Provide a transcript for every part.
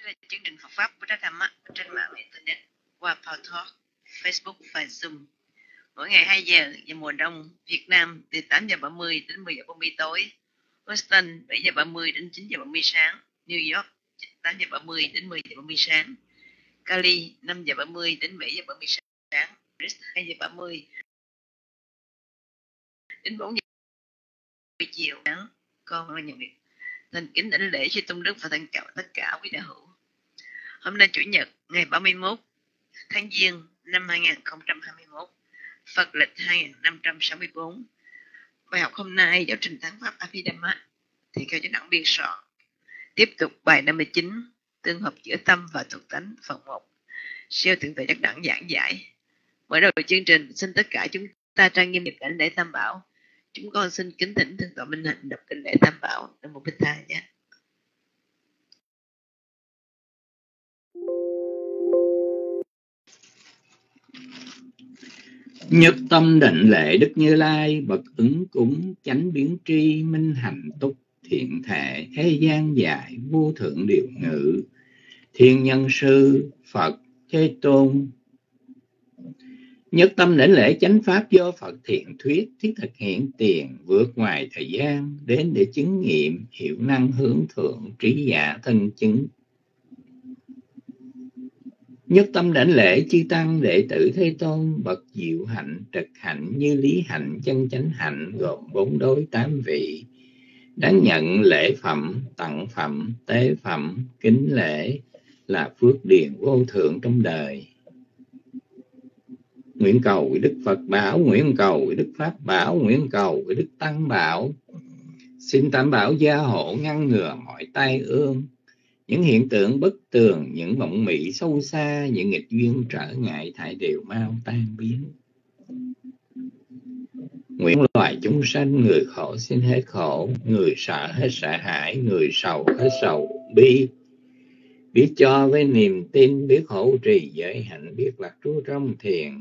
là chương trình Phật pháp Buddha Dhamma trên mạng internet qua Paltalk, Facebook và Zoom. Mỗi ngày 2 giờ giờ mùa đông Việt Nam từ 8 giờ 30 đến 10 giờ 30 tối, Houston 7 giờ 30 đến 9 giờ 30 sáng, New York 8 giờ 30 đến 10 giờ 30 sáng, Cali 5 giờ 30 đến 7 giờ 30 sáng, Paris 2 giờ 30 đến 4 giờ 30 chiều sáng. Con là nhà Việt thành kính đảnh lễ chư tôn đức và thân chào tất cả quý đạo hữu. Hôm nay Chủ nhật ngày 31 tháng Giêng năm 2021, Phật lịch 2564. Bài học hôm nay giáo trình thắng pháp Abhidhamma thì theo cho đặng biên soạn. Tiếp tục bài 59 tương hợp giữa tâm và thuộc tánh phần 1. Siêu thượng tuệ giác đẳng giảng giải. Mở đầu chương trình, xin tất cả chúng ta trang nghiêm đảnh lễ Tam Bảo. Chúng con xin kính thỉnh Thượng tọa Minh Hạnh đọc kinh lễ Tam Bảo. Nam mô Bích Thầy nhé. Nhất tâm đảnh lễ Đức Như Lai, bậc ứng cúng chánh biến tri, minh hạnh túc thiện thể, thế gian giải vô thượng điều ngữ, thiên nhân sư Phật Thế Tôn. Nhất tâm đảnh lễ chánh pháp do Phật thiện thuyết, thiết thực hiện tiền, vượt ngoài thời gian, đến để chứng nghiệm, hiệu năng hướng thượng, trí giả thân chứng. Nhất tâm đảnh lễ chư tăng đệ tử Thế Tôn, bậc diệu hạnh, trực hạnh, như lý hạnh, chân chánh hạnh, gồm 4 đối 8 vị, đáng nhận lễ phẩm, tặng phẩm, tế phẩm, kính lễ là phước điền vô thượng trong đời. Nguyện cầu với Đức Phật bảo, nguyện cầu với Đức Pháp bảo, nguyện cầu với Đức Tăng bảo. Xin Tam Bảo gia hộ ngăn ngừa mọi tai ương, những hiện tượng bất tường, những mộng mị sâu xa, những nghịch duyên trở ngại thải đều mau tan biến. Nguyện loài chúng sanh, người khổ xin hết khổ, người sợ hết sợ hãi, người sầu hết sầu bi. Biết cho với niềm tin, biết hộ trì giới hạnh, biết lạc trú trong thiền.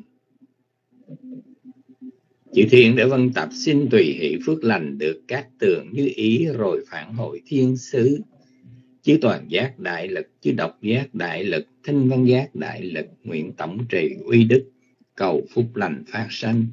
Chữ thiền để vân tập xin tùy hỷ phước lành được các tường như ý, rồi phản hồi thiên xứ. Chư toàn giác đại lực, chư độc giác đại lực, thanh văn giác đại lực, nguyện tổng trì uy đức, cầu phúc lành phát sanh.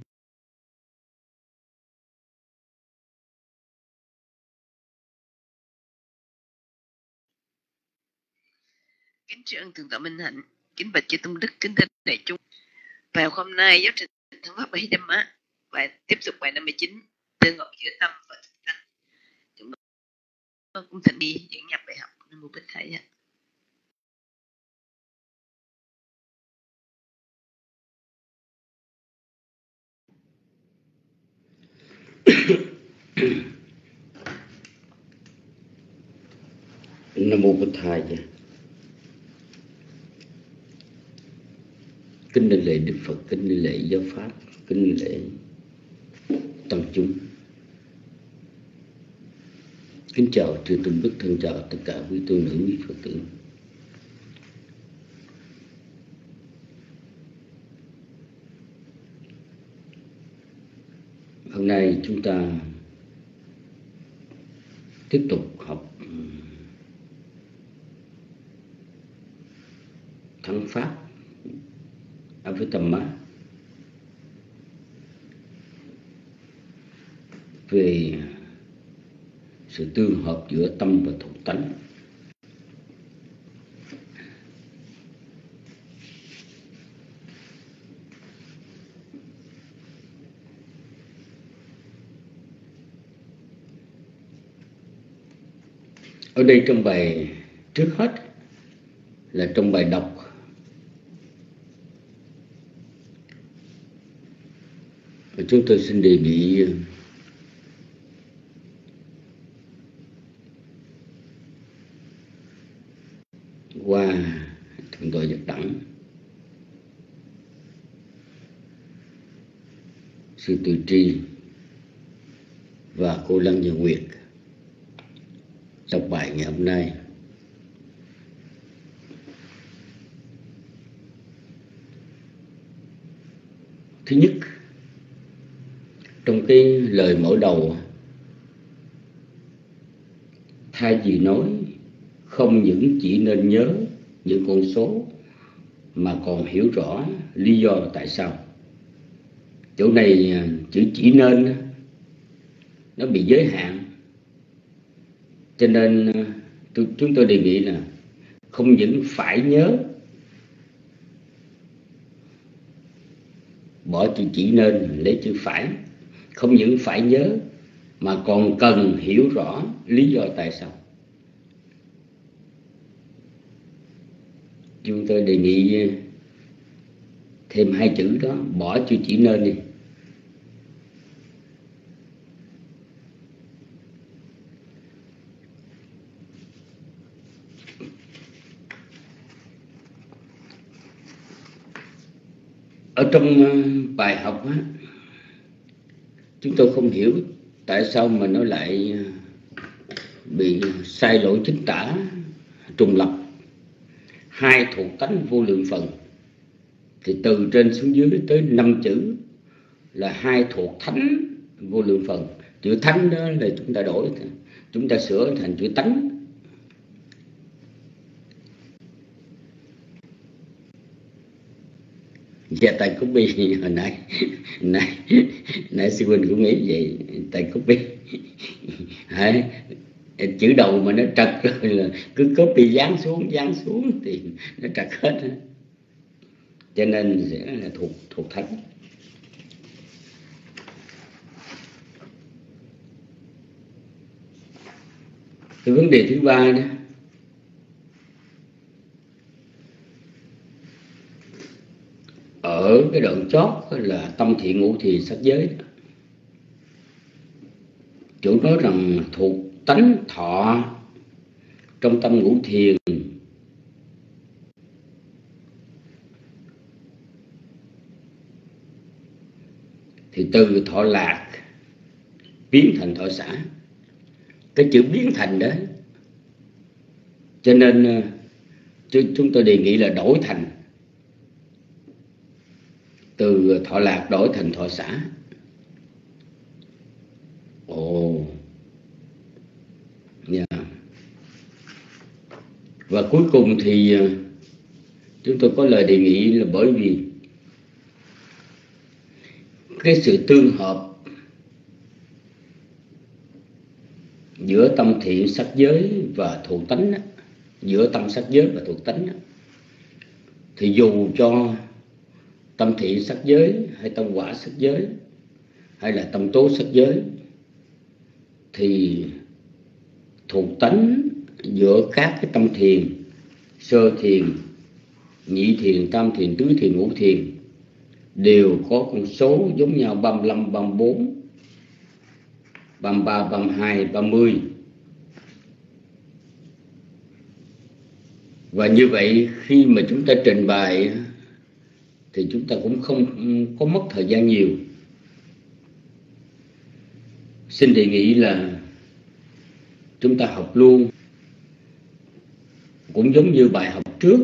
Kính tri ân Thượng tọa Minh Hạnh, kính bạch chư tôn đức, kính thưa đại chúng. Bài học hôm nay giáo trình thắng pháp Abhidhamma, bài tiếp tục bài 59 tương hợp giữa tâm và thực tánh. Chúng tôi cũng thỉnh đi dẫn nhập bài học. Nam mô Bích Thầy. Nam mô Bích Thầy. Kính đảnh lễ Đức Phật, kính đảnh lễ giáo pháp, kính đảnh lễ tăng chúng. Kính chào chư tôn đức, thân chào tất cả quý tu nữ, quý Phật tử. Hôm nay chúng ta tiếp tục học thắng pháp Abhidhamma về sự tương hợp giữa tâm và thuộc tánh. Ở đây trong bài trước hết là trong bài đọc chúng tôi xin đề nghị qua Thượng tọa Giác Đẳng, sư Từ Tri và cô Lăng Như Nguyệt đọc bài ngày hôm nay. Thứ nhất, trong cái lời mở đầu, thay vì nói không những chỉ nên nhớ những con số mà còn hiểu rõ lý do tại sao. Chỗ này chữ chỉ nên nó bị giới hạn, cho nên chúng tôi đề nghị là không những phải nhớ, bỏ chữ chỉ nên lấy chữ phải, không những phải nhớ mà còn cần hiểu rõ lý do tại sao. Chúng tôi đề nghị thêm hai chữ đó, bỏ chữ chỉ nên đi. Ở trong bài học á, chúng tôi không hiểu tại sao mà nó lại bị sai lỗi chính tả, trùng lập hai thuộc tánh vô lượng phần. Thì từ trên xuống dưới tới 5 chữ là hai thuộc thánh vô lượng phần. Chữ thánh đó là chúng ta đổi, chúng ta sửa thành chữ tánh. Dạ, tại copy hồi nãy sư huynh cũng nghĩ vậy, tại copy chữ đầu mà nó trật là cứ copy dán xuống thì nó trật hết, cho nên sẽ là thuộc thánh. Cái vấn đề thứ ba đó, ở cái đoạn chót là tâm thiện ngũ thiền sắc giới, chỗ nói rằng thuộc tánh thọ trong tâm ngũ thiền thì từ thọ lạc biến thành thọ xả. Cái chữ biến thành đó, cho nên chúng tôi đề nghị là đổi thành, từ thọ lạc đổi thành thọ xả. Yeah. Và cuối cùng thì chúng tôi có lời đề nghị là bởi vì cái sự tương hợp giữa tâm thiện sắc giới và thuộc tánh đó, giữa tâm sắc giới và thuộc tánh đó, thì dù cho tâm thiện sắc giới hay tâm quả sắc giới hay là tâm tố sắc giới, thì thuộc tánh giữa các cái tâm thiền, sơ thiền, nhị thiền, tam thiền, tứ thiền, ngũ thiền đều có con số giống nhau: 35, 34, 33, 32, 30. Và như vậy khi mà chúng ta trình bày thì chúng ta cũng không có mất thời gian nhiều. Xin đề nghị là chúng ta học luôn, cũng giống như bài học trước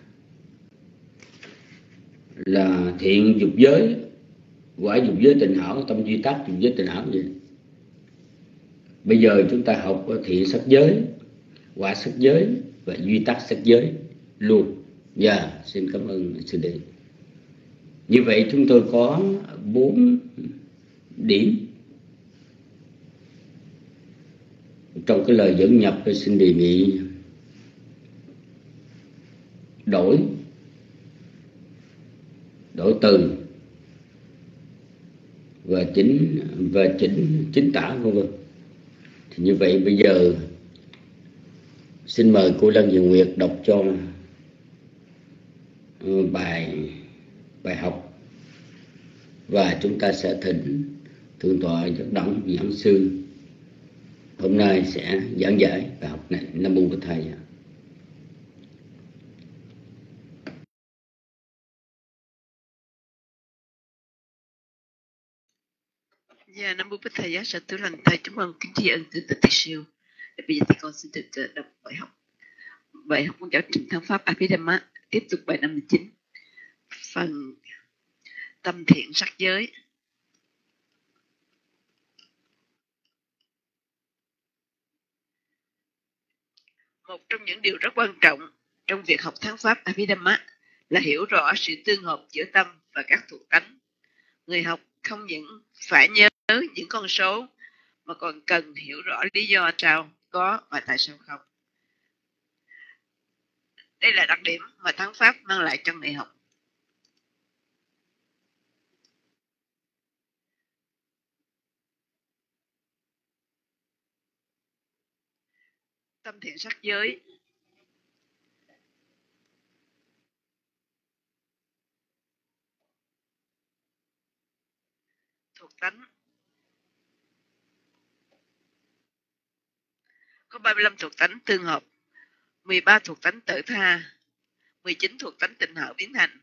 là thiện dục giới, quả dục giới tịnh hảo, tâm duy tác dục giới tịnh hảo vậy. Bây giờ chúng ta học thiện sắc giới, quả sắc giới và duy tác sắc giới luôn. Dạ, xin cảm ơn sư đệ. Như vậy chúng tôi có 4 điểm trong cái lời dẫn nhập. Tôi xin đề nghị đổi từ và chính tả vân vân. Thì như vậy bây giờ xin mời cô Lân Diệu Nguyệt đọc cho bài học, và chúng ta sẽ thỉnh thượng tọa Giác Đẳng giảng sư hôm nay sẽ giảng giải bài học này. Nam mô Bổn Thầy. Dạ, Nam mô Bích Thầy Giá Sở Tứ Lành Thầy. Chúng con kính tri ân Tứ Tịch Tỳ Siêu. Bây giờ thì con xin được đọc bài học. Bài học của giáo trình thắng pháp Abhidhamma, tiếp tục bài 59, phần tâm thiện sắc giới. Một trong những điều rất quan trọng trong việc học thắng pháp Abhidhamma là hiểu rõ sự tương hợp giữa tâm và các thuộc tánh. Người học không những phải nhớ những con số mà còn cần hiểu rõ lý do sao có và tại sao không. Đây là đặc điểm mà thắng pháp mang lại cho người học. Tâm thiện sắc giới thuộc tánh có 35 thuộc tánh tương hợp, 13 thuộc tánh tự tha, 19 thuộc tánh tịnh hảo biến thành,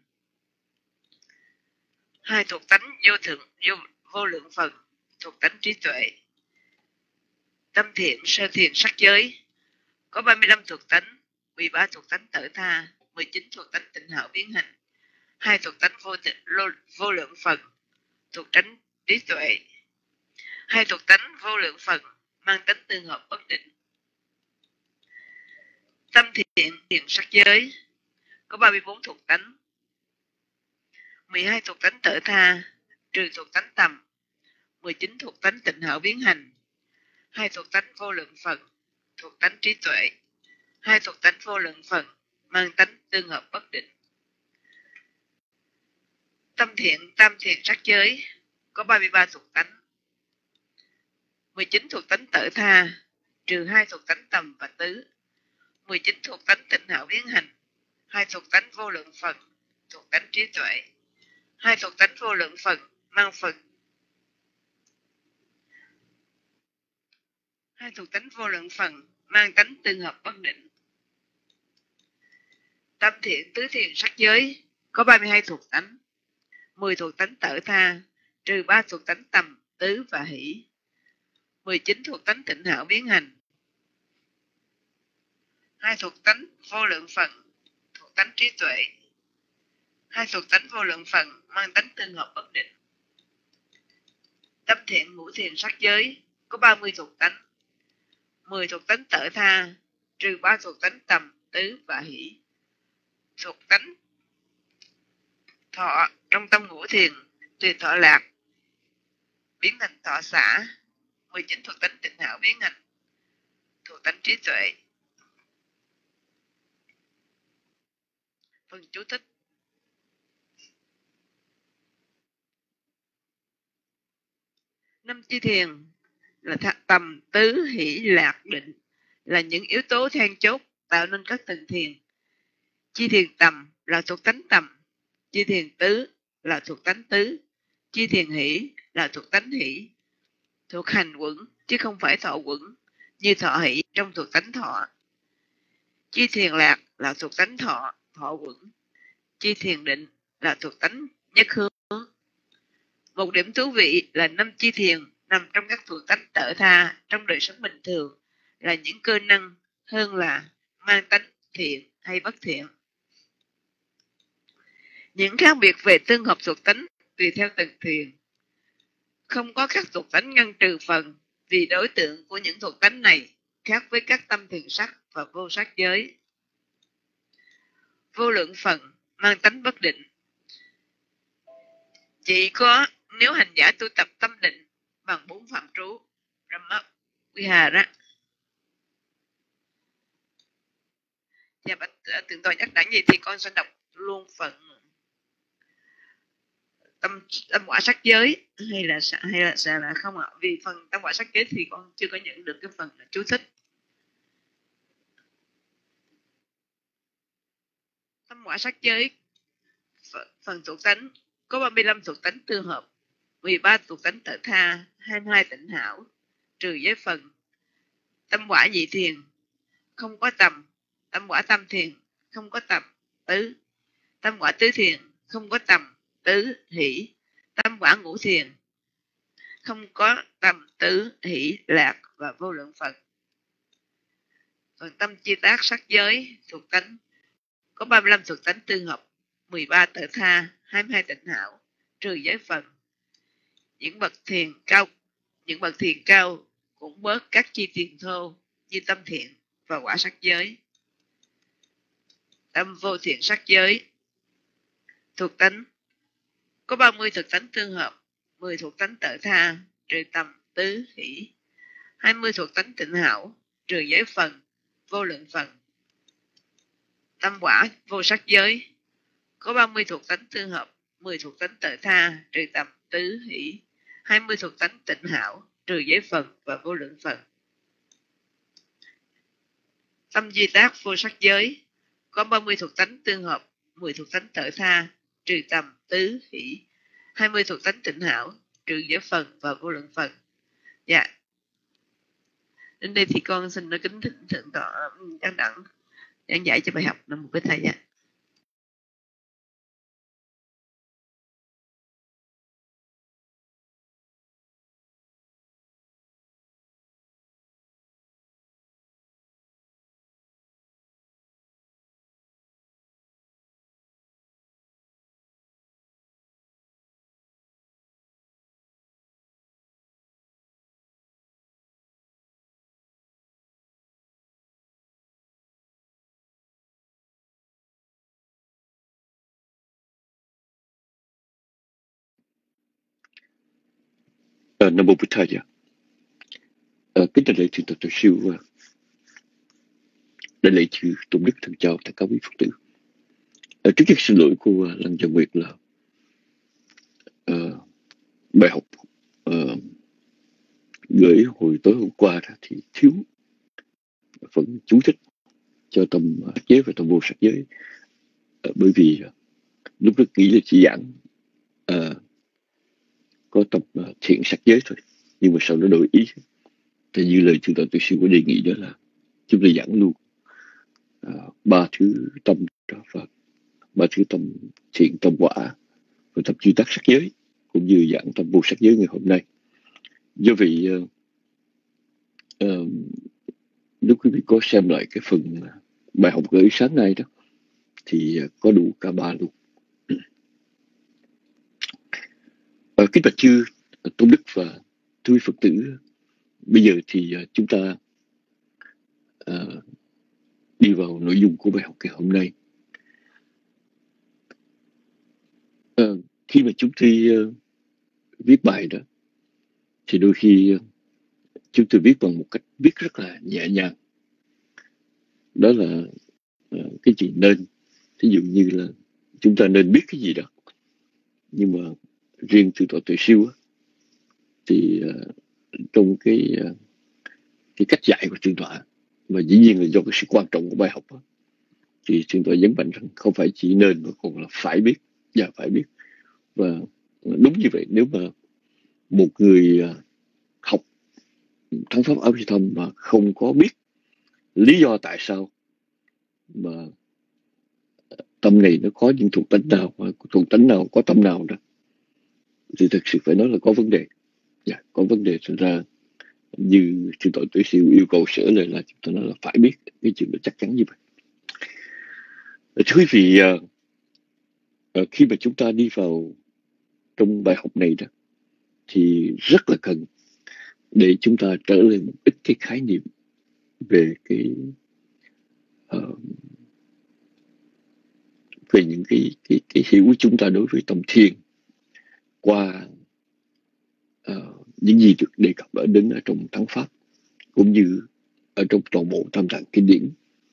2 thuộc tánh vô lượng phần, thuộc tánh trí tuệ. Tâm thiện sơ thiện sắc giới có 35 thuộc tánh, 13 thuộc tánh tự tha, 19 thuộc tánh tịnh hảo biến hành, 2 thuộc tánh vô lượng phần, thuộc tánh trí tuệ. 2 thuộc tánh vô lượng phần mang tính tương hợp bất định. Tâm thiện sắc giới có 34 thuộc tánh, 12 thuộc tánh tự tha trừ thuộc tánh tầm, 19 thuộc tánh tịnh hảo biến hành, 2 thuộc tánh vô lượng phần, thuộc tánh trí tuệ. 2 thuộc tánh vô lượng phần mang tánh tương hợp bất định. Tâm thiện tam thiện sắc giới có 33 thuộc tánh, 19 thuộc tánh tự tha trừ 2 thuộc tánh tầm và tứ, 19 thuộc tánh tịnh hảo biến hành, 2 thuộc tánh vô lượng phần, thuộc tánh trí tuệ. 2 thuộc tánh vô lượng phần mang phần 2 thuộc tánh vô lượng phần mang tánh tương hợp bất định. Tâm thiện tứ thiện sắc giới có 32 thuộc tánh, 10 thuộc tánh tự tha trừ 3 thuộc tánh tầm, tứ và hỷ, 19 thuộc tánh tịnh hảo biến hành, 2 thuộc tánh vô lượng phần, thuộc tánh trí tuệ. 2 thuộc tánh vô lượng phần mang tánh tương hợp bất định. Tâm thiện ngũ thiện sắc giới có 30 thuộc tánh, 10 thuộc tánh tự tha trừ 3 thuộc tánh tầm, tứ và hỷ, thuộc tánh thọ trong tâm ngũ thiền từ thọ lạc biến thành thọ xả, 19 thuộc tánh tịnh hảo biến hành, thuộc tánh trí tuệ. Phần chú thích: năm chi thiền là tầm, tứ, hỷ, lạc, định là những yếu tố then chốt tạo nên các tầng thiền. Chi thiền tầm là thuộc tánh tầm, chi thiền tứ là thuộc tánh tứ, chi thiền hỷ là thuộc tánh hỷ, thuộc hành quẩn chứ không phải thọ quẩn như thọ hỷ trong thuộc tánh thọ. Chi thiền lạc là thuộc tánh thọ, thọ quẩn. Chi thiền định là thuộc tánh nhất hướng. Một điểm thú vị là năm chi thiền nằm trong các thuộc tánh tự tha trong đời sống bình thường là những cơ năng hơn là mang tánh thiện hay bất thiện. Những khác biệt về tương hợp thuộc tánh tùy theo từng thiền. Không có các thuộc tánh ngăn trừ phần vì đối tượng của những thuộc tánh này khác với các tâm thiền sắc và vô sắc giới. Vô lượng phần mang tánh bất định. Chỉ có nếu hành giả tu tập tâm định bằng 4 phạm trú Brahma Vihara. Dạ bạch Thượng tọa nhắc đẳng gì thì con sẽ đọc luôn phần tâm quả sắc giới hay là không ạ? Vì phần tâm quả sắc giới thì con chưa có nhận được cái phần chú thích. Tâm quả sắc giới phần thuộc tánh có 35 thuộc tánh tương hợp, 13 thuộc tánh tự tha, 22 tịnh hảo trừ giới phần. Tâm quả nhị thiền không có tầm, tâm quả tam thiền không có tầm, tứ. Tâm quả tứ thiền không có tầm, tứ, hỷ. Tâm quả ngũ thiền không có tầm, tứ, hỷ, lạc và vô lượng phần. Phần tâm chi tác sắc giới thuộc tánh có 35 thuộc tánh tương hợp, 13 tự tha, 22 tịnh hảo trừ giới phần. Những bậc thiền cao cũng bớt các chi thiền thô như tâm thiện và quả sắc giới. tâm vô thiện sắc giới. Thuộc tánh. Có 30 thuộc tánh tương hợp, 10 thuộc tánh tự tha, trừ tầm tứ hỷ, 20 thuộc tánh tịnh hảo, trừ giới phần, vô lượng phần. Tâm quả vô sắc giới. Có 30 thuộc tánh tương hợp, 10 thuộc tánh tự tha, trừ tầm tứ hỷ, 20 thuộc tánh tịnh hảo, trừ giới phần và vô lượng phần. Tâm duy tác vô sắc giới. Có 30 thuộc tánh tương hợp, 10 thuộc tánh tự tha, trừ tầm tứ hỷ, 20 thuộc tánh tịnh hảo, trừ giới phần và vô lượng phần. Dạ. Đến đây thì con xin nói kính thỉnh thượng tọa Trang Đẳng giảng giải cho bài học năm một cái thầy ạ. Nam mô Bụt Thầy. Kính đại lễ thượng tọa Tổ sư và đại lễ chư tôn đức thần chào tất cả quý Phật tử. Trước nhất xin lỗi cô Lăng Gia Nguyệt là bài học gửi hồi tối hôm qua thì thiếu phần chú thích cho tâm giới và tâm vô sắc giới, bởi vì lúc đó nghĩ là chỉ giảng có tập thiện sắc giới thôi, nhưng mà sau đó đổi ý. Thì như lời thượng tọa Tổ sư có đề nghị đó là chúng ta giảng luôn ba thứ tâm và ba thứ tâm thiện, tâm quả và tâm duy tác sắc giới, cũng như giảng tâm vô sắc giới ngày hôm nay. Do vậy nếu quý vị có xem lại cái phần bài học gửi sáng nay đó thì có đủ cả ba luôn. Kính bạch chư tôn đức và thưa quý Phật tử, bây giờ thì chúng ta đi vào nội dung của bài học ngày hôm nay. Khi mà chúng tôi viết bài đó thì đôi khi chúng tôi viết bằng một cách viết rất là nhẹ nhàng. Đó là cái gì nên, ví dụ như là chúng ta nên biết cái gì đó. Nhưng mà riêng từ tọa Tuệ Siêu thì trong cái cách dạy của thượng tọa, mà dĩ nhiên là do cái sự quan trọng của bài học đó, thì thượng tọa nhấn mạnh rằng không phải chỉ nên mà còn là phải biết và phải biết. Và đúng như vậy, nếu mà một người học thắng pháp Áo Phi Thâm mà không có biết lý do tại sao mà tâm này nó có những thuộc tánh nào, và thuộc tánh nào có tâm nào đó, thì thực sự phải nói là có vấn đề. Có vấn đề. Thành ra như thượng tọa Tuệ Siêu yêu cầu sửa lời là chúng ta nói là phải biết cái chuyện đó, chắc chắn như vậy. Thưa quý vị, khi mà chúng ta đi vào trong bài học này đó thì rất là cần để chúng ta trở lên một ít cái khái niệm về về những cái hiểu của chúng ta đối với tâm thiền qua những gì được đề cập đến ở trong Thắng Pháp cũng như ở trong toàn bộ Tam Tạng Kinh điển.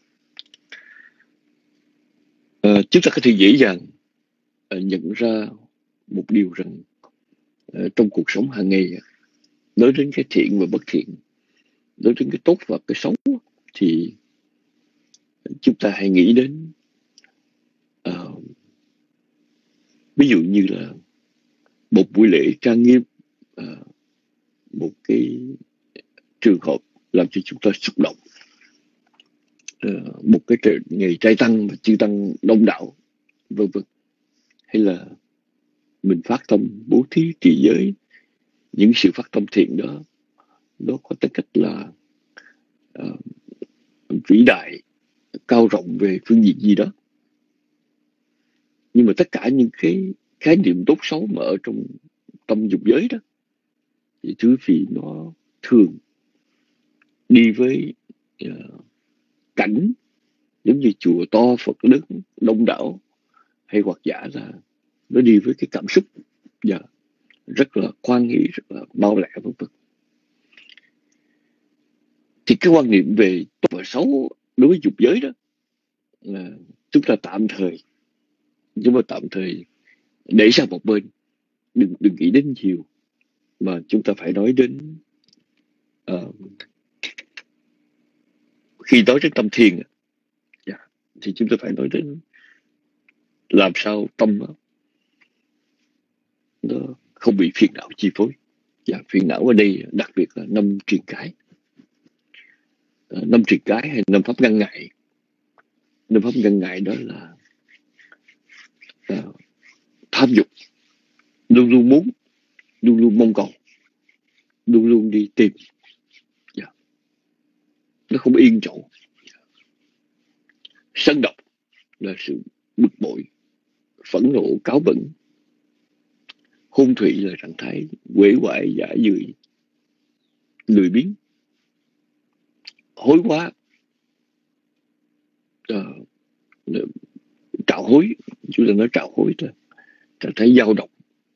Chúng ta có thể dễ dàng nhận ra một điều rằng trong cuộc sống hàng ngày, nói đến cái thiện và bất thiện, nói đến cái tốt và cái xấu, thì chúng ta hãy nghĩ đến ví dụ như là một buổi lễ trang nghiêm, một cái trường hợp làm cho chúng ta xúc động, một cái ngày trai tăng mà chư tăng đông đảo, vân vân, hay là mình phát tâm bố thí trì giới. Những sự phát tâm thiện đó nó có tính cách là vĩ đại, cao rộng về phương diện gì đó. Nhưng mà tất cả những cái khái niệm tốt xấu mà ở trong tâm dục giới đó thì thứ vì nó thường đi với cảnh giống như chùa to Phật lớn đông đảo, hay hoặc giả là nó đi với cái cảm xúc và rất là khoan nghĩ, rất là bao lẻ vân vân. Thì cái quan niệm về tốt và xấu đối với dục giới đó là chúng ta tạm thời để sang một bên, đừng nghĩ đến nhiều, mà chúng ta phải nói đến khi nói đến tâm thiền thì chúng ta phải nói đến làm sao tâm nó không bị phiền não chi phối. Và phiền não ở đây đặc biệt là 5 triền cái. 5 triền cái hay 5 pháp ngăn ngại. 5 pháp ngăn ngại đó là tham dục, luôn luôn muốn, luôn luôn mong cầu, luôn luôn đi tìm, nó không yên chỗ. Sân độc là sự bực bội, phẫn nộ, cáu bẩn. Hôn thủy là trạng thái uể oải, giả dười, lười biếng. Hối quá, trạo hối, chúng ta nói trạo hối thôi, trạng thái dao động,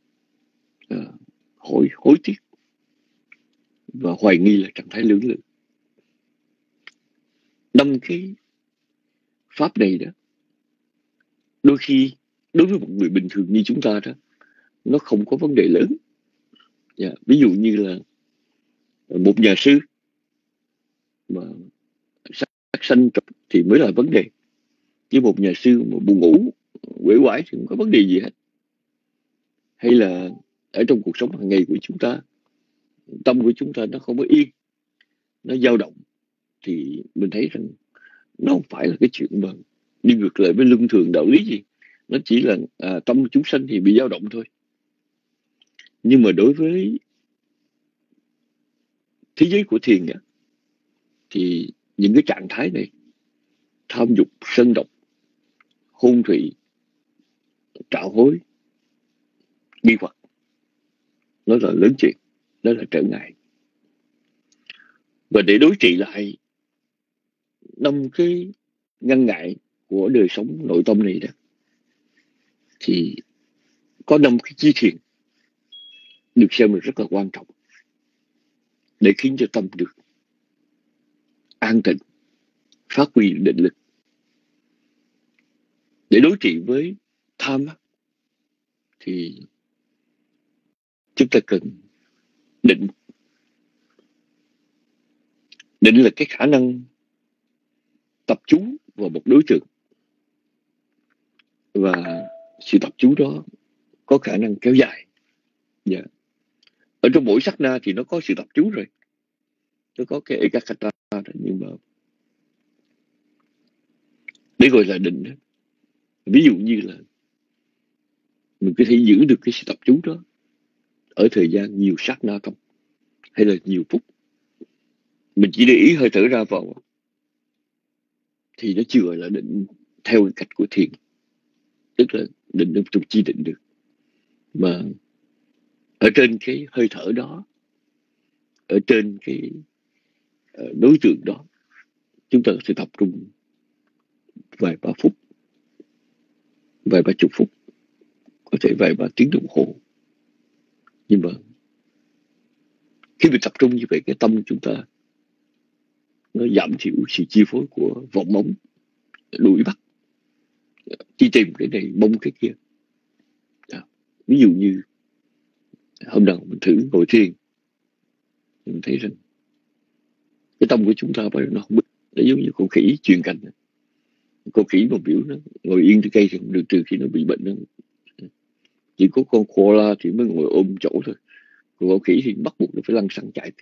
hối tiếc, và hoài nghi là trạng thái lưỡng lự. 5 cái pháp này đó, đôi khi đối với một người bình thường như chúng ta đó, nó không có vấn đề lớn. Ví dụ như là một nhà sư mà sát sanh thì mới là vấn đề, với một nhà sư mà buồn ngủ uể oải thì không có vấn đề gì hết. Hay là ở trong cuộc sống hàng ngày của chúng ta, tâm của chúng ta nó không có yên, nó dao động, thì mình thấy rằng nó không phải là cái chuyện mà đi ngược lại với luân thường đạo lý gì. Nó chỉ là tâm chúng sanh thì bị dao động thôi. Nhưng mà đối với thế giới của thiền thì những cái trạng thái này, tham dục, sân độc, hôn thủy, trạo hối, nghi hoặc, nó là lớn chuyện, đó là trở ngại. Và để đối trị lại 5 cái ngăn ngại của đời sống nội tâm này đó, thì có 5 cái chi thiền được xem là rất là quan trọng để khiến cho tâm được an tịnh, phát huy định lực. Để đối trị với tham thì chúng ta cần định. Định là cái khả năng tập trung vào một đối tượng, và sự tập trung đó có khả năng kéo dài. Ở trong mỗi sát na thì nó có sự tập trung rồi, nó có cái ekakata rồi, nhưng mà để gọi là định đó, ví dụ như là mình có thể giữ được cái sự tập trung đó ở thời gian nhiều sát na không, hay là nhiều phút. Mình chỉ để ý hơi thở ra vào thì nó chưa gọi là định theo cái cách của thiền, tức là định trong chi định được. Mà ở trên cái hơi thở đó, ở trên cái đối tượng đó, chúng ta sẽ tập trung vài ba phút, vài ba chục phút, có thể vài ba tiếng đồng hồ. Nhưng mà khi mình tập trung như vậy, cái tâm chúng ta nó giảm thiểu sự chi phối của vọng móng, đuổi bắt, đi tìm cái này mong cái kia. Ví dụ như hôm nào mình thử ngồi thiền, mình thấy rằng cái tâm của chúng ta nó không biết, nó giống như con khỉ truyền cành. Con khỉ mà biểu nó ngồi yên trên cây thì không được, trừ khi nó bị bệnh. Chỉ có con koala thì mới ngồi ôm chỗ thôi, còn con khỉ thì bắt buộc nó phải lăn xăng chạy.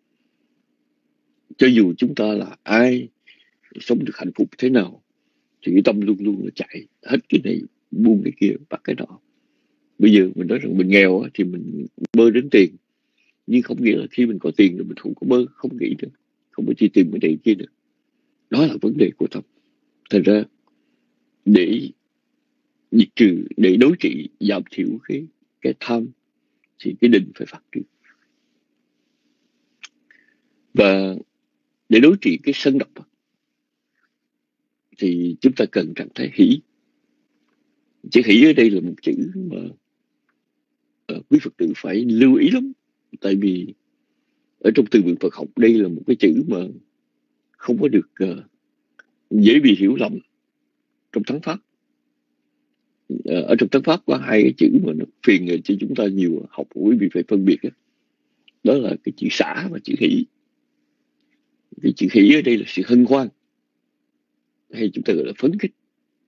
Cho dù chúng ta là ai, sống được hạnh phúc thế nào, thì cái tâm luôn luôn là chạy hết cái này, buông cái kia, bắt cái nọ. Bây giờ mình nói rằng mình nghèo thì mình bơ đến tiền, nhưng không nghĩa là khi mình có tiền rồi mình không có bơ, không nghĩ được, không có chi tìm cái này kia được. Đó là vấn đề của tâm. Thành ra để diệt trừ, để đối trị, giảm thiểu cái tham, thì cái định phải phát triển. Và để đối trị cái sân độc thì chúng ta cần trạng thái hỷ. Chữ hỷ ở đây là một chữ mà quý Phật tử phải lưu ý lắm, tại vì ở trong từ vựng Phật học đây là một cái chữ mà không có được dễ bị hiểu lầm trong Thắng Pháp. Ở trong Thắng Pháp có hai cái chữ mà nó phiền cho chúng ta nhiều học, quý vị phải phân biệt đó. Đó là cái chữ xả và chữ hỷ. Cái chữ hỷ ở đây là sự hân hoan, hay chúng ta gọi là phấn khích.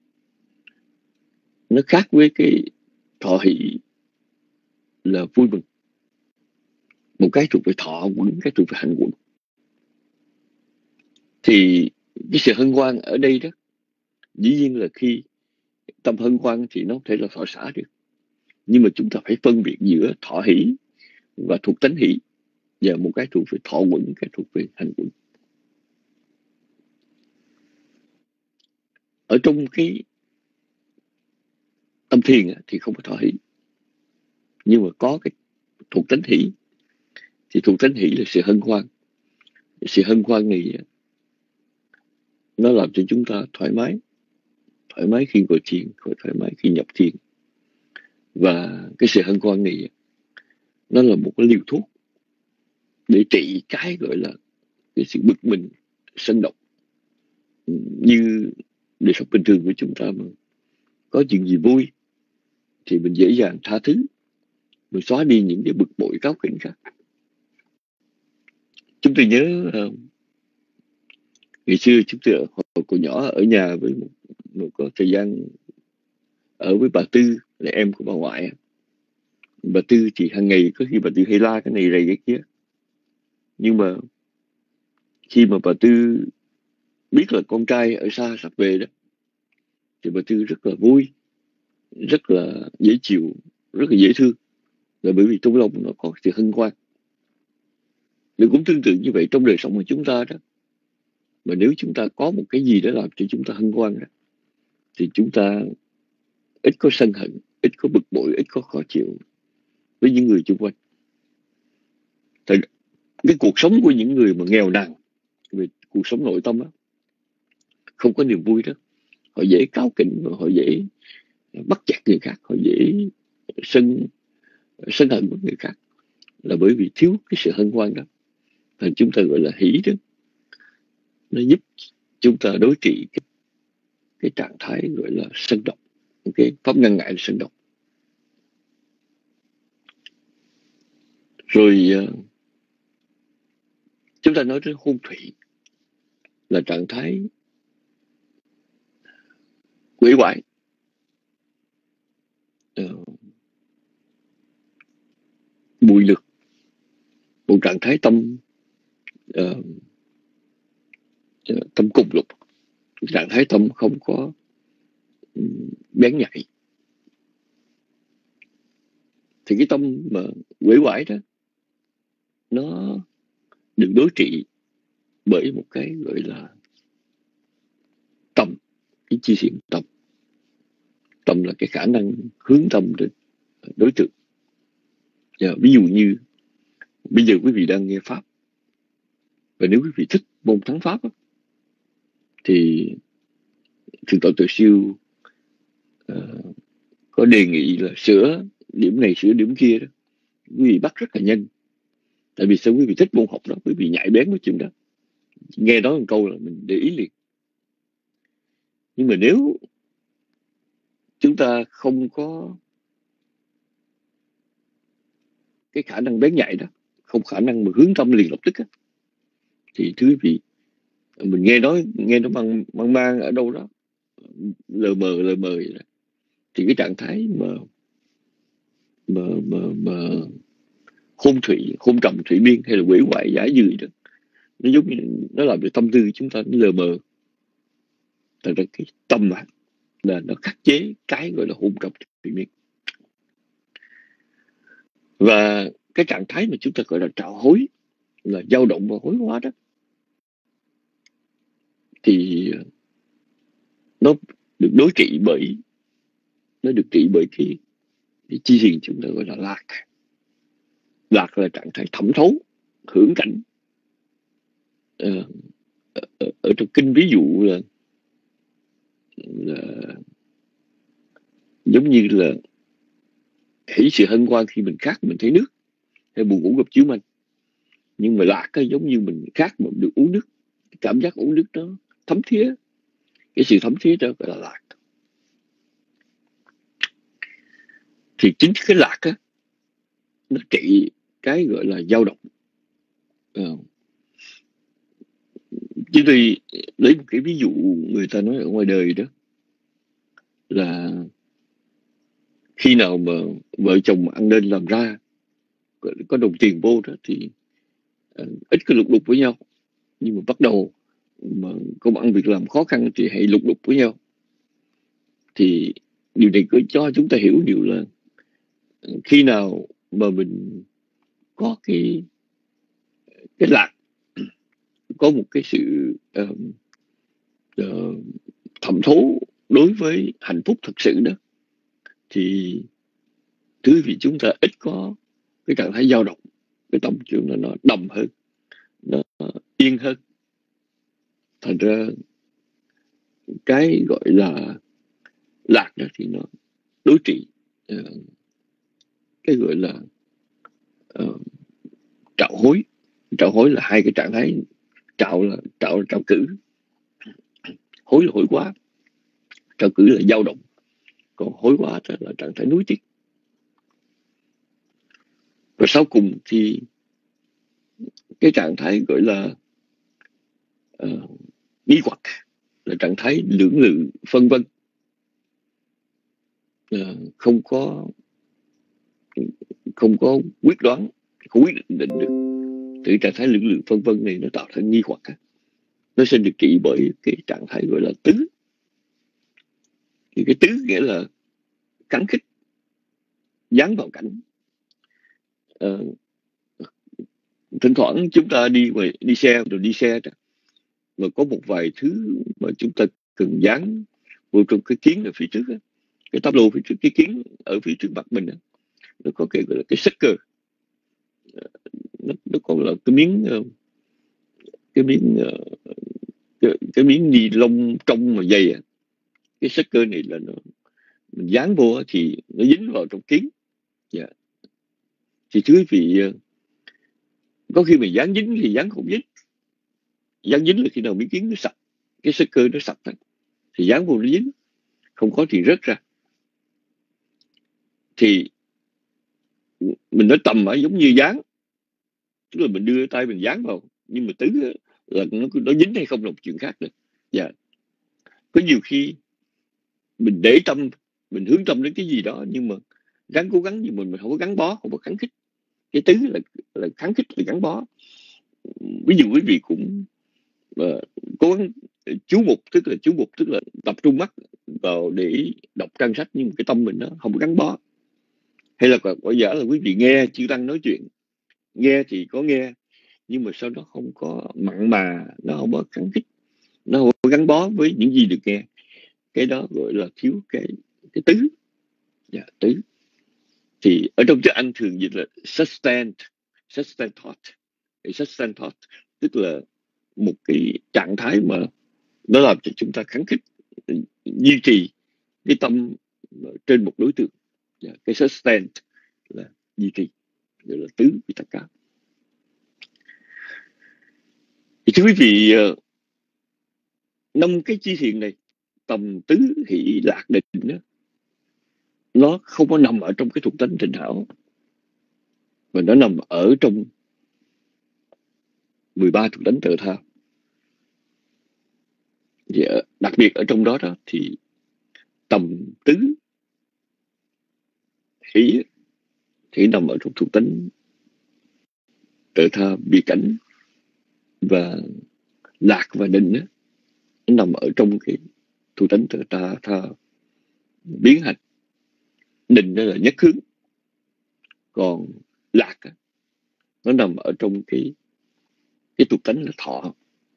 Nó khác với cái thọ hỷ là vui mừng. Một cái thuộc về thọ quẩn, cái thuộc về hành quẩn. Thì cái sự hân hoan ở đây đó, dĩ nhiên là khi tâm hân hoan thì nó không thể là thọ xả được. Nhưng mà chúng ta phải phân biệt giữa thọ hỷ và thuộc tánh hỷ, và một cái thuộc về thọ quẩn, cái thuộc về hành quẩn. Ở trong cái tâm thiền thì không có thọ hỷ, nhưng mà có cái thuộc tánh hỷ. Thì thuộc tánh hỷ là sự hân hoan. Sự hân hoan này nó làm cho chúng ta thoải mái khi ngồi thiền, thoải mái khi nhập thiền. Và cái sự hân hoan này nó là một cái liều thuốc để trị cái gọi là cái sự bực mình, sân độc. Như đời sống bình thường của chúng ta mà có chuyện gì vui thì mình dễ dàng tha thứ, mình xóa đi những cái bực bội cáu kỉnh khác. Chúng tôi nhớ ngày xưa chúng tôi hồi còn nhỏ ở nhà với một có thời gian ở với bà Tư là em của bà ngoại. Bà Tư thì hàng ngày có khi bà Tư hay la cái này rầy cái kia, nhưng mà khi mà bà Tư biết là con trai ở xa sắp về đó thì bà Tư rất là vui, rất là dễ chịu, rất là dễ thương, là bởi vì trong lòng nó có sự hân hoan. Điều cũng tương tự như vậy trong đời sống của chúng ta đó. Mà nếu chúng ta có một cái gì để làm cho chúng ta hân hoan đó, thì chúng ta ít có sân hận, ít có bực bội, ít có khó chịu với những người xung quanh. Thì cái cuộc sống của những người mà nghèo nàn về cuộc sống nội tâm đó, không có niềm vui đó, họ dễ cáu kỉnh, họ dễ bắt chẹt người khác, họ dễ sân hận với người khác, là bởi vì thiếu cái sự hân hoan đó. Thành chúng ta gọi là hỷ đó. Nó giúp chúng ta đối trị cái trạng thái gọi là sân độc. Okay. Pháp ngăn ngại là sân độc. Rồi chúng ta nói đến hôn thủy là trạng thái quỷ quại, bụi lực, một trạng thái tâm tâm cùng lục, trạng thái tâm không có bén nhạy. Thì cái tâm mà quỷ quải đó nó được đối trị bởi một cái gọi là tâm, cái chi diện tâm. Tâm là cái khả năng hướng tâm đến đối tượng. Ví dụ như bây giờ quý vị đang nghe Pháp, và nếu quý vị thích môn Thắng Pháp đó, thì Thượng tọa Tuệ Siêu có đề nghị là sửa điểm này sửa điểm kia đó. Quý vị bắt rất là nhanh. Tại vì sao? Quý vị thích môn học đó, quý vị nhạy bén với chuyện đó, nghe nói một câu là mình để ý liền. Nhưng mà nếu chúng ta không có cái khả năng bén nhạy đó, không khả năng mà hướng tâm liền lập tức á, thì thưa quý vị, mình nghe nó mang ở đâu đó, lờ mờ vậy đó. Thì cái trạng thái mà hôn trầm thủy miên hay là quỷ hoại giả dười đó, nó giống như nó làm cho tâm tư chúng ta nó lờ mờ. Thật ra cái tâm là nó khắc chế cái gọi là hôn trầm thủy miên. Và cái trạng thái mà chúng ta gọi là trạo hối, là dao động và hối hóa đó, thì nó được đối trị bởi cái chi thiền chúng ta gọi là lạc. Lạc là trạng thái thẩm thấu, hưởng cảnh. Ở trong kinh ví dụ là giống như là hỷ sự hân hoan khi mình khát mình thấy nước, hay buồn ngủ gặp chiếu manh. Nhưng mà lạc á, giống như mình khát mà được uống nước, cảm giác uống nước đó thấm thía, cái sự thấm thía đó gọi là lạc. Thì chính cái lạc á, nó trị cái gọi là dao động. Chứ tôi lấy một cái ví dụ người ta nói ở ngoài đời đó, là khi nào mà vợ chồng ăn nên làm ra, có đồng tiền vô đó, thì ít có lục đục với nhau. Nhưng mà bắt đầu mà công ăn việc làm khó khăn thì hãy lục đục với nhau. Thì điều này có cho chúng ta hiểu điều là khi nào mà mình có cái lạc, có một cái sự thẩm thấu đối với hạnh phúc thật sự đó, thì thứ vì chúng ta ít có cái trạng thái dao động, cái tâm chúng nó đầm hơn, nó yên hơn. Thành ra cái gọi là lạc đó thì nó đối trị cái gọi là trạo hối. Trạo hối là hai cái trạng thái. Trạo là trạo cử, hối là hối quá. Trạo cử là dao động, còn hối quá là trạng thái nuối tiếc. Và sau cùng thì cái trạng thái gọi là nghi hoặc, là trạng thái lưỡng lự phân vân, không có quyết đoán, không quyết định được. Từ trạng thái lưỡng lự phân vân này nó tạo thành nghi hoặc. Nó sẽ được trị bởi cái trạng thái gọi là tứ. Thì cái tứ nghĩa là kháng khích, dán vào cảnh. Thỉnh thoảng chúng ta đi xe đó, mà có một vài thứ mà chúng ta cần dán vô trong cái kiến ở phía trước đó, cái táp lô phía trước, cái kiến ở phía trước mặt mình đó, nó có cái gọi là cái sticker. Nó còn là cái miếng ni lông trong mà dày. Cái sticker này là mình dán vô thì nó dính vào trong kiến. Yeah. Thì thưa quý vị, có khi mình dán dính thì dán không dính. Dán dính là khi nào miếng kiến nó sạch, cái sticker nó sạch thì dán vô nó dính, không có thì rớt ra. Thì mình nói tầm giống như dán, tức là mình đưa tay mình dán vào, nhưng mà tứ là nó dính hay không là một chuyện khác nữa. Dạ. Có nhiều khi mình để tâm, mình hướng tâm đến cái gì đó, nhưng mà gắng cố gắng, nhưng mình không có gắn bó, không có kháng khích. Cái tứ là kháng khích, là gắn bó. Ví dụ quý vị cũng cố gắng chú mục, tức là tập trung mắt vào để đọc trang sách, nhưng cái tâm mình nó không có gắn bó. Hay là còn giả là quý vị nghe chư tăng nói chuyện, nghe thì có nghe, nhưng mà sau đó không có mặn mà, nó không có kháng khích, nó không có gắn bó với những gì được nghe. Cái đó gọi là thiếu cái tứ. Dạ, tứ. Thì ở trong tiếng Anh thường dịch là sustained thought. Sustained thought tức là một cái trạng thái mà nó làm cho chúng ta kháng khích, duy trì cái tâm trên một đối tượng. Cái sustained là duy trì, gọi là tứ Vitaka. Thì thưa quý vị, 5 cái chi thiện này, tầm tứ hỷ lạc định đó, nó không có nằm ở trong cái thuộc tánh tịnh hảo, mà nó nằm ở trong 13 thuộc tánh tự tha. Thì đặc biệt ở trong đó thì tầm tứ hỷ thì nằm ở trong thuộc tánh tự tha bi cảnh, và lạc và định đó, nó nằm ở trong cái thuộc tánh tự tha biến hành. Định đó là nhất hướng, còn lạc nó nằm ở trong cái thuộc tánh là thọ.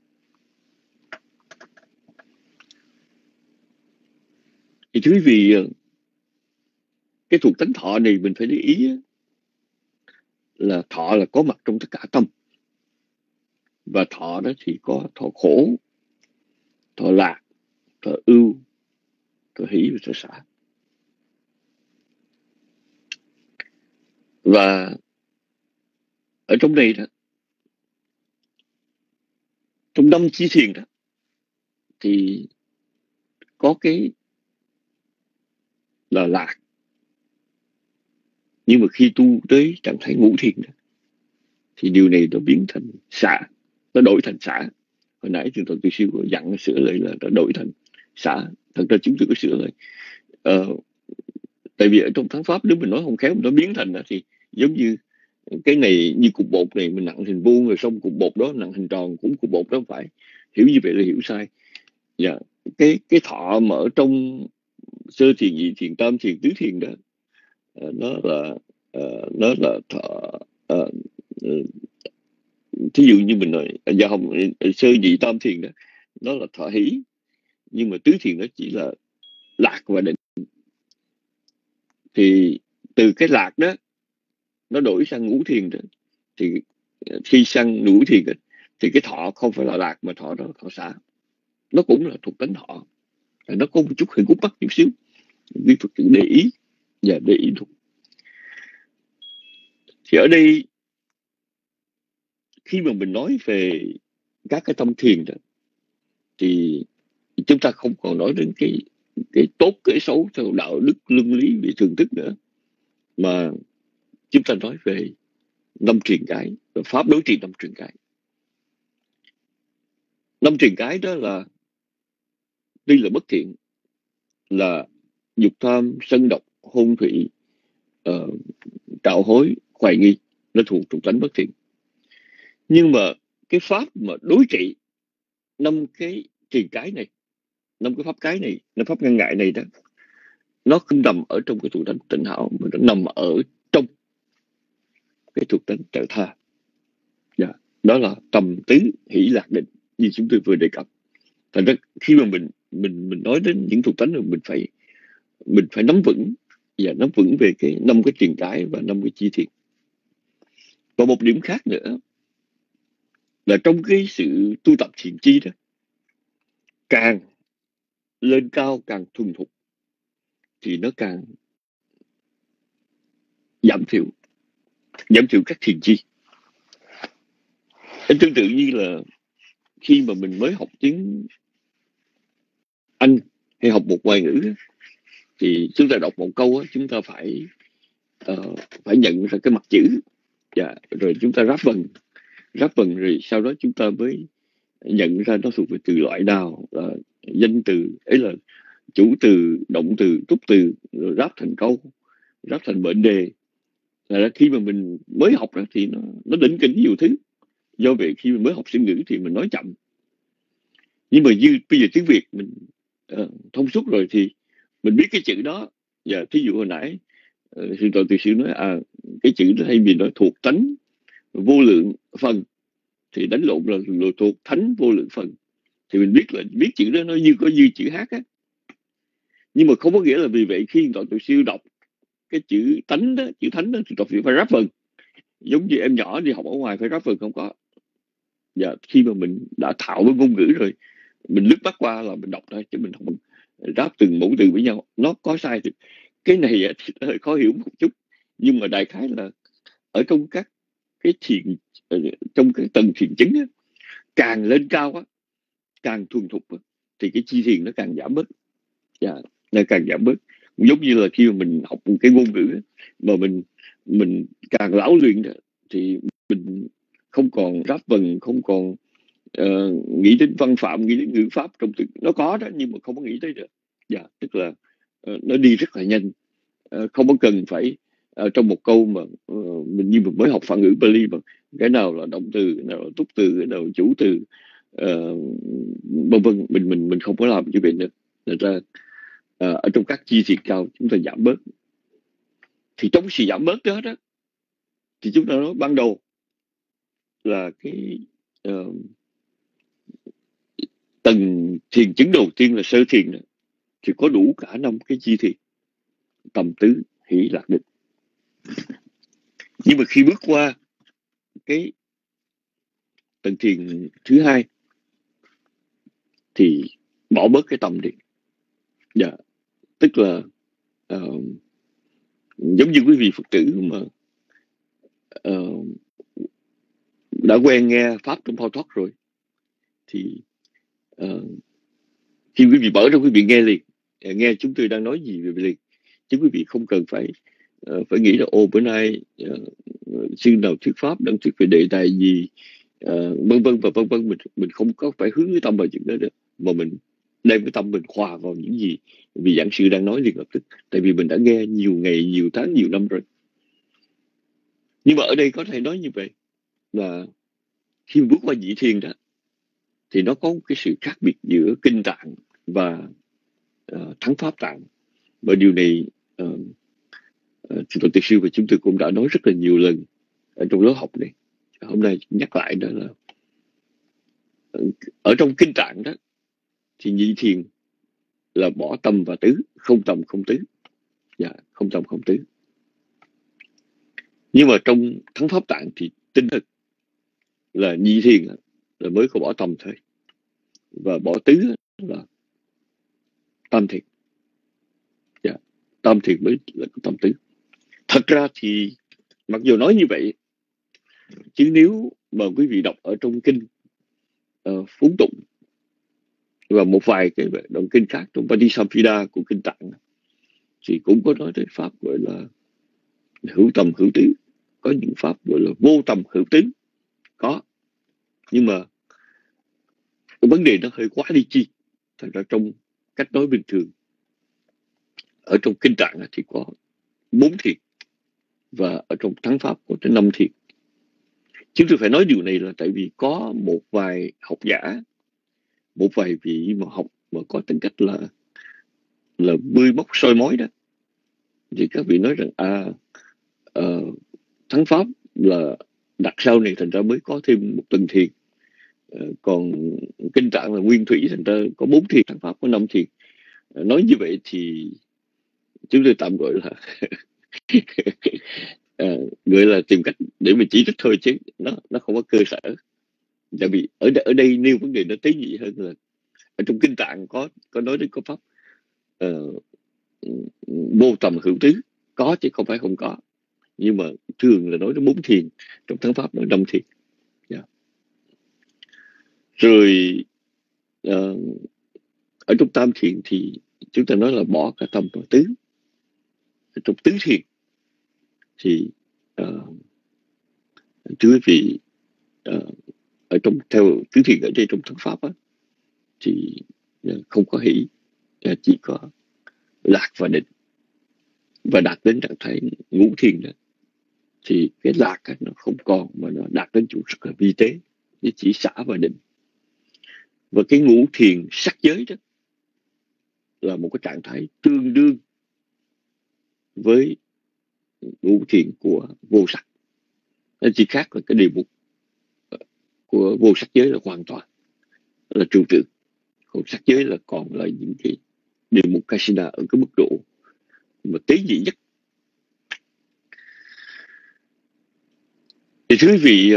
Thì thưa quý vị, cái thuộc tánh thọ này mình phải để ý là thọ là có mặt trong tất cả tâm. Và thọ đó thì có thọ khổ, thọ lạc, thọ ưu, thọ hỷ và thọ xả. Và ở trong đây đó, trong 5 chi thiền đó, thì có cái là lạc. Nhưng mà khi tu tới trạng thái ngũ thiền đó, thì điều này nó biến thành xả, nó đổi thành xả. Hồi nãy chúng tôi siêu có dặn sửa lại là nó đổi thành xả. Thật ra chúng tôi có sửa lại. Tại vì ở trong thắng pháp nếu mình nói không khéo, nó biến thành đó, thì giống như cái này như cục bột này mình nặng hình vuông, rồi xong cục bột đó nặng hình tròn, cũng cục bột đó không phải. Hiểu như vậy là hiểu sai. Dạ. Cái thọ mà ở trong sơ thiền, nhị thiền, tam thiền, tứ thiền đó, nó là thọ. Thí dụ như mình nói do không, sơ nhị tam thiền đó nó là thọ hỷ, nhưng mà tứ thiền nó chỉ là lạc và định. Thì từ cái lạc đó nó đổi sang ngũ thiền đó, thì khi sang ngũ thiền đó, thì cái thọ không phải là lạc, mà thọ đó là thọ xả. Nó cũng là thuộc tánh thọ, nó có một chút hơi gút mắt chút xíu. Quý Phật tử để ý và để ý thuộc. Thì ở đây khi mà mình nói về các cái tâm thiền đó, thì chúng ta không còn nói đến cái tốt cái xấu theo đạo đức luân lý về thường thức nữa, mà chúng ta nói về 5 truyền cái và pháp đối trị 5 truyền cái. 5 truyền cái đó là tuy là bất thiện, là dục tham, sân độc, hôn thủy, trạo hối, hoài nghi, nó thuộc tánh bất thiện. Nhưng mà cái pháp mà đối trị 5 cái truyền cái này, 5 cái pháp cái này, 5 pháp ngăn ngại này đó, nó không nằm ở trong cái thuộc tánh tịnh hảo, mà nó nằm ở trong cái thuộc tánh trợ tha. Đó là tầm tứ hỷ lạc định như chúng tôi vừa đề cập. Thành ra khi mà mình nói đến những thuộc tánh này, mình phải nắm vững, và nắm vững về cái 5 cái truyền cái và 5 cái chi thiền. Và một điểm khác nữa là trong cái sự tu tập thiền chi đó, càng lên cao, càng thuần thục, thì nó càng giảm thiểu các thiền chi. Tương tự như là khi mà mình mới học tiếng Anh hay học một ngoại ngữ, thì chúng ta đọc một câu, chúng ta phải nhận ra cái mặt chữ, rồi chúng ta ráp vần, rồi sau đó chúng ta mới nhận ra nó thuộc về từ loại nào, là danh từ ấy, là chủ từ, động từ, túc từ, rồi ráp thành câu, ráp thành mệnh đề. Là khi mà mình mới học đó, thì nó đỉnh kỉnh nhiều thứ. Do vậy khi mình mới học ngữ thì mình nói chậm. Nhưng mà bây giờ tiếng Việt mình thông suốt rồi, thì mình biết cái chữ đó. Và thí dụ hồi nãy sư tổ từ sư nói cái chữ đó, hay vì nói thuộc tánh vô lượng phần, thì đánh lộn là thuộc thánh vô lượng phần. Thì mình biết chữ đó nó có như chữ hát á. Nhưng mà không có nghĩa là vì vậy khi tổ sư đọc cái chữ tánh đó, chữ thánh đó, thì tổ sư phải ráp vần. Giống như em nhỏ đi học ở ngoài phải ráp vần, không có. Và khi mà mình đã thạo với ngôn ngữ rồi, mình lướt mắt qua là mình đọc thôi, chứ mình không ráp từng mẫu từ với nhau. Nó có sai thì cái này thì hơi khó hiểu một chút. Nhưng mà đại khái là ở trong các cái thiền, trong cái tầng thiền chứng á, càng lên cao á, càng thuần thục á, thì cái chi thiền nó càng giảm bớt. Nó càng giảm bớt. Giống như là khi mà mình học một cái ngôn ngữ á, mà mình càng lão luyện đó, thì mình không còn ráp vần, không còn nghĩ đến văn phạm, nghĩ đến ngữ pháp trong từ. Nó có đó, nhưng mà không có nghĩ tới được. Tức là nó đi rất là nhanh. Không có cần phải trong một câu mà mình như mình mới học phản ngữ Bali, mà cái nào là động từ, cái nào là túc từ, cái nào là chủ từ, vân vân. Mình không có làm như vậy nữa. Nên ra ở trong các chi thiền cao chúng ta giảm bớt. Thì trong sự giảm bớt đó thì chúng ta nói ban đầu là cái tầng thiền chứng đầu tiên là sơ thiền đó, thì có đủ cả 5 cái chi thiền: tầm tứ hỷ lạc định. Nhưng mà khi bước qua cái tầng thiền thứ hai thì bỏ bớt cái tầm đi. Tức là giống như quý vị Phật tử mà ờ, đã quen nghe pháp trong Phao Thoát rồi thì khi quý vị mở ra quý vị nghe liền, nghe chúng tôi đang nói gì về liền, chứ quý vị không cần phải nghĩ là bữa nay sư nào thuyết pháp đang thuyết về đề tài gì, vân vân và vân vân. Mình không có phải hướng cái tâm vào chuyện đó được, mà mình đem cái tâm mình hòa vào những gì vị giảng sư đang nói liền lập tức, tại vì mình đã nghe nhiều ngày, nhiều tháng, nhiều năm rồi. Nhưng mà ở đây có thể nói như vậy là khi bước qua nhị thiền đó thì nó có một cái sự khác biệt giữa kinh tạng và thắng pháp tạng, và điều này Tổ Tiên Sư và chúng tôi cũng đã nói rất là nhiều lần ở trong lớp học này. Hôm nay nhắc lại đó là ở trong kinh tạng đó thì nhị thiền là bỏ tâm và tứ, không tâm không tứ. Dạ, không tâm không tứ. Nhưng mà trong thắng pháp tạng thì tinh thực là nhị thiền là mới có bỏ tâm thôi, và bỏ tứ là tam thiền. Dạ, tam thiền mới là tâm tứ. Thật ra thì mặc dù nói như vậy, chứ nếu mà quý vị đọc ở trong kinh Phú Tụng và một vài cái đoạn kinh khác trong Patisamphida của kinh Tạng thì cũng có nói tới pháp gọi là hữu tâm hữu tứ, có những pháp gọi là vô tâm hữu tứ, có. Nhưng mà cái vấn đề nó hơi quá đi chi. Thật ra trong cách nói bình thường ở trong kinh Tạng thì có 4 thiền, và ở trong thắng pháp có tới 5 thiền. Chúng tôi phải nói điều này là tại vì có một vài học giả, một vài vị mà học mà có tính cách là bươi móc soi mói đó, thì các vị nói rằng thắng pháp là đặt sau này, thành ra mới có thêm một tầng thiền. Còn kinh Tạng là nguyên thủy, thành ra có 4 thiền, thắng pháp có 5 thiền. Nói như vậy thì chúng tôi tạm gọi là gọi là tìm cách để mình chỉ trích thôi, chứ nó không có cơ sở. Tại vì ở đây nêu vấn đề nó tế nhị hơn là ở trong kinh Tạng có nói đến có pháp vô tầm hữu tứ, có chứ không phải không có. Nhưng mà thường là nói đến 4 thiền, trong thắng pháp nói 5 thiền. Yeah. Rồi ở trong tam thiền thì chúng ta nói là bỏ cả tâm và tứ. Ở trong tứ thiền thì thưa quý vị, ở trong theo tứ thiền ở đây trong thắng pháp thì không có hỷ, chỉ có lạc và định. Và đạt đến trạng thái ngũ thiền đó thì cái lạc nó không còn, mà nó đạt đến chỗ rất là vi tế, nó chỉ xả và định. Và cái ngũ thiền sắc giới đó là một cái trạng thái tương đương với ngũ thiền của vô sắc. Nó chỉ khác là cái đề mục của vô sắc giới là hoàn toàn là trừu tượng, còn sắc giới là còn là những cái đề mục Kasina ở cái mức độ mà tế nhị nhất. Thì thưa quý vị,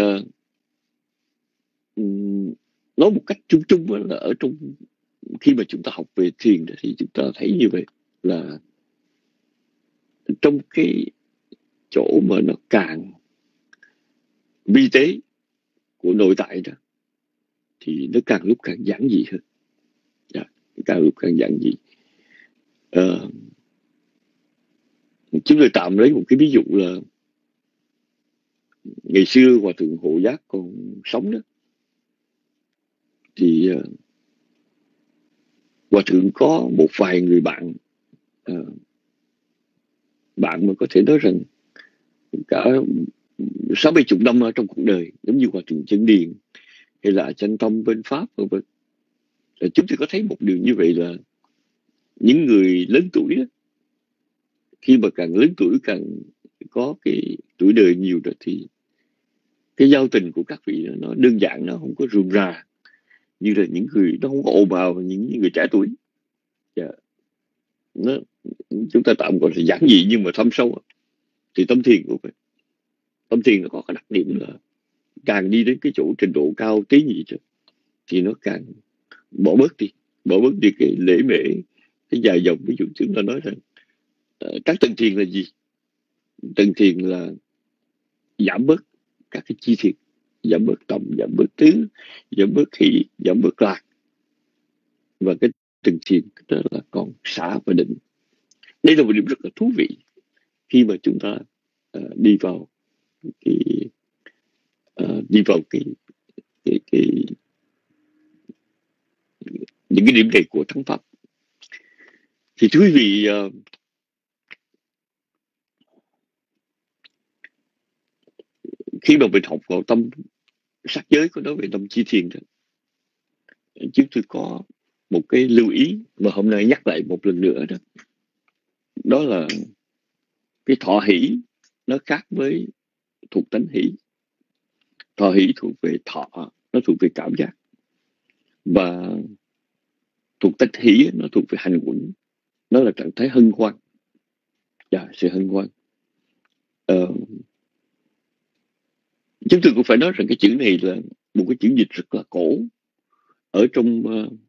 nói một cách chung chung là ở trong khi mà chúng ta học về thiền thì chúng ta thấy như vậy là trong cái chỗ mà nó càng vi tế của nội tại đó thì nó càng lúc càng giản dị hơn. Càng lúc càng giản dị. Chúng tôi tạm lấy một cái ví dụ là ngày xưa Hòa Thượng Hộ Giác còn sống đó, thì Hòa Thượng có một vài người bạn mà có thể nói rằng cả 60 năm trong cuộc đời, giống như Hòa Thượng Chân Điền hay là Chánh Tâm bên Pháp v.v. Chúng tôi có thấy một điều như vậy là những người lớn tuổi đó, khi mà càng lớn tuổi càng có cái tuổi đời nhiều rồi thì cái giao tình của các vị nó đơn giản, nó không có rườm rà như là những người, nó không có ồn ào những người trẻ tuổi. Chúng ta tạm gọi là giản dị nhưng mà thâm sâu. Thì tâm thiền cũng vậy. Tâm thiền nó có cái đặc điểm là càng đi đến cái chỗ trình độ cao tế nhị rồi thì nó càng bỏ bớt đi cái lễ mễ, cái dài dòng. Ví dụ chúng ta nói rằng các tầng thiền là gì? Tầng thiền là giảm bớt các cái chi thiệt, giảm bớt tâm, giảm bớt tứ, giảm bớt hỷ, giảm bớt lạc. Và cái từng thiền đó là còn xả và định. Đây là một điểm rất là thú vị khi mà chúng ta đi vào cái những cái điểm này của thắng pháp. Thì thưa quý vị, khi mà mình học vào tâm sắc giới có nói về tâm chi thiền đó, chúng tôi có một cái lưu ý mà hôm nay nhắc lại một lần nữa đó. Đó là cái thọ hỷ nó khác với thuộc tánh hỷ. Thọ hỷ thuộc về thọ, nó thuộc về cảm giác. Và thuộc tánh hỷ nó thuộc về hành quẩn, nó là trạng thái hân hoan. Sự hân hoan. Chúng tôi cũng phải nói rằng cái chữ này là một cái chữ dịch rất là cổ. Ở trong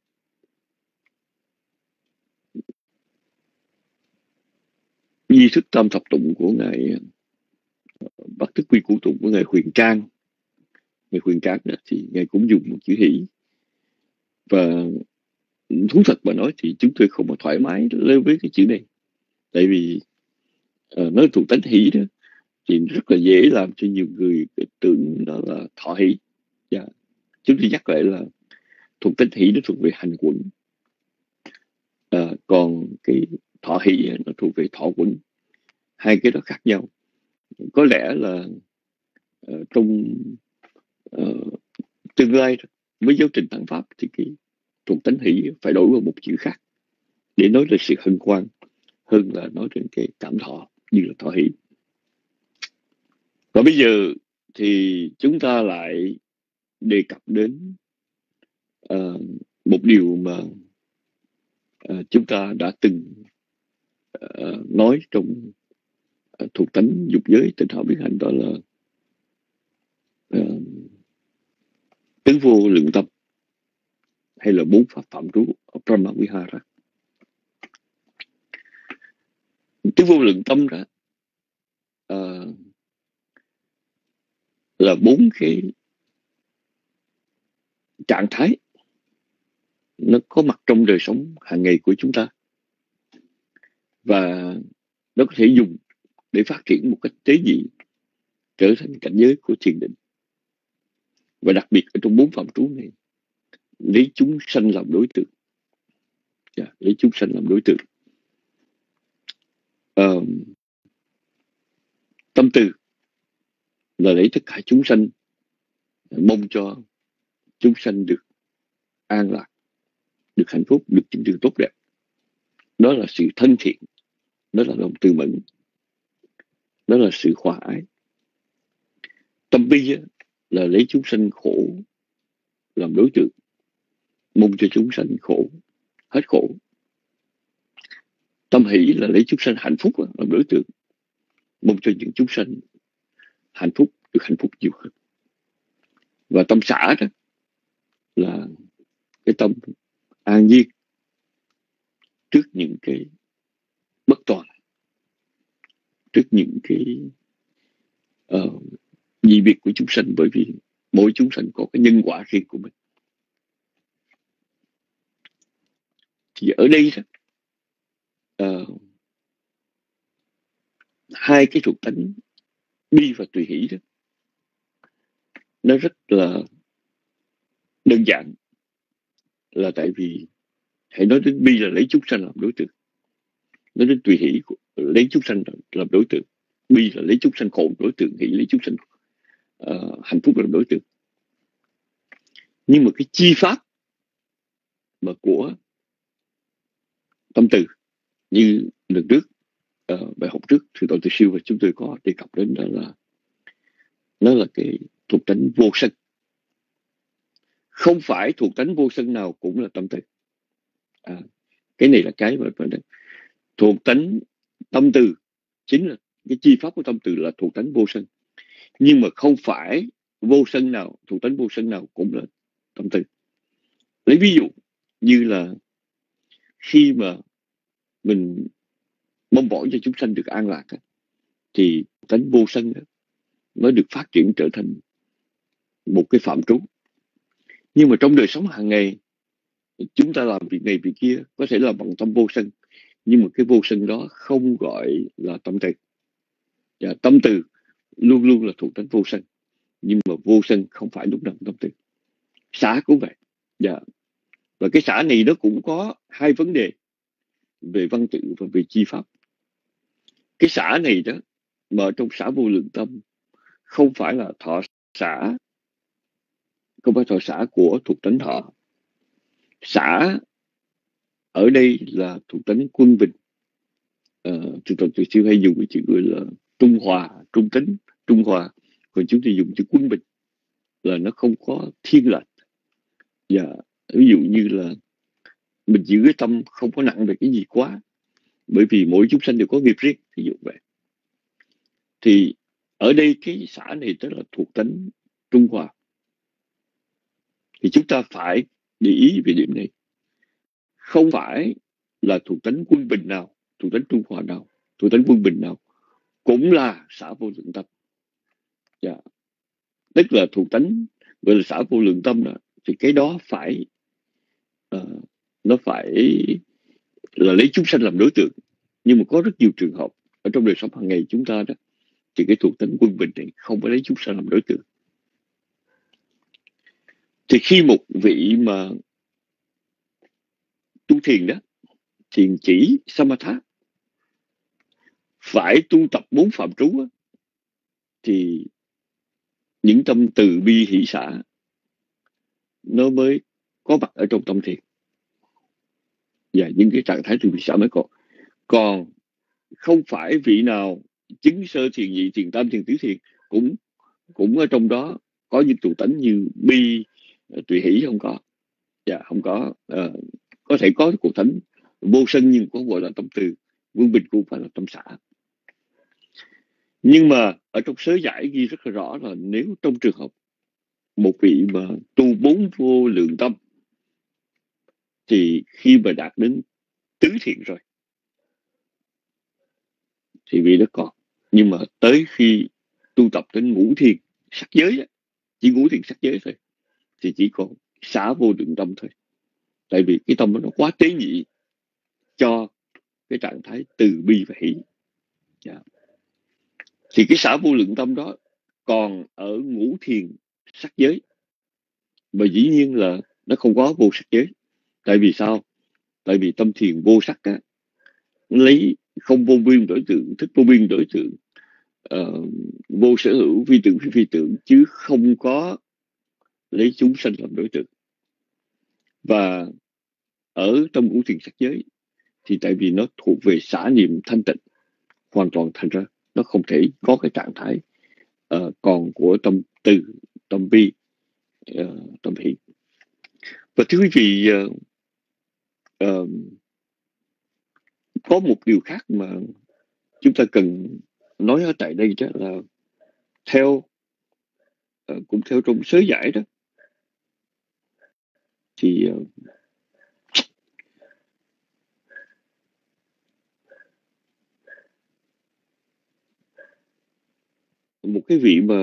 di thức tam thập tụng của Ngài Bắc Thức Quy Củ Tụng của Ngài Huyền Trang. Ngài Huyền Trang đó, thì Ngài cũng dùng một chữ hỷ. Và thú thật mà nói thì chúng tôi không có thoải mái lên với cái chữ này. Tại vì nói thuộc tánh hỷ đó thì rất là dễ làm cho nhiều người tưởng đó là thọ hỷ. Chúng tôi nhắc lại là thuộc tánh hỷ nó thuộc về hành quẩn. Còn cái thọ hỷ nó thuộc về thọ quẩn. Hai cái đó khác nhau. Có lẽ là trong tương lai với giáo trình thắng pháp thì cái thuộc tánh hỷ phải đổi vào một chữ khác để nói là sự hân hoan hơn là nói đến cái cảm thọ như là thọ hỷ. Và bây giờ thì chúng ta lại đề cập đến một điều mà chúng ta đã từng nói trong thuộc tánh dục giới tịnh thọ biến hành, đó là tứ vô lượng tâm hay là 4 pháp phạm trú Brahma Vihara. Tứ vô lượng tâm đó là 4 cái trạng thái nó có mặt trong đời sống hàng ngày của chúng ta, và nó có thể dùng để phát triển một cách tế nhị trở thành cảnh giới của thiền định. Và đặc biệt ở trong 4 phạm trú này, lấy chúng sanh làm đối tượng. Lấy chúng sanh làm đối tượng. Tâm từ là lấy tất cả chúng sanh, mong cho chúng sanh được an lạc, được hạnh phúc, được chứng đường tốt đẹp. Đó là sự thân thiện, đó là lòng từ mẫn, đó là sự hòa ái. Tâm bi là lấy chúng sanh khổ làm đối tượng, mong cho chúng sanh khổ, hết khổ. Tâm hỷ là lấy chúng sanh hạnh phúc làm đối tượng, mong cho những chúng sanh hạnh phúc, được hạnh phúc nhiều hơn. Và tâm xả đó là cái tâm an nhiên trước những cái bất toàn, trước những cái dị biệt của chúng sanh, bởi vì mỗi chúng sanh có cái nhân quả riêng của mình. Thì ở đây đó, hai cái thuộc tánh bi và tùy hỷ đó, nó rất là đơn giản. Là tại vì hãy nói đến bi là lấy chúng sanh làm đối tượng, nói đến tùy hỷ lấy chúng sanh làm đối tượng, bi là lấy chúng sanh khổ làm đối tượng, hỷ lấy chúng sanh hạnh phúc làm đối tượng. Nhưng mà cái chi pháp mà của tâm từ, như lần trước bài học trước thì Tổ Tư Siêu và chúng tôi có đề cập đến, đó là nó là cái thuộc tánh vô sân. Không phải thuộc tánh vô sân nào cũng là tâm từ. Cái này là cái mà thuộc tánh tâm từ chính là cái chi pháp của tâm từ là thuộc tánh vô sân. Nhưng mà không phải vô sân nào, thuộc tánh vô sân nào cũng là tâm từ. Lấy ví dụ như là khi mà mình mong mỏi cho chúng sanh được an lạc thì tánh vô sân mới được phát triển trở thành một cái phạm trú. Nhưng mà trong đời sống hàng ngày, chúng ta làm việc này việc kia có thể làm bằng tâm vô sân, nhưng mà cái vô sân đó không gọi là tâm từ. Và tâm từ luôn luôn là thuộc tính vô sân, nhưng mà vô sân không phải lúc nào tâm từ. Xả cũng vậy. Và cái xả này nó cũng có hai vấn đề về văn tự và về chi pháp. Cái xả này đó, mà trong xả vô lượng tâm không phải là thọ xả, không phải thọ xả của thuộc tính thọ. Xả ở đây là thuộc tính quân bình. Chúng tôi từ xưa hay dùng cái chữ gọi là trung hòa, trung tính, trung hòa. Còn chúng tôi dùng chữ quân bình là nó không có thiên lệch. Và ví dụ như là mình giữ cái tâm không có nặng về cái gì quá, bởi vì mỗi chúng sanh đều có nghiệp riêng, ví dụ vậy. Thì ở đây cái xả này tức là thuộc tính trung hòa. Thì chúng ta phải để ý về điểm này. Không phải là thuộc tính quân bình nào, thuộc tính trung hòa nào, thuộc tính quân bình nào cũng là xả vô lượng tâm. Tức là thuộc tính gọi là xả vô lượng tâm đó, thì cái đó phải nó phải là lấy chúng sanh làm đối tượng. Nhưng mà có rất nhiều trường hợp ở trong đời sống hàng ngày chúng ta đó, thì cái thuộc tính quân bình này không có lấy chúng sanh làm đối tượng. Thì khi một vị mà tu thiền đó, thiền chỉ samatha, phải tu tập 4 phạm trú đó, thì những tâm từ bi hỷ xả nó mới có mặt ở trong tâm thiền. Và những cái trạng thái từ bi xả mới có. Còn không phải vị nào chứng sơ thiền nhị thiền tam thiền tứ thiền cũng ở trong đó có những tụ tánh như bi tùy hỷ, không có. Không có. Có thể có cuộc thánh vô sân nhưng có gọi là tâm từ. Quân bình cũng phải là tâm xả. Nhưng mà ở trong sớ giải ghi rất là rõ là nếu trong trường hợp một vị mà tu 4 vô lượng tâm, thì khi mà đạt đến tứ thiện rồi thì vị đó còn. Nhưng mà tới khi tu tập đến ngũ thiền sắc giới, chỉ ngũ thiền sắc giới thôi, thì chỉ còn xả vô lượng tâm thôi. Tại vì cái tâm nó quá tế nhị cho cái trạng thái từ bi và hỷ. Thì cái xả vô lượng tâm đó còn ở ngũ thiền sắc giới, mà dĩ nhiên là nó không có vô sắc giới. Tại vì sao? Tại vì tâm thiền vô sắc á, lấy không vô biên đối tượng, thức vô biên đối tượng, vô sở hữu, phi tưởng phi tưởng, chứ không có lấy chúng sanh làm đối tượng. Và ở trong ngũ thiền sắc giới thì tại vì nó thuộc về xả niệm thanh tịnh hoàn toàn, thành ra nó không thể có cái trạng thái còn của tâm từ, tâm bi, tâm hỷ. Và thưa quý vị, có một điều khác mà chúng ta cần nói ở tại đây, đó là cũng theo trong sớ giải đó, thì một cái vị mà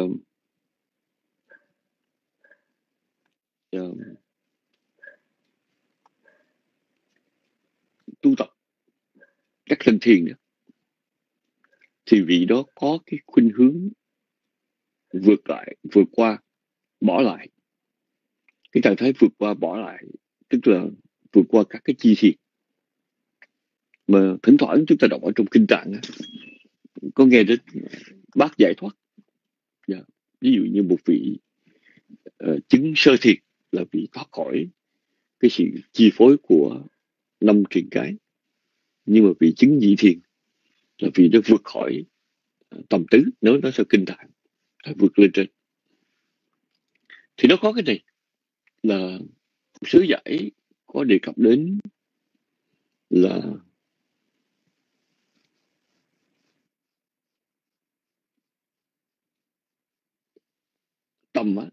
tu tập các thân thiền đó, thì vị đó có cái khuynh hướng vượt qua, bỏ lại. Cái trạng thái vượt qua bỏ lại tức là vượt qua các cái chi thiền mà thỉnh thoảng chúng ta đọc ở trong kinh Tạng, có nghe đến bát giải thoát. Ví dụ như một vị chứng sơ thiền là vị thoát khỏi cái sự chi phối của 5 truyền cái, nhưng mà vị chứng nhị thiền là vị nó vượt khỏi tầm tứ, nếu nó theo kinh Tạng là vượt lên trên. Thì nó có cái này là sớ giải có đề cập đến là tâm á,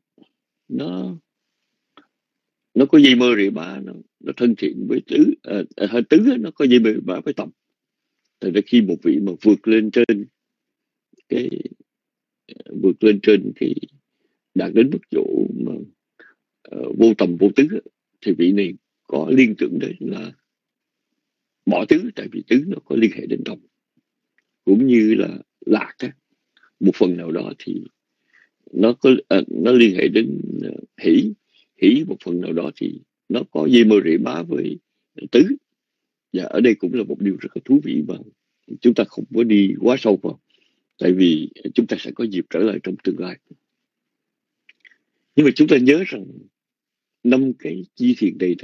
nó có dây mơ rễ bá, nó thân thiện với tứ, tứ nó có dây mơ rễ bá với tâm. Tại vì khi một vị mà vượt lên trên cái vượt lên trên cái đạt đến mức độ mà vô tầm vô tứ á, thì vị này có liên tưởng đến là bỏ tứ, tại vì tứ nó có liên hệ đến tâm, cũng như là lạc á, một phần nào đó thì nó có nó liên hệ đến hỷ. Hỷ một phần nào đó thì nó có dây mơ rễ má với tứ. Và ở đây cũng là một điều rất là thú vị mà chúng ta không có đi quá sâu vào, tại vì chúng ta sẽ có dịp trở lại trong tương lai. Nhưng mà chúng ta nhớ rằng 5 cái chi thiền đây đó,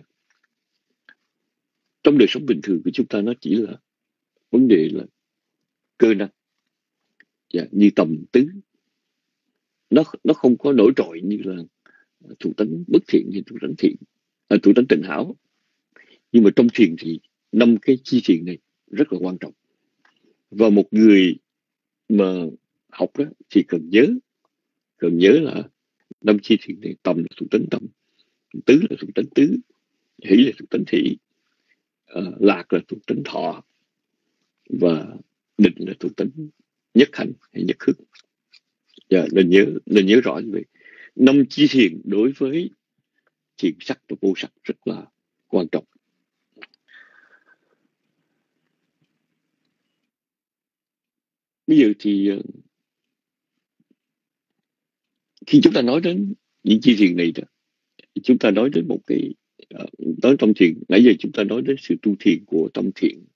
trong đời sống bình thường của chúng ta nó chỉ là vấn đề là cơ năng, như tầm tứ. Nó không có nổi trội như là thủ tánh bất thiện hay thủ tánh thiện, thủ tánh tịnh hảo. Nhưng mà trong thiền thì 5 cái chi thiền này rất là quan trọng. Và một người mà học đó thì cần nhớ là 5 chi thiền này: tầm là thủ tánh tâm, tứ là thủ tánh tứ, hỷ là thủ tánh hỷ, lạc là thủ tánh thọ, và định là thủ tánh nhất hành hay nhất hức. Nên nhớ rõ như vậy. 5 chi thiền đối với thiền sắc và vô sắc rất là quan trọng. Bây giờ thì khi chúng ta nói đến những chi thiền này đó, chúng ta nói đến một cái nói trong thiền. Nãy giờ chúng ta nói đến sự tu thiền của tâm thiện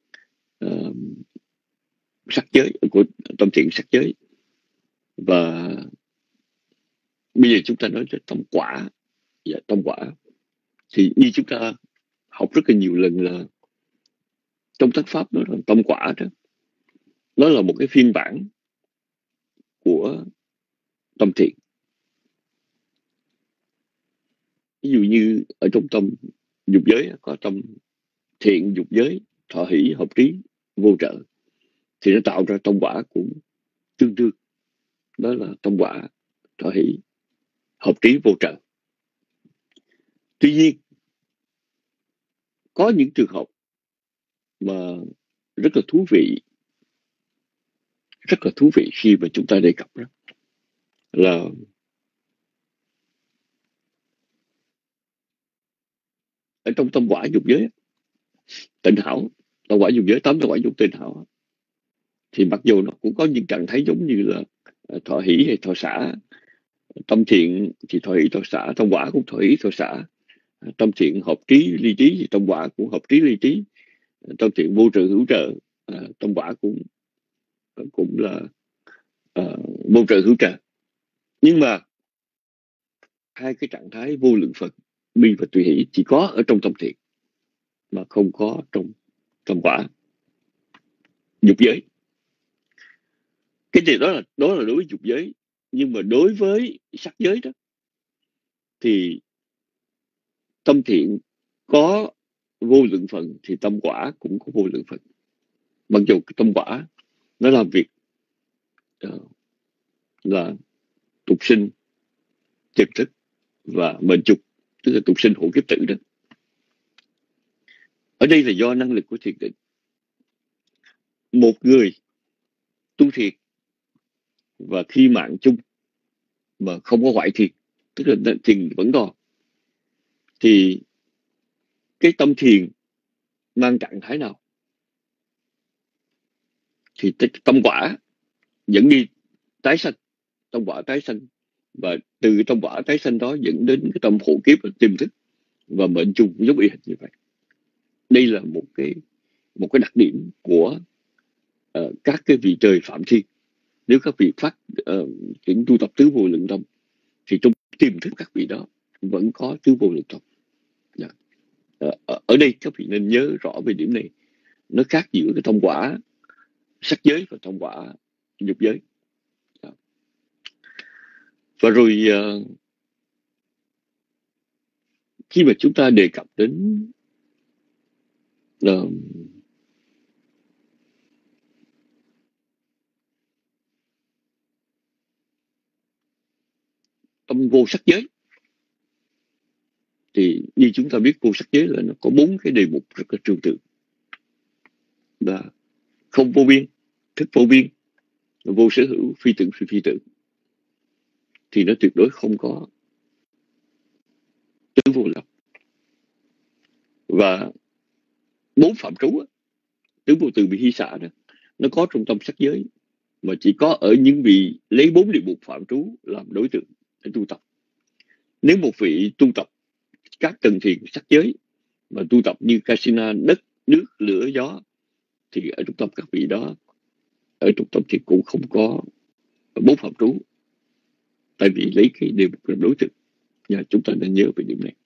sắc giới, của tâm thiện sắc giới. Và bây giờ chúng ta nói đến tâm quả. Tâm quả thì như chúng ta học rất là nhiều lần là trong thuyết pháp đó là tâm quả đó, nó là một cái phiên bản của tâm thiện. Ví dụ như ở trong tâm dục giới có tâm thiện dục giới, thọ hỷ hợp trí vô trợ, thì nó tạo ra tâm quả cũng tương đương, đó là tâm quả thọ hỷ hợp trí vô trợ. Tuy nhiên có những trường hợp mà rất là thú vị khi mà chúng ta đề cập đó là ở trong tâm quả dục giới tịnh hảo, tâm quả dục giới 8 tâm quả dục tịnh hảo, thì mặc dù nó cũng có những trạng thái giống như là thọ hỷ hay thọ xả. Tâm thiện thì thọ hỷ thọ xả, tâm quả cũng thọ hỷ thọ xả. Tâm thiện hợp trí ly trí thì tâm quả cũng hợp trí ly trí. Tâm thiện vô trợ hữu trợ, tâm quả cũng là vô trợ hữu trợ. Nhưng mà hai cái trạng thái vô lượng Phật bi và tùy hỷ chỉ có ở trong tâm thiện mà không có trong tâm quả dục giới. Cái gì đó là đối với dục giới. Nhưng mà đối với sắc giới đó thì tâm thiện có vô lượng phần thì tâm quả cũng có vô lượng phần. Mặc dù tâm quả nó làm việc là tục sinh tiềm thức và mệnh trục, tức là tục sinh hộ kiếp tử đó. Ở đây là do năng lực của thiền định. Một người tu thiền và khi mạng chung mà không có ngoại thiền, tức là thiền vẫn còn, thì cái tâm thiền mang trạng thái nào thì tâm quả dẫn đi tái sanh, tâm quả tái sanh, và từ tâm quả tái sanh đó dẫn đến cái tâm hộ kiếp tiềm thức và mệnh chung giống y hệt như vậy. Đây là một cái đặc điểm của các cái vị trời phạm thiên. Nếu các vị phát những tu tập tứ vô lượng tâm thì trong tiềm thức các vị đó vẫn có tứ vô lượng tâm. Ở đây các vị nên nhớ rõ về điểm này. Nó khác giữa cái tâm quả sắc giới và tâm quả dục giới. Và rồi khi mà chúng ta đề cập đến tâm vô sắc giới thì như chúng ta biết vô sắc giới là nó có 4 cái đề mục rất là trừu tượng, là không vô biên, thức vô biên, vô sở hữu, phi tưởng phi tưởng, thì nó tuyệt đối không có tứ vô lập. Và 4 phạm trú, tứ vô từ bị hy xả đó, nó có trong tâm sắc giới, mà chỉ có ở những vị lấy 4 địa mục phạm trú làm đối tượng để tu tập. Nếu một vị tu tập các tầng thiền sắc giới mà tu tập như Kasina, đất, nước, lửa, gió, thì ở trung tâm các vị đó, ở trung tâm thiền cũng không có 4 phạm trú, tại vì lấy cái địa mục làm đối tượng. Và chúng ta nên nhớ về điểm này.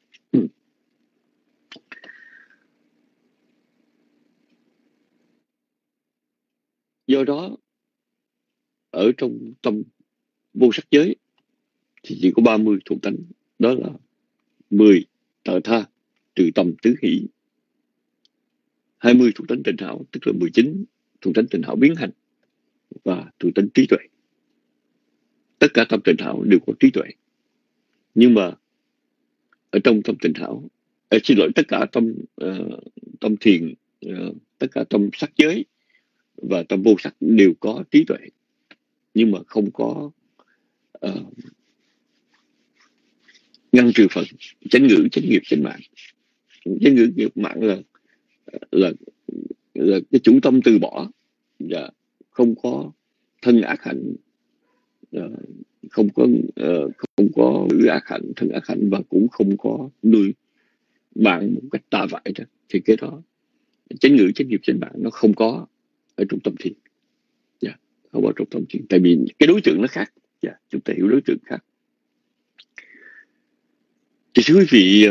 Do đó, ở trong tâm vô sắc giới thì chỉ có 30 thuộc tánh, đó là 10 tợ tha, trừ tâm tứ hỷ, 20 thuộc tánh tịnh hảo, tức là 19 thuộc tánh tịnh hảo biến hành, và thuộc tánh trí tuệ. Tất cả tâm tịnh hảo đều có trí tuệ, nhưng mà ở trong tâm tịnh hảo, tất cả tâm thiền, tất cả tâm sắc giới và tâm vô sắc đều có trí tuệ, nhưng mà không có ngăn trừ phần chánh ngữ, chánh nghiệp, chánh mạng. Chánh ngữ, nghiệp, mạng là cái chủ tâm từ bỏ, và không có thân ác hạnh, không có ngữ ác hạnh, thân ác hạnh, và cũng không có nuôi bạn một cách tà vại đó. Thì cái đó chánh ngữ, chánh nghiệp, chánh mạng nó không có ở trung tâm thiền, không ở trung tâm thiền, tại vì cái đối tượng nó khác. Chúng ta hiểu đối tượng khác. Thì thưa quý vị,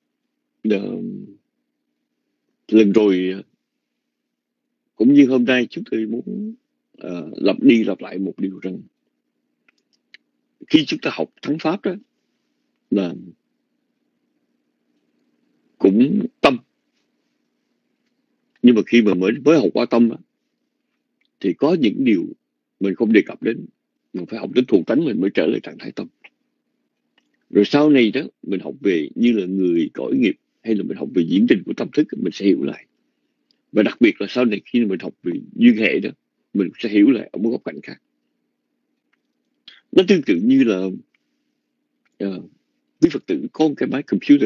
lần rồi cũng như hôm nay, chúng tôi muốn lặp đi lặp lại một điều rằng khi chúng ta học thắng pháp đó là cũng tâm, nhưng mà khi mà mới học qua tâm đó, thì có những điều mình không đề cập đến, mình phải học đến thuộc tánh mình mới trở lại trạng thái tâm. Rồi sau này đó mình học về như là người cõi nghiệp, hay là mình học về diễn trình của tâm thức, mình sẽ hiểu lại. Và đặc biệt là sau này khi mình học về duyên hệ đó, mình sẽ hiểu lại ở một góc cạnh khác. Nó tương tự như là quý Phật tử có một cái máy computer.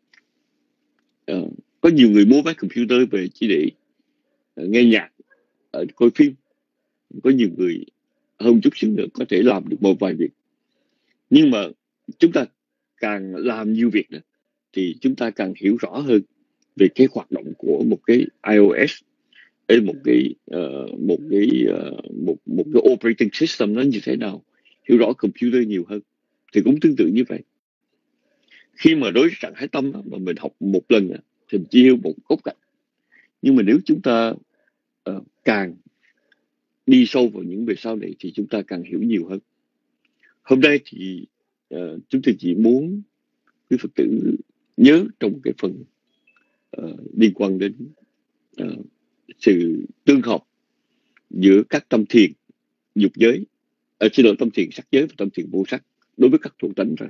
Có nhiều người mua máy computer về chỉ để nghe nhạc, coi phim. Có nhiều người hơn chút xíu nữa có thể làm được một vài việc. Nhưng mà chúng ta càng làm nhiều việc nữa, thì chúng ta càng hiểu rõ hơn về cái hoạt động của một cái iOS, một cái operating system nó như thế nào, hiểu rõ computer nhiều hơn. Thì cũng tương tự như vậy. Khi mà đối với trạng thái tâm mà mình học một lần thì mình chỉ hiểu một góc cạnh. Nhưng mà nếu chúng ta càng đi sâu vào những về sau này thì chúng ta càng hiểu nhiều hơn. Hôm nay thì chúng tôi chỉ muốn quý Phật tử nhớ trong cái phần liên quan đến sự tương hợp giữa các tâm thiền dục giới, tâm thiền sắc giới và tâm thiền vô sắc đối với các thuộc tánh.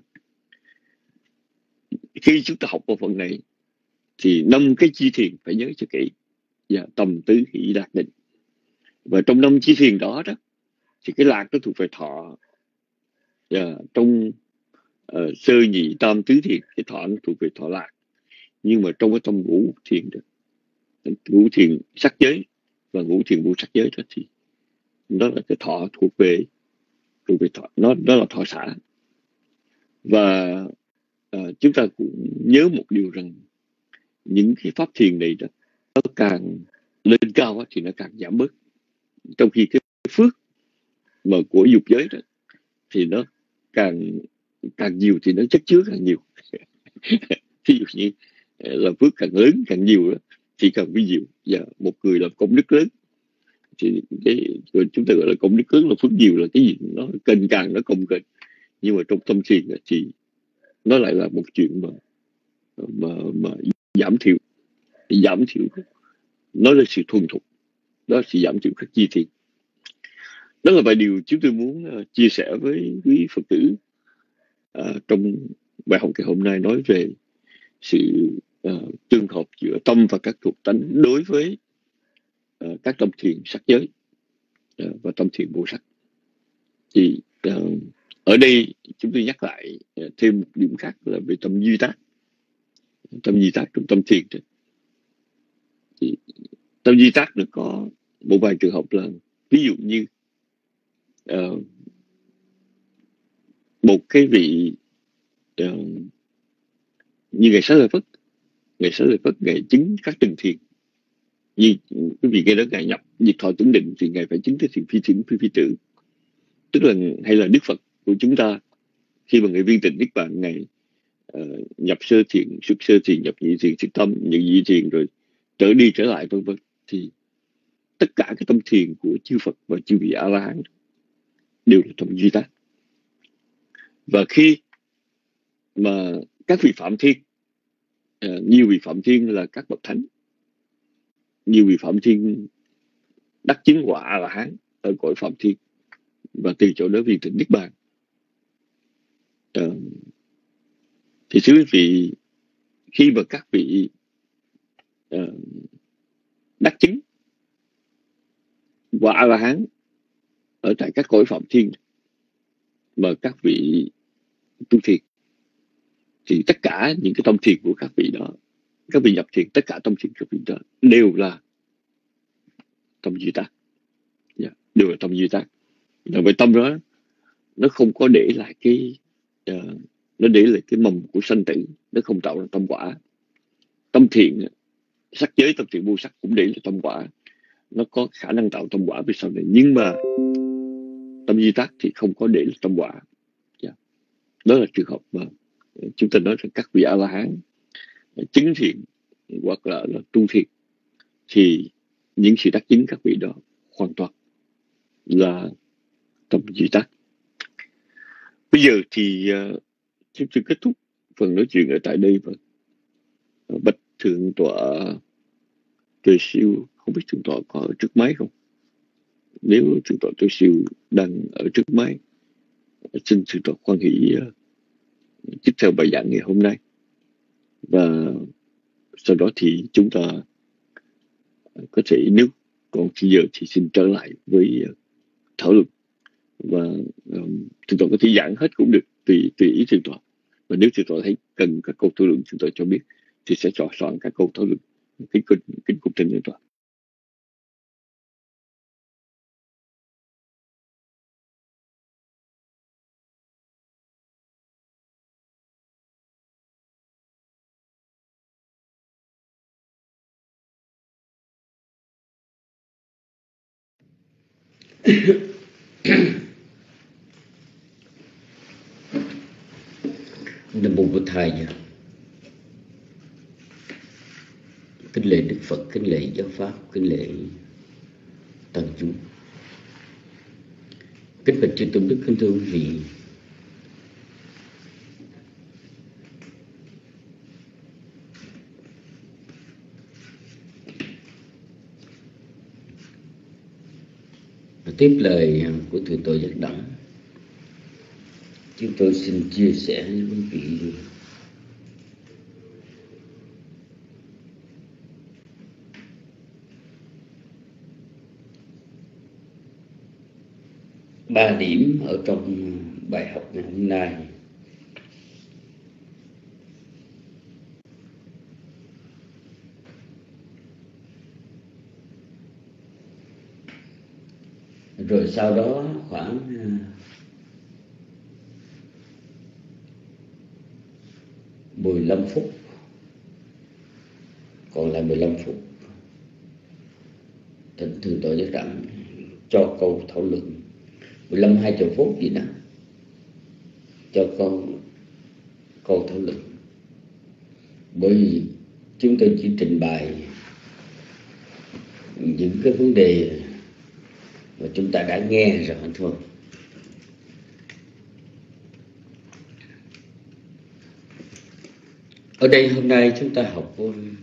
Khi chúng ta học vào phần này thì 5 cái chi thiền phải nhớ cho kỹ, và tầm tứ hỷ đạt định. Và trong 5 chi thiền đó thì cái lạc nó thuộc về thọ. Trong sơ nhị tam tứ thiền, cái thọ nó thuộc về thọ lạc. Nhưng mà trong cái tâm ngũ thiền đó, ngũ thiền sắc giới và ngũ thiền vô sắc giới đó, thì đó là cái thọ thuộc về thọ, đó là thọ xả. Và chúng ta cũng nhớ một điều rằng những cái pháp thiền này đó, nó càng lên cao thì nó càng giảm bớt, trong khi cái phước mà của dục giới đó thì nó càng nhiều thì nó chất chứa càng nhiều. Ví dụ như là phước càng lớn càng nhiều đó, thì càng vi diệu. Và một người làm công đức lớn thì chúng ta gọi là công đức lớn, là phước nhiều là cái gì nó kênh càng, nó công kênh. Nhưng mà trong tâm thiền thì nó lại là một chuyện mà giảm thiểu nó là sự thuần thục, đó là sự giảm thiểu các chi thiền. Đó là vài điều chúng tôi muốn chia sẻ với quý Phật tử trong bài học ngày hôm nay, nói về sự tương hợp giữa tâm và các thuộc tánh đối với các tâm thiền sắc giới và tâm thiền vô sắc. Thì ở đây chúng tôi nhắc lại thêm một điểm khác là về tâm duy tác. Tâm duy tác trong tâm thiền. Thì tâm duy tác nó có một vài trường hợp là ví dụ như một cái vị như Ngài Xá Lợi Phất. Ngài Xá Lợi Phất Ngài chứng các tầng thiền. Như cái vị kia đó Ngài nhập diệt thọ tưởng định thì Ngài phải chứng cái thiền phi tưởng phi tưởng. Tức là hay là Đức Phật của chúng ta khi mà Ngài viên tịch niết bàn, Ngài nhập sơ thiền, xuất sơ thiền, nhập nhị thiền, xuất tâm, nhập nhị thiền rồi trở đi trở lại vân vân, thì tất cả cái tâm thiền của chư Phật và chư vị A La Hán đều là tâm duy tác. Và khi mà các vị Phạm Thiên, nhiều vị Phạm Thiên là các bậc thánh, nhiều vị Phạm Thiên đắc chứng quả A La Hán ở cõi Phạm Thiên và từ chỗ đó viên tịch niết bàn, thì thưa quý vị, khi mà các vị đắc chứng quả A La Hán ở tại các cõi Phạm Thiên mà các vị tu thiền, thì tất cả những cái tâm thiền của các vị đó, các vị nhập thiền, tất cả tâm thiền các vị đó đều là tâm duy tác, đều là tâm duy tác. Và về tâm đó nó không có để lại cái nó để lại cái mầm của sanh tử, nó không tạo ra tâm quả. Tâm thiện, sắc giới, tâm thiện vô sắc cũng để là tâm quả, nó có khả năng tạo tâm quả về sau này. Nhưng mà tâm duy tác thì không có để là tâm quả. Đó là trường hợp mà chúng ta nói rằng các vị A La Hán chứng thiện hoặc là tu thiện, thì những sự đắc chứng các vị đó hoàn toàn là tâm duy tác. Bây giờ thì chúng tôi kết thúc phần nói chuyện ở tại đây và bạch thượng tọa Tuệ Siêu, không biết thượng tọa có ở trước máy không? Nếu thượng tọa Tuệ Siêu đang ở trước máy, xin thượng tọa khoan hỷ tiếp theo bài giảng ngày hôm nay, và sau đó thì chúng ta có thể, nếu còn thì giờ thì xin trở lại với thảo luận, và thượng tọa có thể giảng hết cũng được, tùy ý thượng tọa. Và nếu thượng tọa thấy cần các câu thảo luận thượng tọa cho biết thì sẽ soạn các câu thảo luận. Kính cung trình thượng tọa. Nam mô Bổn Thầy. Kính lễ Đức Phật, kính lễ giáo pháp, kính lễ tăng chúng. Kính bạch chư tôn đức, kính thưa quý vị. Tiếp lời của thượng tọa Giác Đẳng, chúng tôi xin chia sẻ với quý vị ba điểm ở trong bài học ngày hôm nay. Rồi sau đó khoảng 15 phút, còn lại 15 phút, thỉnh thượng tọa Giác Đẳng cho câu thảo luận 15-20 phút gì đó, cho câu thảo luận. Bởi vì chúng tôi chỉ trình bày những cái vấn đề mà chúng ta đã nghe rồi thôi. Ở đây hôm nay chúng ta học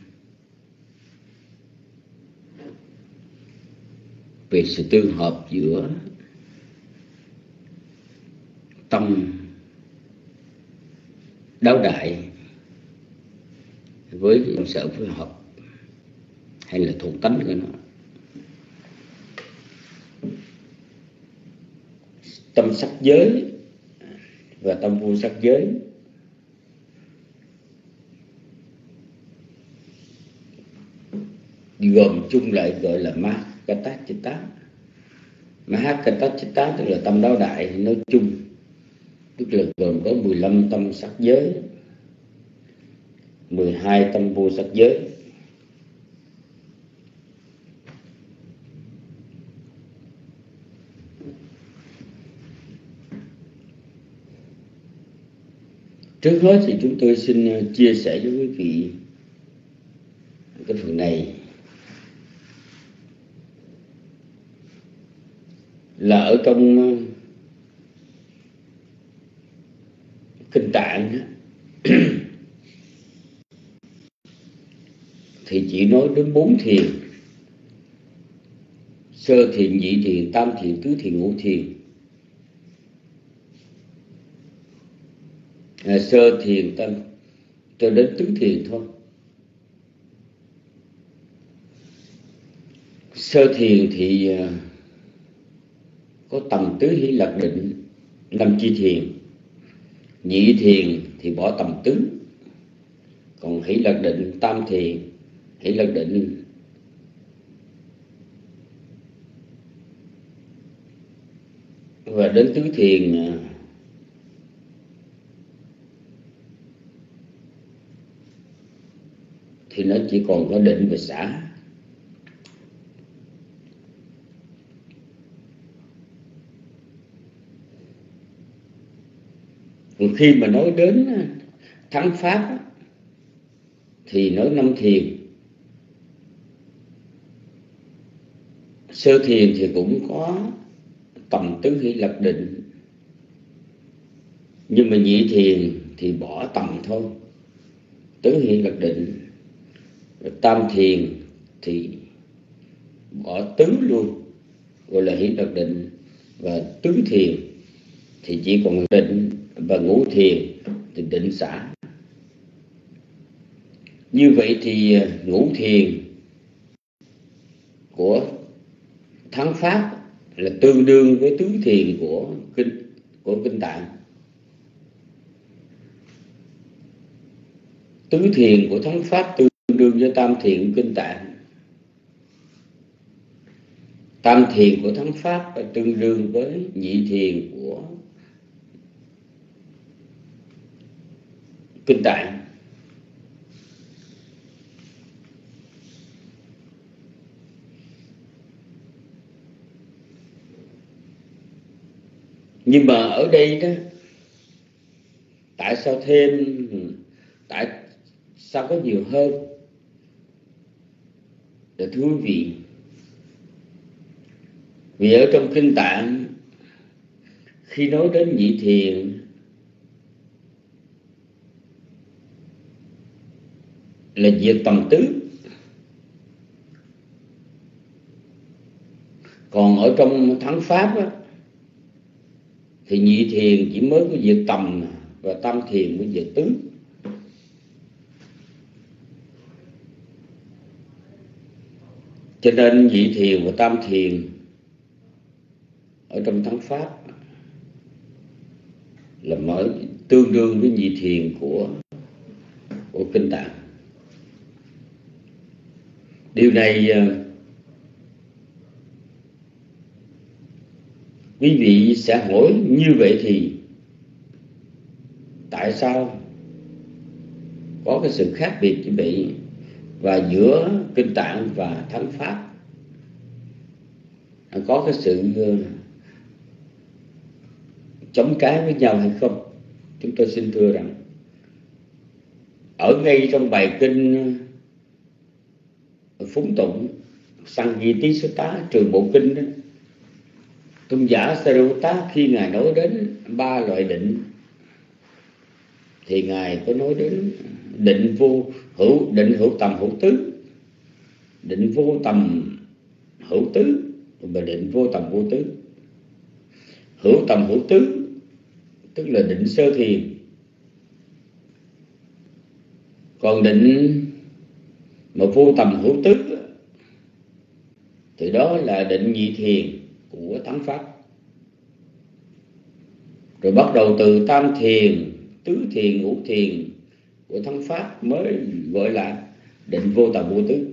về sự tương hợp giữa tâm đáo đại với sở phối hợp hay là thuộc tánh của nó. tâm sắc giới và tâm vô sắc giới. Gồm chung lại gọi là Mahakattachitta. Mahakattachitta tức là tâm đáo đại nói chung, tức là gồm có 15 tâm sắc giới, 12 tâm vô sắc giới. Trước hết thì chúng tôi xin chia sẻ với quý vị cái phần này là ở trong Kinh Tạng thì chỉ nói đến 4 thiền: sơ thiền, nhị thiền, tam thiền, tứ thiền, ngũ thiền. Sơ thiền tâm cho đến tứ thiền thôi. Sơ thiền thì có tầm tứ hỷ lạc định, 5 chi thiền. Nhị thiền thì bỏ tầm tứ, còn hỷ lạc định, tam thiền, hỷ lạc định và đến tứ thiền thì nó chỉ còn có định và xả. Khi mà nói đến thắng pháp thì nói 5 thiền. Sơ thiền thì cũng có tầm tứ hỷ lạc định, nhưng mà nhị thiền thì bỏ tầm thôi, tứ hỷ lạc định. Tam thiền thì bỏ tứ luôn, gọi là hỷ lạc định. Và tứ thiền thì chỉ còn định, và ngũ thiền thì định xả. Như vậy thì ngũ thiền của thắng pháp là tương đương với tứ thiền của Kinh Tạng. Tứ thiền của thắng pháp tương đương với tam thiền Kinh Tạng. Tam thiền của thắng pháp tương đương với nhị thiền của Kinh Tạng. Nhưng mà ở đây đó, tại sao có nhiều hơn? Thưa quý vị, vì ở trong Kinh Tạng khi nói đến nhị thiền là diệt tầm tứ, còn ở trong thắng pháp á, thì nhị thiền chỉ mới có diệt tầm và tam thiền mới diệt tứ. Cho nên nhị thiền và tam thiền ở trong thắng pháp là mới tương đương với nhị thiền của Kinh Tạng. Điều này quý vị sẽ hỏi, như vậy thì tại sao có cái sự khác biệt như vậy, và giữa Kinh Tạng và thắng pháp có cái sự chống trái với nhau hay không? Chúng tôi xin thưa rằng ở ngay trong bài kinh phúng tụng Sanghitissutta trường bộ kinh đó, tôn giả Sariputta khi ngài nói đến 3 loại định thì ngài có nói đến định hữu tầm hữu tứ, định vô tầm hữu tứ và định vô tầm vô tứ. Hữu tầm hữu tứ tức là định sơ thiền, còn định mà vô tầm hữu tứ thì đó là định nhị thiền của thắng pháp. Rồi bắt đầu từ tam thiền, tứ thiền, ngũ thiền của thắng pháp mới gọi là định vô tầm vô tứ.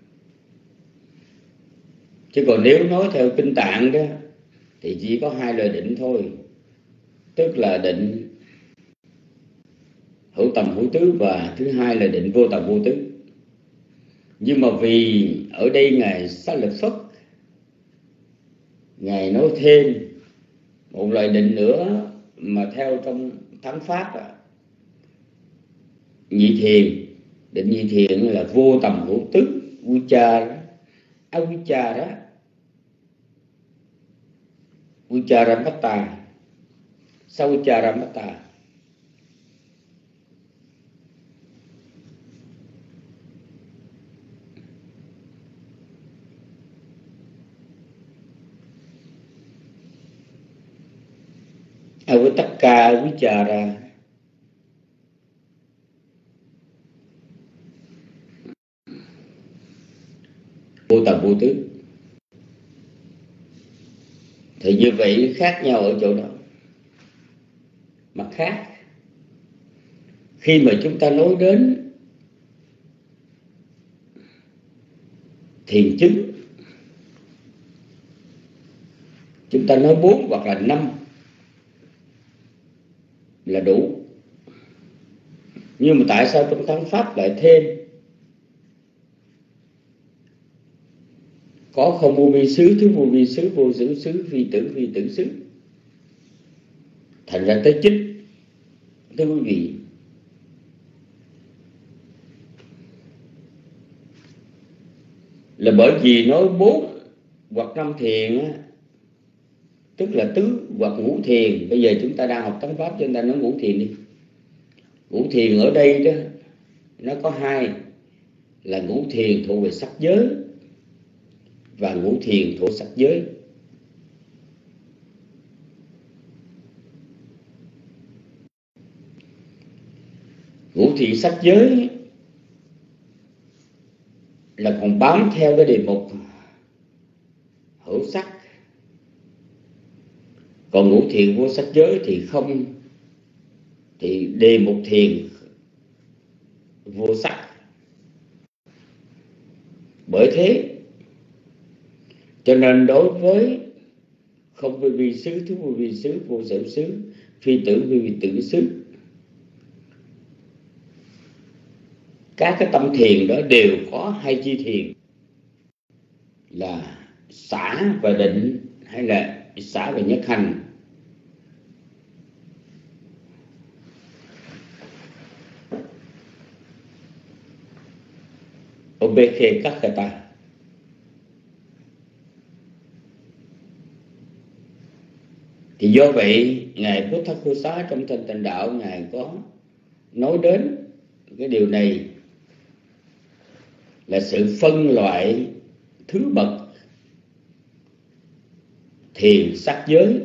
Chứ còn nếu nói theo kinh Tạng đó thì chỉ có hai loại định thôi, tức là định hữu tầm hữu tứ và thứ hai là định vô tầm vô tứ. Nhưng mà vì ở đây Ngài Xá Lợi Phất Ngài nói thêm một loại định nữa mà theo trong thắng pháp nhị thiền. Định nhị thiền là vô tầm hữu tứ, vichara, avichara, vicharamata, savicharamata. Avitakka vichara. Vô tầm vô tứ. Thì như vậy khác nhau ở chỗ đó. Mặt khác, khi mà chúng ta nói đến thiền chứng, chúng ta nói 4 hoặc là 5 là đủ. Nhưng mà tại sao trong thắng pháp lại thêm có không vô vi xứ, thứ vô vi xứ, vô xứ xứ, phi tử xứ? Thành ra tới chích, thưa quý vị, là bởi vì nói 4 hoặc 5 thiền tức là tứ hoặc ngũ thiền. Bây giờ chúng ta đang học thắng pháp cho chúng ta nói ngũ thiền đi. Ngũ thiền ở đây đó nó có hai, là ngũ thiền thuộc về sắc giới và ngũ thiền thuộc sắc giới. Ngũ thiền sắc giới là còn bám theo cái đề mục hữu sắc, còn ngũ thiền vô sắc giới thì không, thì đề mục thiền vô sắc. Bởi thế cho nên đối với không vô vi xứ, thứ vô vi xứ, vô sở xứ, phi tử vi tử xứ, các cái tâm thiền đó đều có hai chi thiền là xả và định, hay là xả và nhất hành. Obekhe Kakkata. Thì do vậy Ngài Bố Thát Khô Xá trong Thanh Tịnh Đạo Ngài có nói đến cái điều này là sự phân loại thứ bậc thiền sắc giới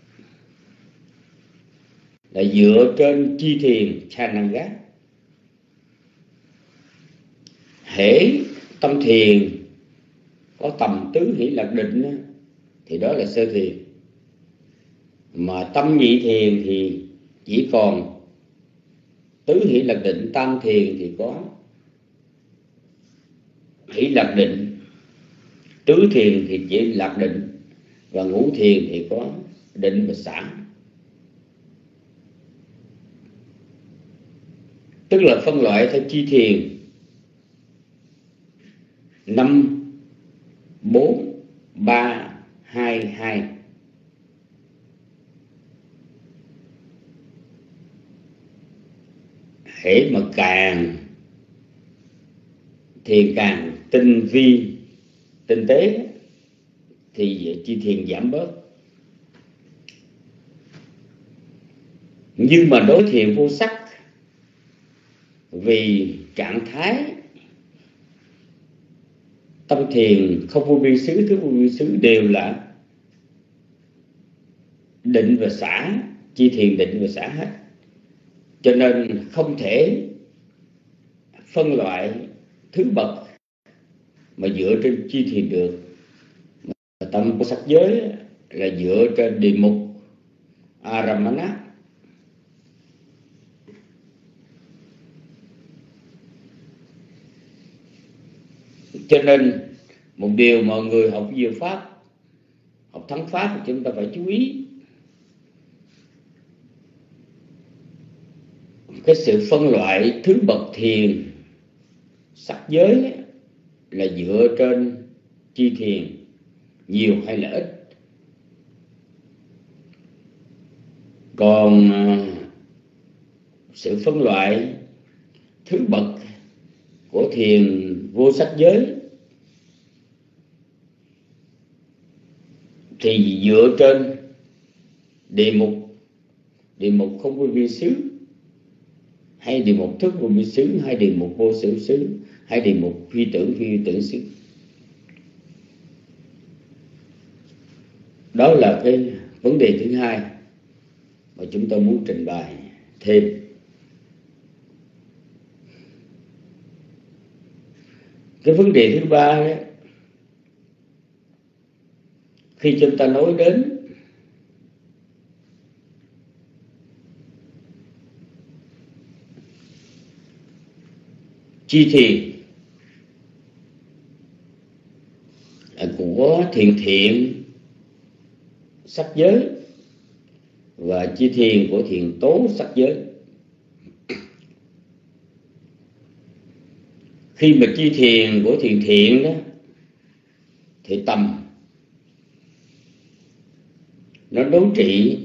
là dựa trên chi thiền Chananga. Hễ tâm thiền có tầm tứ hỷ lạc định thì đó là sơ thiền, mà tâm nhị thiền thì chỉ còn tứ hỷ lạc định, tam thiền thì có hỷ lạc định, tứ thiền thì chỉ lạc định, và ngũ thiền thì có định và xả. Tức là phân loại theo chi thiền 5, 4, 3, 2, 2. Hễ mà càng thiền càng tinh vi, tinh tế thì chi thiền giảm bớt. Nhưng mà đối thiền vô sắc, vì trạng thái tâm thiền không vô vi xứ, thứ vô vi xứ đều là định và xả, chi thiền định và xả hết, cho nên không thể phân loại thứ bậc mà dựa trên chi thiền được. Tâm sắc giới là dựa trên đề mục Aramana. Cho nên một điều mọi người học diệu pháp, học thắng pháp thì chúng ta phải chú ý cái sự phân loại thứ bậc thiền sắc giới là dựa trên chi thiền nhiều hay là ít. Còn sự phân loại thứ bậc của thiền vô sắc giới thì dựa trên đề mục không vô vi xứ, hay đề mục thức vô vi xứ, hay đề mục vô sở xứ, hay đề mục phi tưởng xứ. Đó là cái vấn đề thứ hai mà chúng tôi muốn trình bày thêm. Cái vấn đề thứ ba đó, khi chúng ta nói đến chi thiền của thiền sắc giới và chi thiền của thiền tố sắc giới. Khi mà chi thiền của thiền đó thì tầm nó đối trị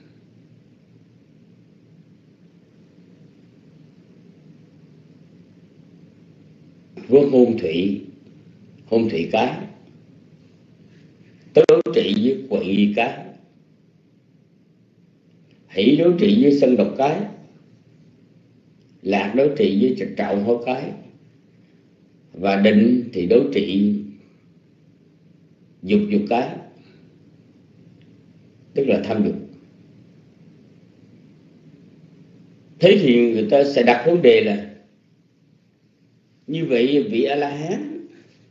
với hôn thủy cái, đối trị với quậy cái, hỷ đối trị với sân độc cái, lạc đối trị với trạch trạo hối cái, và định thì đối trị dục cái, tức là tham dục. Thế thì người ta sẽ đặt vấn đề là như vậy vị A-la-hán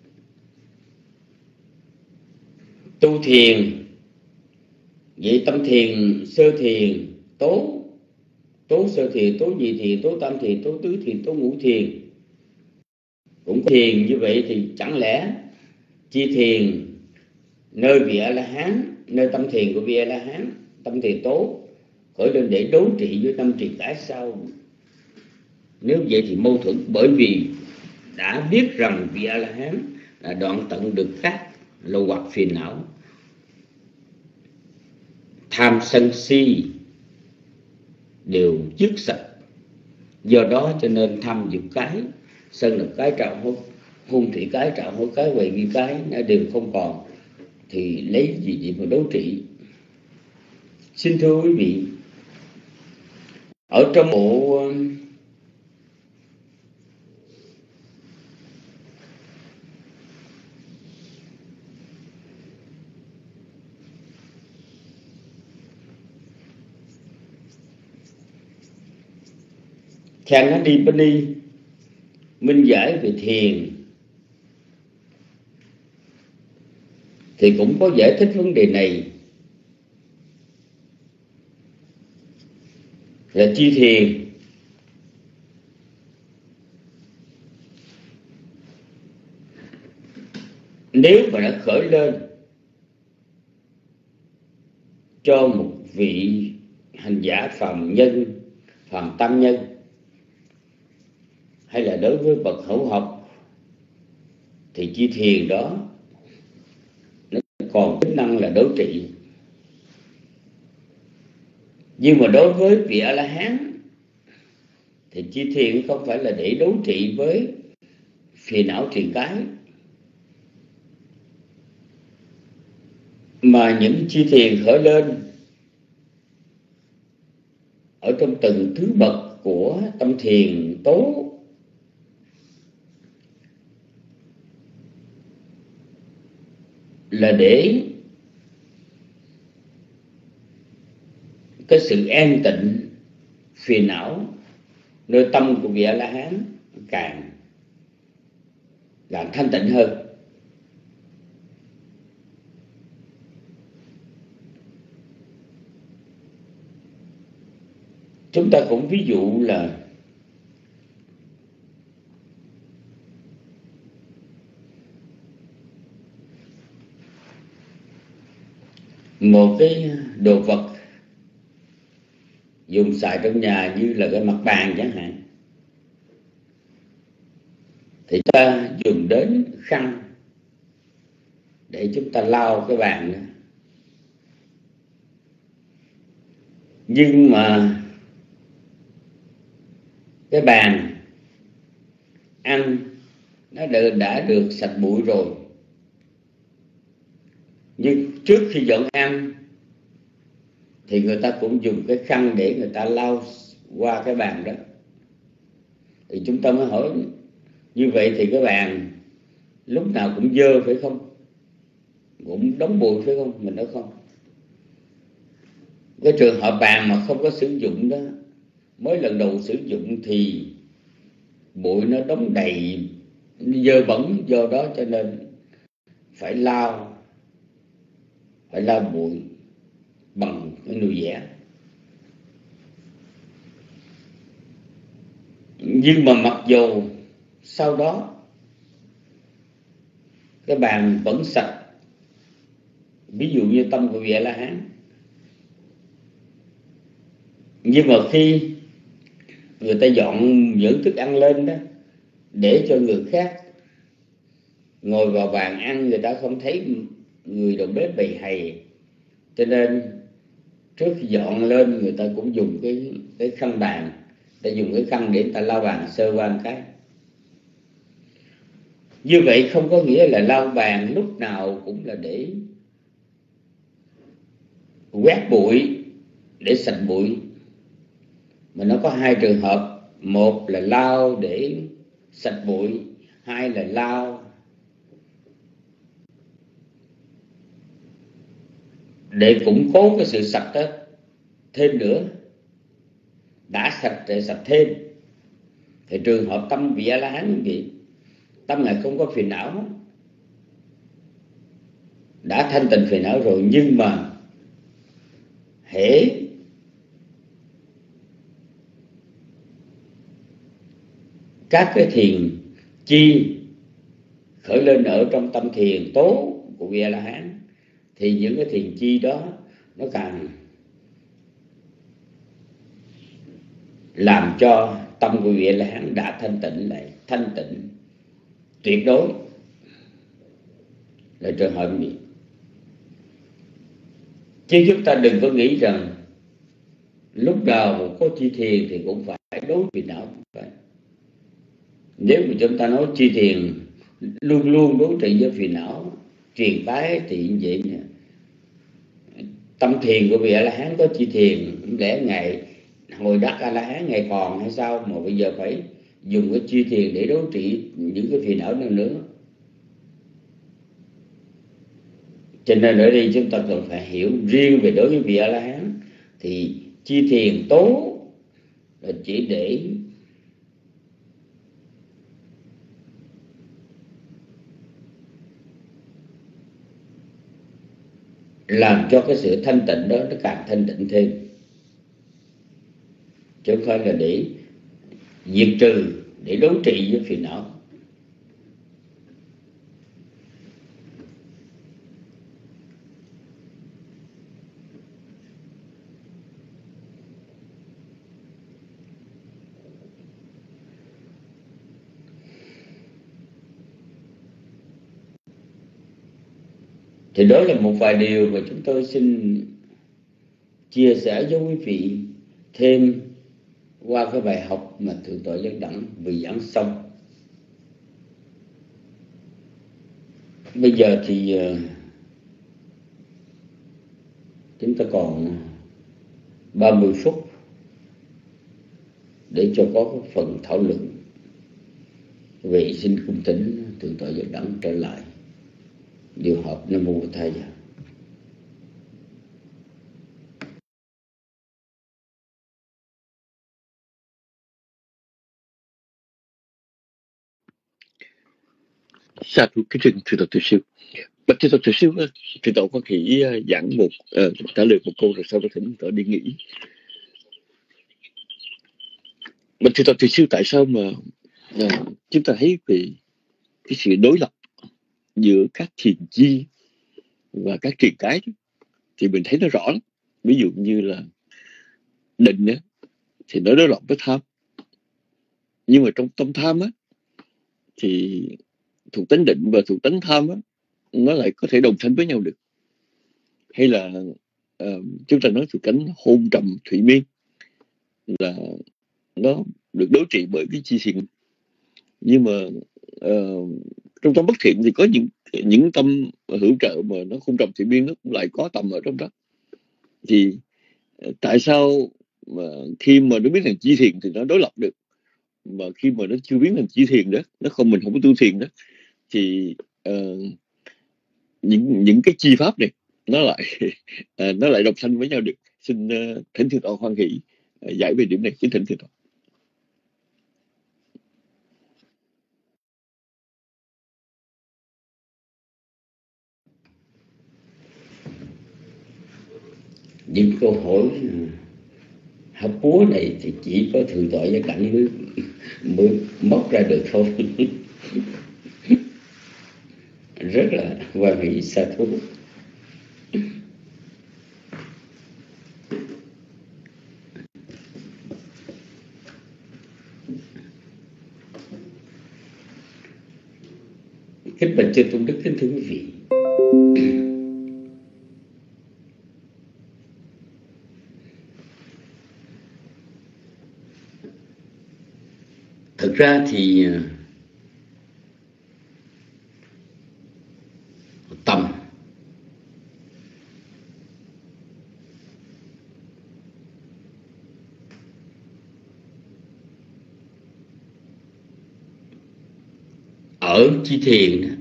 tu thiền, vậy tâm thiền, sơ thiền, tố sơ thiền, tố nhị thiền, tố tam thiền, tố tứ thiền, tố ngũ thiền cũng có thiền. Như vậy thì chẳng lẽ chi thiền nơi vị A-la-hán, nơi tâm thiền của vị A-la-hán, tâm thiền tố khởi lên để đối trị với tâm trì cái sao? Nếu vậy thì mâu thuẫn, bởi vì đã biết rằng vị A-la-hán là đoạn tận được các lậu hoặc phiền não, tham sân si đều dứt sạch. Do đó cho nên tham dục cái, sân độc cái, trạo hối, hôn thủy cái, trạo hối cái, quậy nghi cái nó đều không còn, thì lấy gì để mà đối trị? Xin thưa quý vị, ở trong bộ Khandipani minh giải về thiền thì cũng có giải thích vấn đề này là chi thiền nếu mà đã khởi lên cho một vị hành giả phàm nhân, phàm tam nhân, hay là đối với bậc hữu học, thì chi thiền đó nó còn chức năng là đối trị. Nhưng mà đối với vị A-la-hán thì chi thiền không phải là để đối trị với phiền não triền cái, mà những chi thiền khởi lên ở trong từng thứ bậc của tâm thiền tố là để cái sự an tịnh phiền não nơi tâm của vị A-la-hán càng thanh tịnh hơn. Chúng ta cũng ví dụ là một cái đồ vật dùng xài trong nhà như là cái mặt bàn chẳng hạn, thì ta dùng đến khăn để chúng ta lau cái bàn đó. Nhưng mà cái bàn ăn nó đã được sạch bụi rồi, nhưng trước khi dọn ăn thì người ta cũng dùng cái khăn để người ta lau qua cái bàn đó. Thì chúng ta mới hỏi, như vậy thì cái bàn lúc nào cũng dơ phải không? Cũng đóng bụi phải không? Mình nói không. Cái trường hợp bàn mà không có sử dụng đó, mới lần đầu sử dụng thì bụi nó đóng đầy, nó dơ bẩn, do đó cho nên phải lau bụi bằng cái nồi dẻ. Nhưng mà mặc dù sau đó cái bàn vẫn sạch, ví dụ như tâm của vị A La Hán, nhưng mà khi người ta dọn những thức ăn lên đó để cho người khác ngồi vào bàn ăn, người ta không thấy người đầu bếp bày hày, cho nên trước khi dọn lên người ta cũng dùng cái khăn bàn, ta dùng cái khăn để người ta lau bàn sơ qua một cái. Như vậy không có nghĩa là lau bàn lúc nào cũng là để quét bụi, để sạch bụi, mà nó có hai trường hợp. Một là lau để sạch bụi, hai là lau để củng cố cái sự sạch đó thêm nữa. Đã sạch để sạch thêm. Thì trường hợp tâm vị A La Hán như vậy, tâm Ngài không có phiền não, đã thanh tịnh phiền não rồi, nhưng mà hễ các cái thiền chi khởi lên ở trong tâm thiền tố của vị A La Hán, thì những cái thiền chi đó nó càng làm cho tâm của vị A La Hán đã thanh tịnh lại thanh tịnh tuyệt đối, là trường hợp gì. Chứ chúng ta đừng có nghĩ rằng lúc nào có chi thiền thì cũng phải đối phiền não. Nếu mà chúng ta nói chi thiền luôn luôn đối trị với phiền não truyền tái thì như vậy nha. Tâm thiền của vị A La Hán có chi thiền, lẽ Ngài hồi đắc A La Hán Ngài còn hay sao mà bây giờ phải dùng cái chi thiền để đối trị những cái phiền não nữa. Cho nên ở đây chúng ta cần phải hiểu riêng về đối với vị A La Hán thì chi thiền tố là chỉ để làm cho cái sự thanh tịnh đó nó càng thanh tịnh thêm, chứ không phải là để diệt trừ, để đối trị với phiền não. Thì đó là một vài điều mà chúng tôi xin chia sẻ với quý vị thêm qua cái bài học mà Thượng tọa Giác Đẳng vừa giảng xong. Bây giờ thì chúng ta còn 30 phút để cho có cái phần thảo luận. Vậy xin cung thỉnh Thượng tọa Giác Đẳng trở lại điều hợp. Nam mô Bổn Thầy. Sa thú kính trình thượng tọa Từ Siêu. Bạch thượng tọa Từ Siêu, thượng tọa có thể giảng trả lời một câu rồi sau đó thỉnh thượng tọa đi nghỉ. Mà thì sư tại sao mà chúng ta thấy về cái sự đối lập giữa các thiền chi và các truyền cái đó, thì mình thấy nó rõ lắm. Ví dụ như là định á, thì nó đối lập với tham, nhưng mà trong tâm tham á thì thuộc tính định và thuộc tính tham á nó lại có thể đồng sanh với nhau được. Hay là chúng ta nói thuộc tính hôn trầm thủy miên là nó được đối trị bởi cái chi thiện. Nhưng mà trong tâm bất thiện thì có những tâm hữu trợ mà nó không trầm thủy miên, nó cũng lại có tầm ở trong đó. Thì tại sao mà khi mà nó biến thành chi thiện thì nó đối lập được, mà khi mà nó chưa biến thành chi thiện đó, mình không có tu thiền đó, thì những cái chi pháp này nó lại nó lại đồng sanh với nhau được. Xin Thỉnh Thiên Tọa hoan hỷ giải về điểm này. Kính thỉnh Thiên Tọa. Những câu hỏi hấp búa này thì chỉ có Thượng Tọa Giác Cảnh mới móc ra được thôi. Rất là hoan hỷ sa thú. Kính bạch chư tôn đức, kính thưa quý vị, thực ra thì tâm ở chi thiền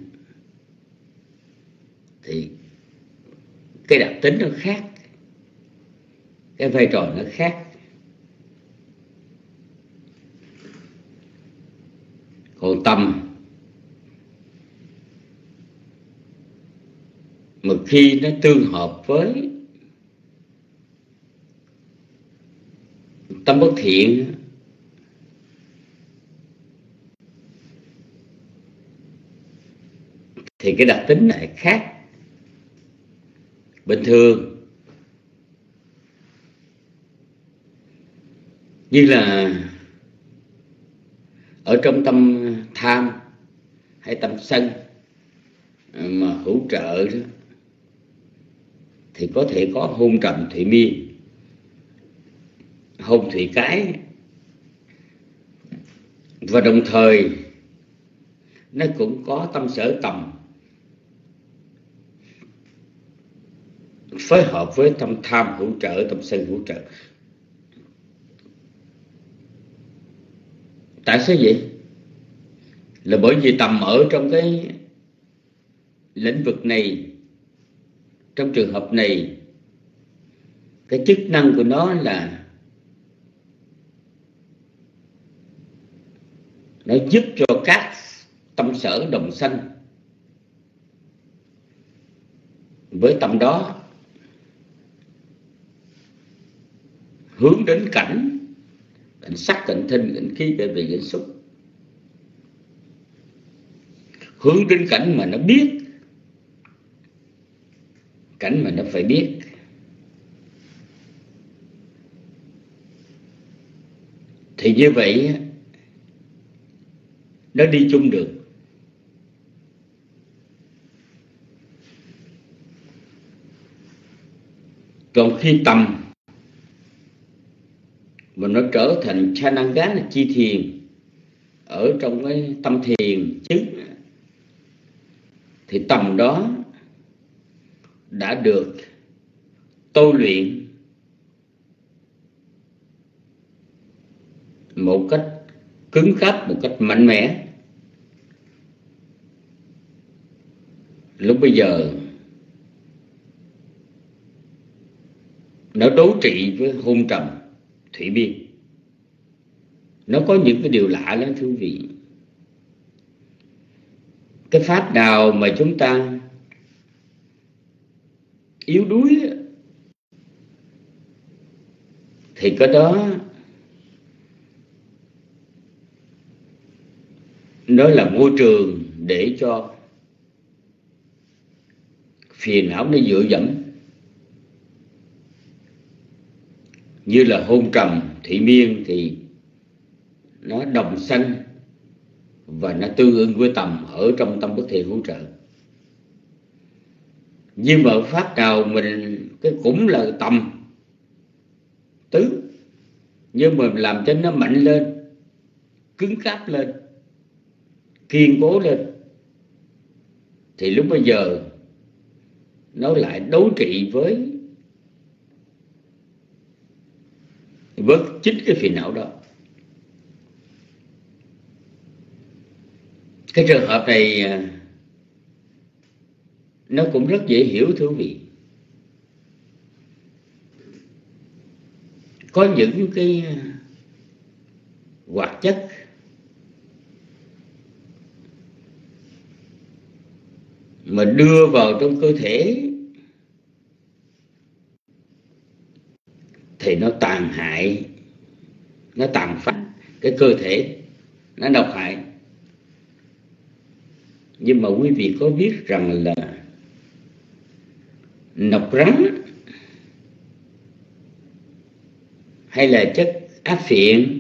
thì cái đặc tính nó khác, cái vai trò nó khác. Còn tâm mà khi nó tương hợp với tâm bất thiện thì cái đặc tính này khác. Bình thường như là ở trong tâm tham hay tâm sân mà hữu trợ đó, thì có thể có hôn trầm thủy miên, hôn thủy cái, và đồng thời nó cũng có tâm sở tầm phối hợp với tâm tham hữu trợ, tâm sân hữu trợ. Tại sao vậy? Là bởi vì tầm ở trong cái lĩnh vực này, trong trường hợp này, cái chức năng của nó là nó giúp cho các tâm sở đồng sanh với tâm đó hướng đến cảnh sắc, cảnh thinh, cảnh khí, cảnh vị, cảnh xúc, hướng đến cảnh mà nó biết, cảnh mà nó phải biết. Thì như vậy nó đi chung được. Còn khi tầm mà nó trở thành Chananga là chi thiền ở trong cái tâm thiền chứng, thì tầm đó đã được tôi luyện một cách cứng cáp, một cách mạnh mẽ. Lúc bây giờ nó đối trị với hôn trầm thủy miên. Nó có những cái điều lạ lắm thưa quý vị. Cái pháp nào mà chúng ta yếu đuối thì cái đó nó là môi trường để cho phiền não nó dựa dẫm, như là hôn trầm, thị miên thì nó đồng sanh và nó tương ứng với tầm ở trong tâm bất thiện hỗ trợ. Nhưng mà pháp nào mình cái cũng là tầm tứ, nhưng mà làm cho nó mạnh lên, cứng cáp lên, kiên cố lên, thì lúc bây giờ nó lại đối trị với chính cái phiền não đó. Cái trường hợp này nó cũng rất dễ hiểu thưa quý vị. Có những cái hoạt chất mà đưa vào trong cơ thể thì nó tàn hại, nó tàn phá cái cơ thể, nó độc hại. Nhưng mà quý vị có biết rằng là nọc rắn hay là chất áp phiện,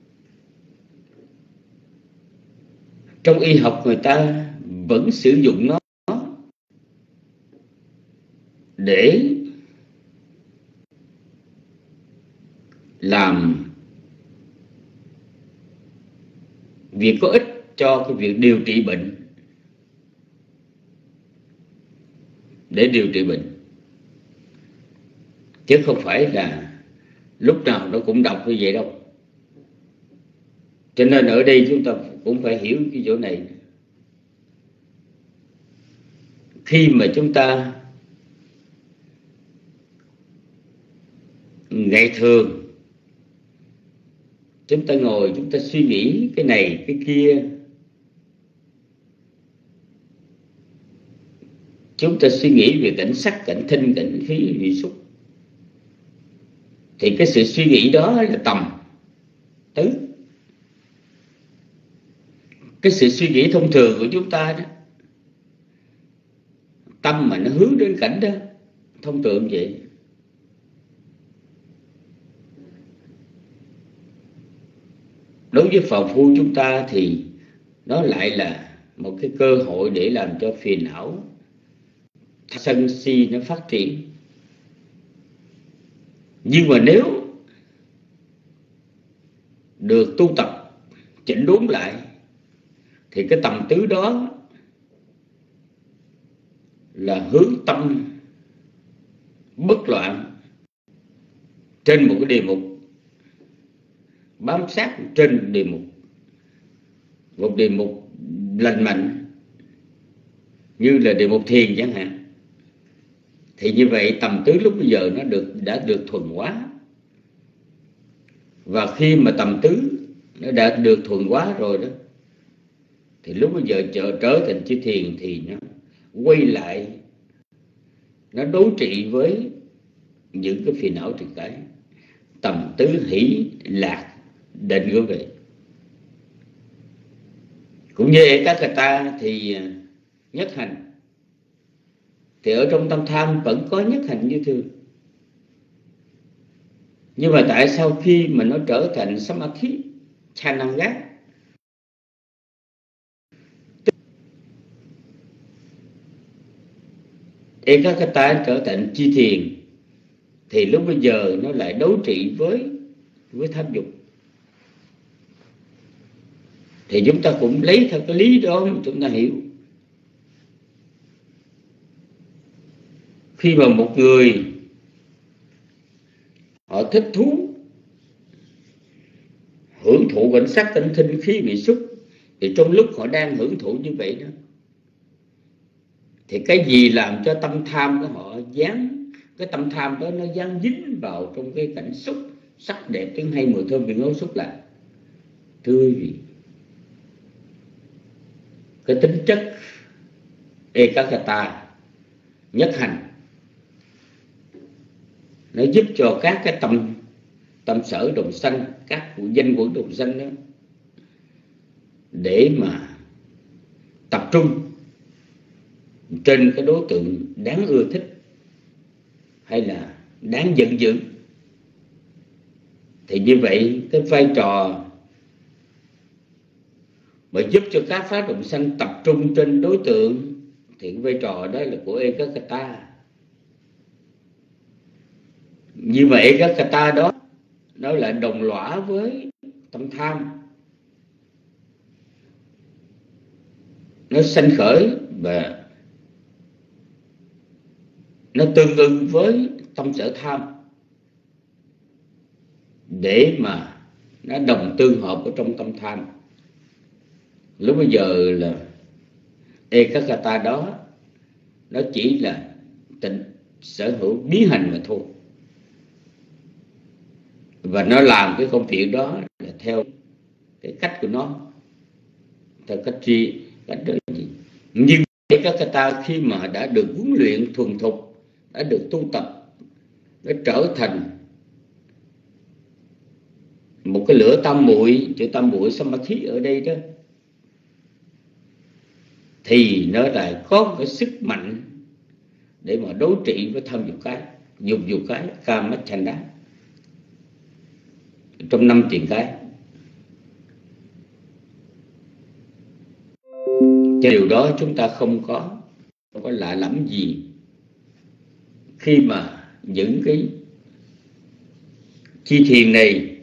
trong y học người ta vẫn sử dụng nó để làm việc có ích cho cái việc điều trị bệnh, để điều trị bệnh, chứ không phải là lúc nào nó cũng độc như vậy đâu. Cho nên ở đây chúng ta cũng phải hiểu cái chỗ này. Khi mà chúng ta ngày thường chúng ta ngồi, chúng ta suy nghĩ cái này cái kia, chúng ta suy nghĩ về cảnh sắc, cảnh thinh, cảnh khí, vị xúc, thì cái sự suy nghĩ đó là tầm tứ. Cái sự suy nghĩ thông thường của chúng ta đó, tâm mà nó hướng đến cảnh đó, thông thường vậy. Đối với phàm phu chúng ta thì nó lại là một cái cơ hội để làm cho phiền não, sân si nó phát triển. Nhưng mà nếu được tu tập chỉnh đốn lại thì cái tầm tứ đó là hướng tâm bất loạn trên một cái đề mục, bám sát trên đề mục, một đề mục lành mạnh như là đề mục thiền chẳng hạn. Thì như vậy tầm tứ lúc bây giờ nó đã được thuần hóa. Và khi mà tầm tứ nó đã được thuần hóa rồi đó, thì lúc bây giờ trở thành chư thiền thì nó quay lại, nó đối trị với những cái phiền não thực tại. Tầm tứ hỷ lạc định của vị. Cũng như Ekakata thì nhất hành, thì ở trong tâm tham vẫn có nhất hành như thường. Nhưng mà tại sao khi mà nó trở thành Samadhi, Chananga, Ekakata trở thành chi thiền, thì lúc bây giờ nó lại đối trị với tham dục. Thì chúng ta cũng lấy theo cái lý đó mà chúng ta hiểu. Khi mà một người họ thích thú hưởng thụ cảnh sắc, cảnh thinh, khí, vị xúc, thì trong lúc họ đang hưởng thụ như vậy đó, thì cái gì làm cho tâm tham của họ dán, cái tâm tham đó nó dán dính vào trong cái cảnh xúc sắc đẹp, tiếng hay, mùi thơm, vị ngấu xúc là tươi vị. Cái tính chất Ekakata, nhất hành, nó giúp cho các cái tâm sở đồng sanh, các danh quẩn đồng sanh đó, để mà tập trung trên cái đối tượng đáng ưa thích hay là đáng giận dữ, thì như vậy cái vai trò mà giúp cho các phát động sanh tập trung trên đối tượng thì cái vai trò đó là của Ekakata. Như vậy Ekakata đó nó lại đồng lõa với tâm tham, nó sanh khởi và nó tương ưng với tâm sở tham để mà nó đồng tương hợp ở trong tâm tham. Lúc bây giờ là Ekakata đó nó chỉ là tịnh sở hữu biến hành mà thôi, và nó làm cái công việc đó là theo cái cách của nó, theo cách gì, cách đó gì. Nhưng Ekakata khi mà đã được huấn luyện thuần thục, đã được tu tập, nó trở thành một cái lửa tam muội, chữ tam muội Samadhi ở đây đó, thì nó lại có cái sức mạnh để mà đối trị với tham dục cái, dục cái, Kamachanda, trong 5 tiền cái. Cho điều đó chúng ta không có lạ lẫm gì khi mà những cái chi thiền này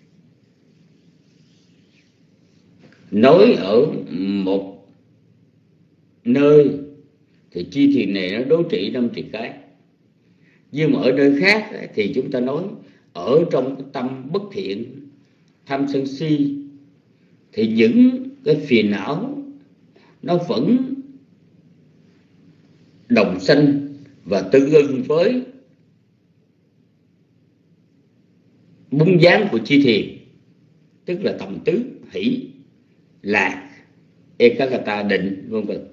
nói ở một nơi thì chi thiền này nó đối trị 5 tiền cái, nhưng mà ở nơi khác thì chúng ta nói ở trong cái tâm bất thiện, tham sân si, thì những cái phiền não nó vẫn đồng sanh và tương ưng với búng dáng của chi thiền, tức là tầm tứ, hỷ, lạc, Ekakata, định, vân vân.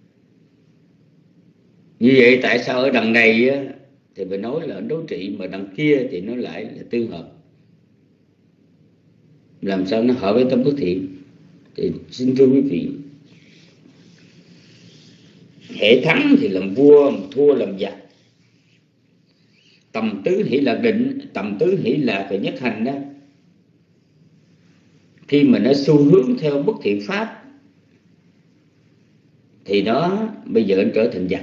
Như vậy tại sao ở đằng này á, thì phải nói là đối trị, mà đằng kia thì nó lại là tương hợp? Làm sao nó hợp với tâm bất thiện? Thì xin thưa quý vị, hệ thắng thì làm vua, thua làm giặc. Tầm tứ hỷ lạc định, tầm tứ hỷ lạc và nhất hành đó, khi mà nó xu hướng theo bất thiện pháp thì nó bây giờ nó trở thành giặc.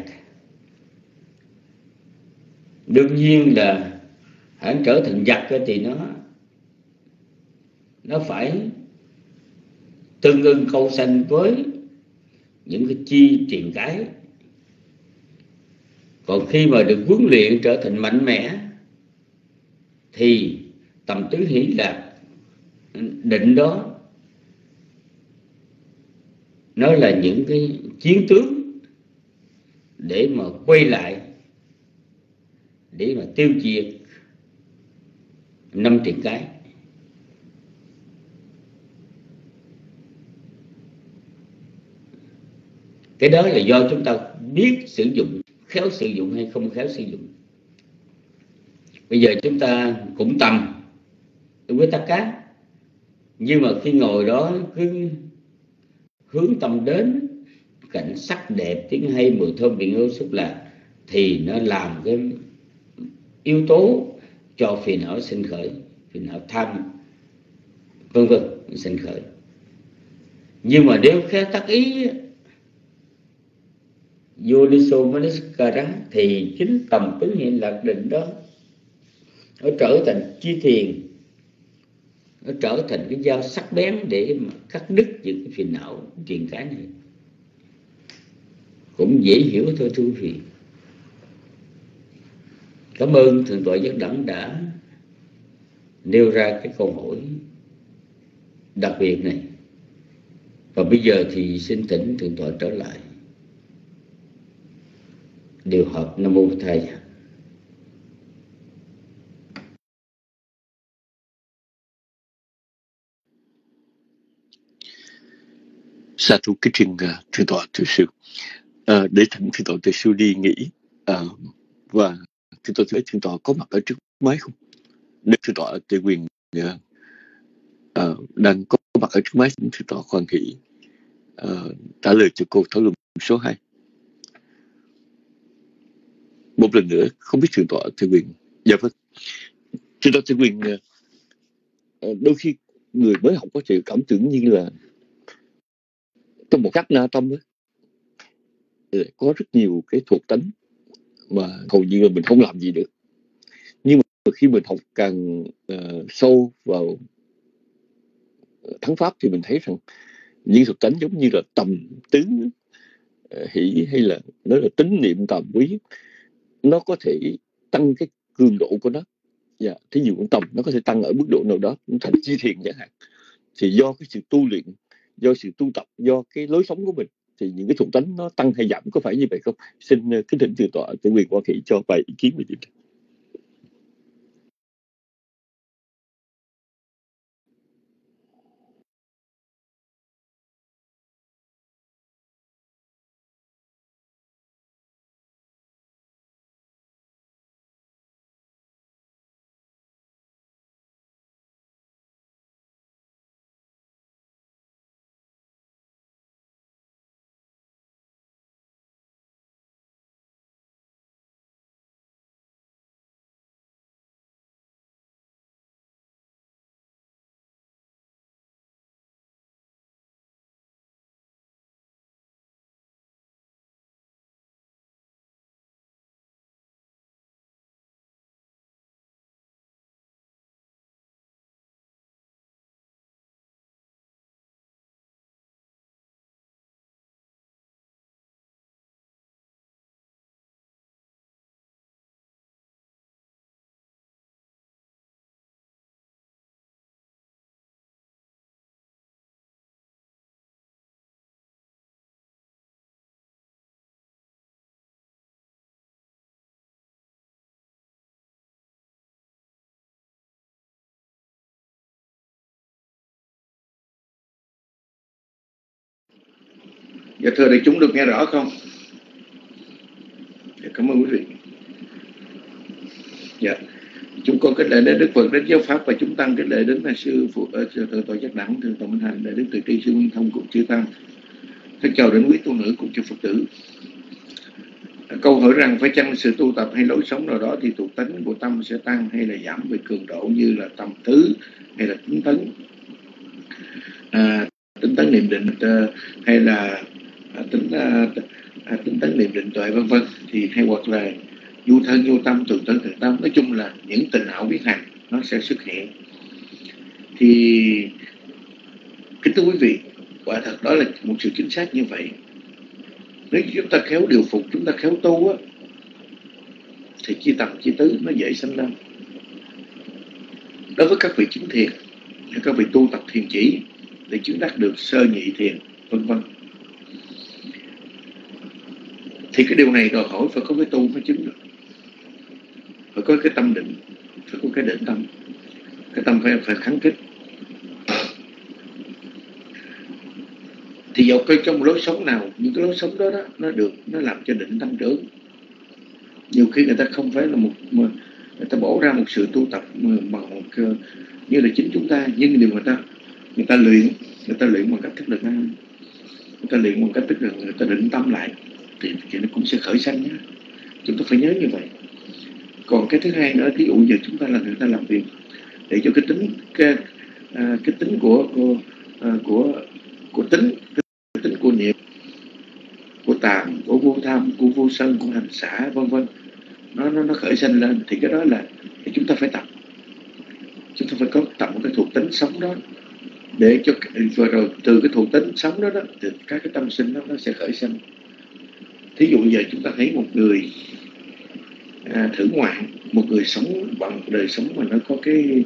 Đương nhiên là hãy trở thành giặc thì nó phải tương ưng câu sanh với những cái chi tiền cái. Còn khi mà được huấn luyện trở thành mạnh mẽ thì tầm tứ hỷ lạc định đó nó là những cái chiến tướng để mà quay lại, để mà tiêu diệt 5 tiền cái. Cái đó là do chúng ta biết sử dụng, khéo sử dụng hay không khéo sử dụng. Bây giờ chúng ta cũng tầm với tất cả, nhưng mà khi ngồi đó cứ hướng tâm đến cảnh sắc đẹp, tiếng hay, mùi thơm, vị ngọt, xúc lạc, thì nó làm cái yếu tố cho phiền não sinh khởi, phiền não tham, vân vân sinh khởi. Nhưng mà nếu khéo tác ý Yoniso Manasikara thì chính tầm tứ hiện lạc định đó nó trở thành chi thiền, nó trở thành cái dao sắc bén để mà cắt đứt những cái phiền não chuyện cái này. Cũng dễ hiểu thôi thưa quý vị. Cảm ơn Thượng tọa Giác Đẳng đã nêu ra cái câu hỏi đặc biệt này. Và bây giờ thì xin thỉnh Thượng tọa trở lại điều hợp. Nam mô Thầy. Sa thú kính trình Thượng tọa Từ Sư. Để thỉnh Thượng tọa Từ Sư đi nghỉ, và Thượng tọa thấy Thượng tọa có mặt ở trước máy không? Nếu Thượng tọa Tề Quyền đang có mặt ở trước máy, Thượng tọa khoan hỷ trả lời cho câu thảo luận số 2. Một lần nữa, không biết thượng tọa Thượng Quyền. Dạ vâng. Thượng tọa Thượng Quyền, đôi khi người mới học có thể cảm tưởng như là trong một cách na tâm có rất nhiều cái thuộc tánh mà hầu như là mình không làm gì được. Nhưng mà khi mình học càng sâu vào thắng pháp thì mình thấy rằng những thuộc tánh giống như là tầm tứ hỷ, hay là nói là tín niệm tàm quý, nó có thể tăng cái cường độ của nó. Thí dụ tầm nó có thể tăng ở mức độ nào đó thành chi thiền chẳng hạn, thì do cái sự tu luyện, do sự tu tập, do cái lối sống của mình thì những cái thuộc tánh nó tăng hay giảm, có phải như vậy không? Xin kính thỉnh thượng tọa Thượng Quyền Hoa Kỳ cho vài ý kiến về điều này. Dạ thưa đại chúng, được nghe rõ không? Dạ, cảm ơn quý vị. Dạ, chúng con kính lễ đến Đức Phật, đến giáo pháp và chúng tăng kính lễ đến là sư phụ thượng tọa Giác Đẳng, thượng tọa Minh Hạnh, đại đức Từ Tri sư Nguyên Thông cùng chư tăng. Thân chào đến quý tu nữ cùng chư Phật tử. Câu hỏi rằng phải chăng sự tu tập hay lối sống nào đó thì thuộc tính của tâm sẽ tăng hay là giảm về cường độ, như là tầm thứ hay là tính tấn, tính tấn niệm định, hay là tính tấn niệm định tuệ vân vân, thì hay hoặc là du thân du tâm, từ tấn từ tâm, nói chung là những tình ảo biến hành nó sẽ xuất hiện. Thì kính thưa quý vị, quả thật đó là một sự chính xác như vậy. Nếu chúng ta khéo điều phục, chúng ta khéo tu á, thì chi tầm chi tứ nó dễ sinh ra. Đối với các vị chứng thiền, các vị tu tập thiền chỉ để chứng đắc được sơ nhị thiền vân vân, thì cái điều này đòi hỏi phải có cái tu mới chứng được. Phải có cái tâm định, phải có cái định tâm, cái tâm phải kháng kích. Thì dầu cái trong lối sống nào, những cái lối sống đó nó làm cho định tăng trưởng. Nhiều khi người ta không phải là người ta bỏ ra một sự tu tập bằng một như là chính chúng ta, nhưng điều người ta luyện bằng cách thức là người ta luyện bằng cách tức là người ta định tâm lại thì nó cũng sẽ khởi sanh nhé. Chúng ta phải nhớ như vậy. Còn cái thứ hai nữa, thí dụ giờ chúng ta là người ta làm việc để cho cái tính cái tính của niệm, của tàm, của vô tham, của vô sân, của hành xả vân vân, nó khởi sanh lên, thì cái đó là thì chúng ta phải tập. Chúng ta phải có tập một cái thuộc tính sống đó, để cho rồi từ cái thuộc tính sống đó thì các cái tâm sinh nó sẽ khởi sanh. Thí dụ giờ chúng ta thấy một người thử ngoạn, một người sống bằng đời sống mà nó có cái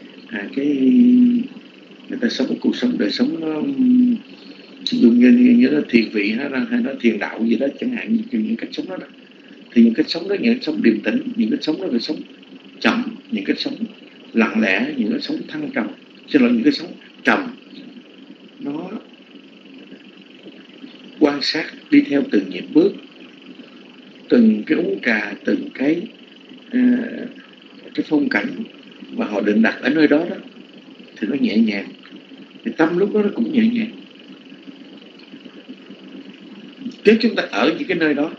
người ta sống một cuộc sống đời sống nó dùng như nó thiền vị hay nó thiền đạo gì đó chẳng hạn, những cách sống đó, thì những cách sống đó, những cách sống điềm tĩnh, những cách sống đó là sống chậm, những cách sống lặng lẽ, những cách sống thăng trầm, những cái sống trầm, nó quan sát đi theo từng nhịp bước, từng cái uống trà, từng cái phong cảnh mà họ định đặt ở nơi đó thì nó nhẹ nhàng, thì tâm lúc đó nó cũng nhẹ nhàng. Nếu chúng ta ở những cái nơi đó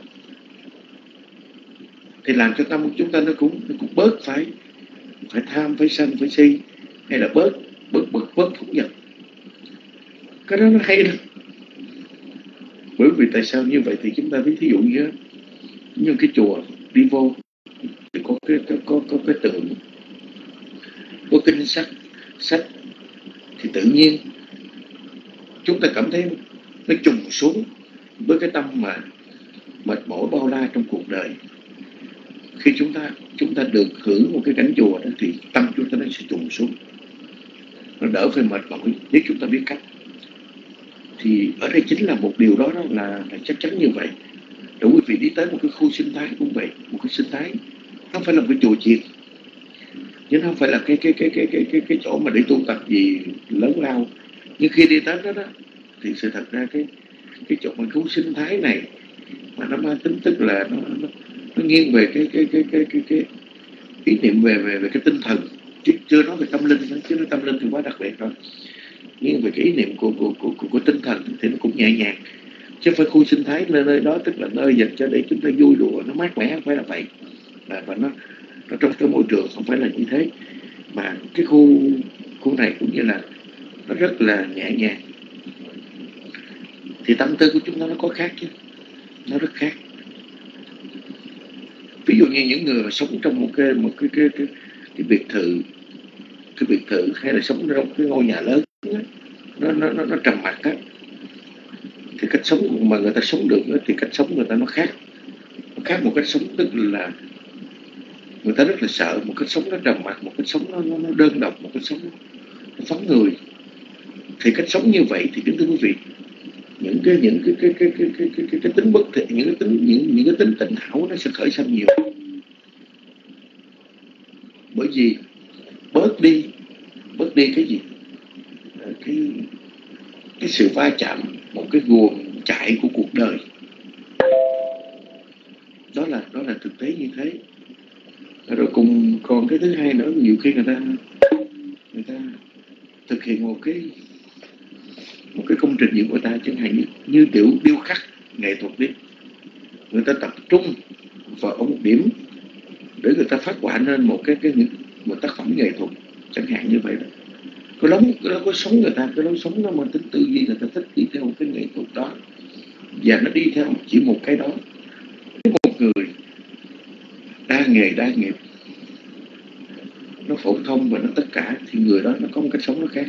thì làm cho tâm của chúng ta nó cũng bớt phải tham, phải sân, phải si, hay là bớt phúc dật. Cái đó nó hay lắm. Bởi vì tại sao như vậy thì chúng ta biết, thí dụ như cái chùa đi vô thì có cái tượng, có kinh sách thì tự nhiên chúng ta cảm thấy nó trùng xuống với cái tâm mà mệt mỏi bao la trong cuộc đời. Khi chúng ta được hưởng một cái cảnh chùa đó thì tâm chúng ta nó sẽ trùng xuống, nó đỡ phải mệt mỏi nếu chúng ta biết cách. Thì ở đây chính là một điều đó là chắc chắn như vậy. Rồi quý vị đi tới một cái khu sinh thái cũng vậy, một cái sinh thái không phải là một cái chùa chiền, chứ không phải là cái chỗ mà để tu tập gì lớn lao. Nhưng khi đi tới đó thì sự thật ra cái chỗ mà khu sinh thái này mà nó mang tính tức là nó nghiêng về cái ý niệm về cái tinh thần, chứ chưa nói về tâm linh nữa. Chứ nói tâm linh thì quá đặc biệt rồi. Nhưng về cái ý niệm của tinh thần thì nó cũng nhẹ nhàng, chứ phải khu sinh thái nơi đó tức là nơi dành cho để chúng ta vui đùa, nó mát mẻ, không phải là vậy. Và nó trong cái môi trường không phải là như thế. Mà cái khu này cũng như là nó rất là nhẹ nhàng. Thì tâm tư của chúng ta nó có khác chứ, nó rất khác. Ví dụ như những người mà sống trong một cái biệt thự, hay là sống trong cái ngôi nhà lớn đó, nó trầm mặc á, thì cách sống mà người ta sống được đó, thì cách sống người ta nó khác một cách sống, tức là người ta rất là sợ một cách sống nó trầm mặc, một cách sống nó đơn độc, một cách sống nó vắng người. Thì cách sống như vậy thì kính thưa quý vị, những cái tính bất thiện, những cái tính tịnh hảo nó sẽ khởi sanh nhiều. Bởi vì bớt đi cái gì, cái sự va chạm, một cái guồng chạy của cuộc đời. Đó là thực tế như thế. Rồi còn cái thứ hai nữa, nhiều khi người ta thực hiện một cái công trình gì của người ta, chẳng hạn như tiểu điêu khắc nghệ thuật đi, người ta tập trung vào một điểm để người ta phát họa nên một tác phẩm nghệ thuật, chẳng hạn như vậy đó. Có sống người ta, cái lối sống nó mang tính tư duy, người ta thích đi theo một cái nghệ thuật đó, và nó đi theo chỉ một cái đó. Một người đa nghề đa nghiệp, nó phổ thông và nó tất cả, thì người đó nó có một cách sống nó khác.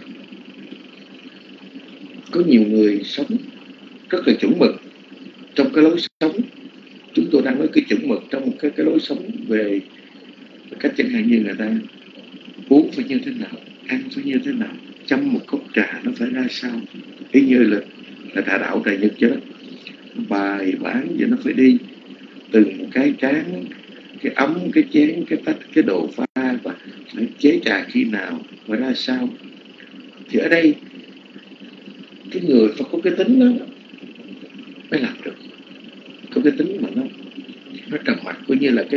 Có nhiều người sống rất là chuẩn mực trong cái lối sống. Chúng tôi đang nói cái chuẩn mực trong một cái lối sống về cách, chẳng hạn như người ta uống phải như thế nào, ăn phải như thế nào, chăm một cốc trà nó phải ra sao, ý như là trà đạo trà Nhật chứ đó, bài bản vậy, nó phải đi từng cái tráng, cái ấm, cái chén, cái tách, cái đồ pha, và phải chế trà khi nào và ra sao. Thì ở đây cái người phải có cái tính đó mới làm được, có cái tính mà nó trầm mặc, coi như là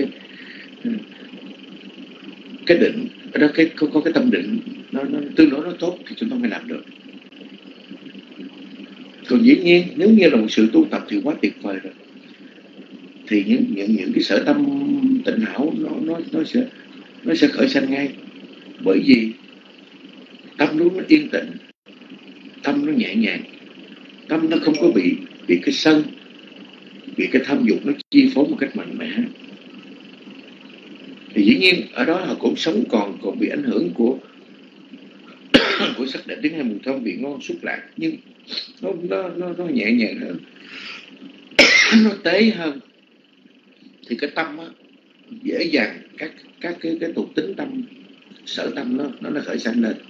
cái định ở đó, có cái tâm định nó tương đối nó tốt thì chúng ta mới làm được. Còn dĩ nhiên nếu như là một sự tu tập thì quá tuyệt vời rồi. Thì những cái sở tâm tịnh hảo nó sẽ khởi sanh ngay. Bởi vì tâm nó yên tĩnh, tâm nó nhẹ nhàng, tâm nó không có bị cái sân, bị cái tham dục nó chi phối một cách mạnh mẽ. Thì dĩ nhiên ở đó họ cũng sống còn bị ảnh hưởng của sắc đẹp tiếng hay mùi thơm vị ngon xúc lạc, nhưng nó nhẹ nhàng hơn, nó tế hơn. Thì cái tâm á, dễ dàng các cái thuộc tính tâm, sở tâm nó khởi sanh lên.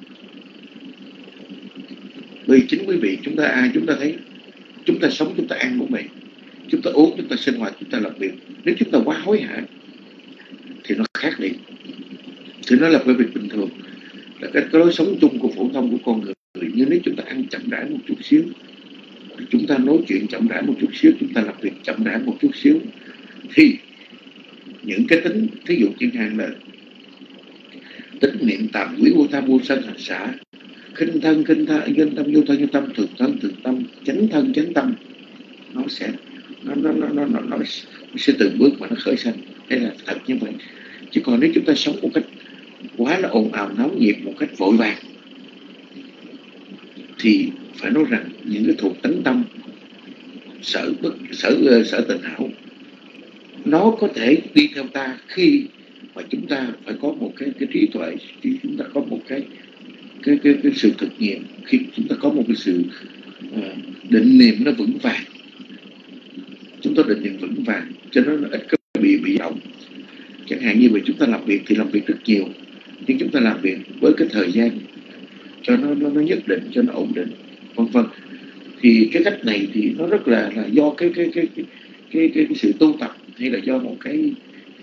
Vì chính quý vị, chúng ta thấy, chúng ta sống, chúng ta ăn cũng vậy, chúng ta uống, chúng ta sinh hoạt, chúng ta làm việc, nếu chúng ta quá hối hả thì nó khác đi. Thì nó là cái việc bình thường, là cái lối sống chung của phổ thông của con người. Nhưng nếu chúng ta ăn chậm rãi một chút xíu, chúng ta nói chuyện chậm rãi một chút xíu, chúng ta làm việc chậm rãi một chút xíu, thì những cái tính, thí dụ chẳng hạn là tính niệm tạm quý vô tham vô sân hành xả, khinh thân khinh tha, nhân tâm vô thân, nhân tâm thường thân thường tâm, chánh thân chánh tâm, nó nó sẽ từng bước mà nó khởi sanh. Đây là thật như vậy. Chứ còn nếu chúng ta sống một cách quá là ồn ào náo nhiệt, một cách vội vàng, thì phải nói rằng những cái thuộc tánh tâm sở tình hảo nó có thể đi theo ta khi mà chúng ta phải có một cái trí tuệ, khi chúng ta có một cái sự thực nghiệm, khi chúng ta có một cái sự định niệm nó vững vàng. Chúng ta định niệm vững vàng cho nó ít có bị động. Chẳng hạn như vậy, chúng ta làm việc thì làm việc rất nhiều, nhưng chúng ta làm việc với cái thời gian cho nó nhất định, cho nó ổn định, vân vân. Thì cái cách này thì nó rất là do cái sự tu tập, hay là do một cái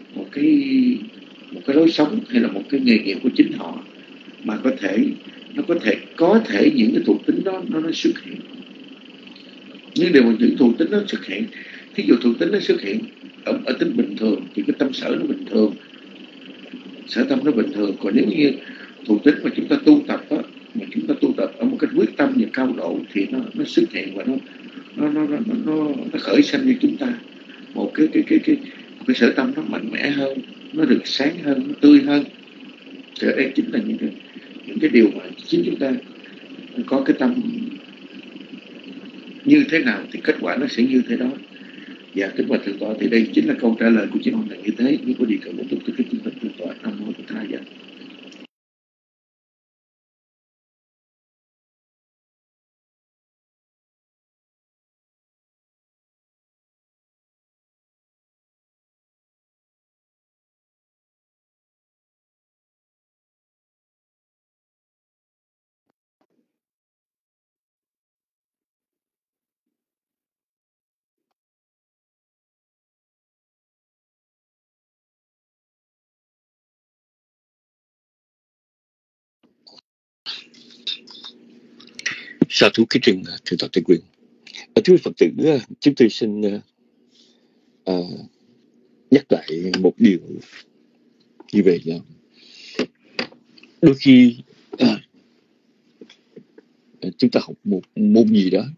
lối sống, hay là một cái nghề nghiệp của chính họ, mà có thể những cái thuộc tính đó nó xuất hiện. Nhưng điều mà những thuộc tính nó xuất hiện, thí dụ thuộc tính nó xuất hiện ở tính bình thường thì cái tâm sở nó bình thường, sở tâm nó bình thường. Còn nếu như thuộc tính mà chúng ta tu tập á, mà chúng ta tu tập ở một cái quyết tâm và cao độ, thì nó xuất hiện và nó khởi sanh cho chúng ta một cái sở tâm nó mạnh mẽ hơn, nó được sáng hơn, nó tươi hơn. Thì ở đây chính là những cái điều mà chính chúng ta có cái tâm như thế nào thì kết quả nó sẽ như thế đó. Dạ, kính bạch thượng tọa, thì đây chính là câu trả lời của chị Hoàng là như thế. Nhưng có điều cần bổ túc từ cái chính bạch thượng tọa. Nam mô Bổn Thầy. Dạ. Sa thú kính trình thượng tọa Tây Quyền. Thưa Phật tử, chúng tôi xin nhắc lại một điều như vậy là đôi khi chúng ta học một môn gì đó,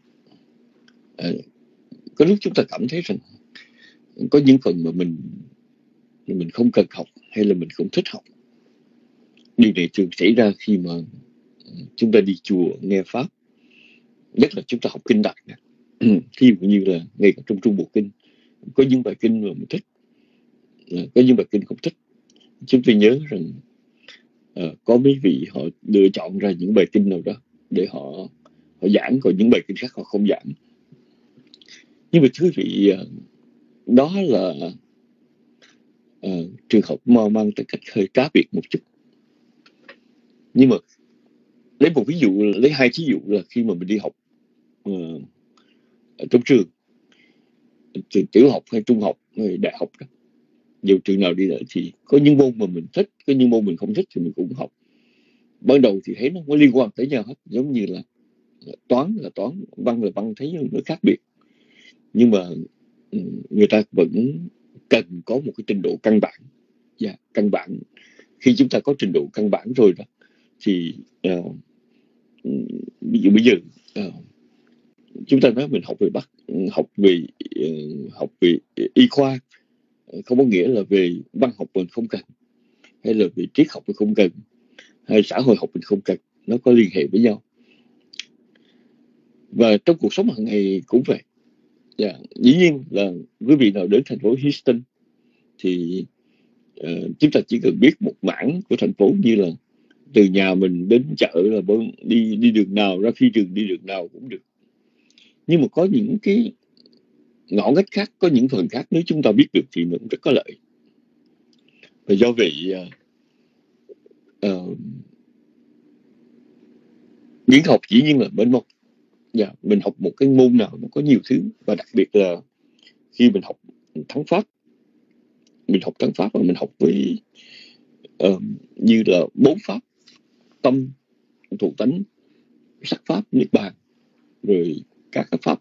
có lúc chúng ta cảm thấy rằng có những phần mà mình không cần học, hay là mình không thích học. Điều này thường xảy ra khi mà chúng ta đi chùa nghe pháp, nhất là chúng ta học kinh Đặc. Thí dụ như là ngay cả trong Trung Bộ Kinh, có những bài kinh mà mình thích, có những bài kinh không thích. Chúng tôi nhớ rằng có mấy vị họ lựa chọn ra những bài kinh nào đó để họ giảng, còn những bài kinh khác họ không giảng. Nhưng mà thưa vị, đó là trường hợp mang tới cách hơi cá biệt một chút. Nhưng mà lấy một ví dụ, lấy hai ví dụ là khi mà mình đi học ở trong trường tiểu học hay trung học hay đại học đó, dù trường nào đi nữa, thì có những môn mà mình thích, có những môn mình không thích thì mình cũng học. Ban đầu thì thấy nó có liên quan tới nhau hết, giống như là toán là toán, văn là văn, thấy nó khác biệt. Nhưng mà người ta vẫn cần có một cái trình độ căn bản. Căn bản, khi chúng ta có trình độ căn bản rồi đó, thì ví dụ bây giờ chúng ta nói mình học về y khoa, không có nghĩa là về văn học mình không cần, hay là về triết học mình không cần, hay xã hội học mình không cần. Nó có liên hệ với nhau. Và trong cuộc sống hàng ngày cũng vậy. Dĩ nhiên là quý vị nào đến thành phố Houston thì chúng ta chỉ cần biết một mảng của thành phố, như là từ nhà mình đến chợ là đi đường nào, ra phi trường đi đường nào cũng được. Nhưng mà có những cái ngõ ngách khác, có những phần khác, nếu chúng ta biết được thì nó cũng rất có lợi. Và do vậy những học dĩ nhiên là mênh mông. Mình học một cái môn nào nó có nhiều thứ, và đặc biệt là khi mình học thắng pháp, và mình học với như là 4 pháp: tâm, thuộc tánh, sắc pháp, niết bàn, rồi các pháp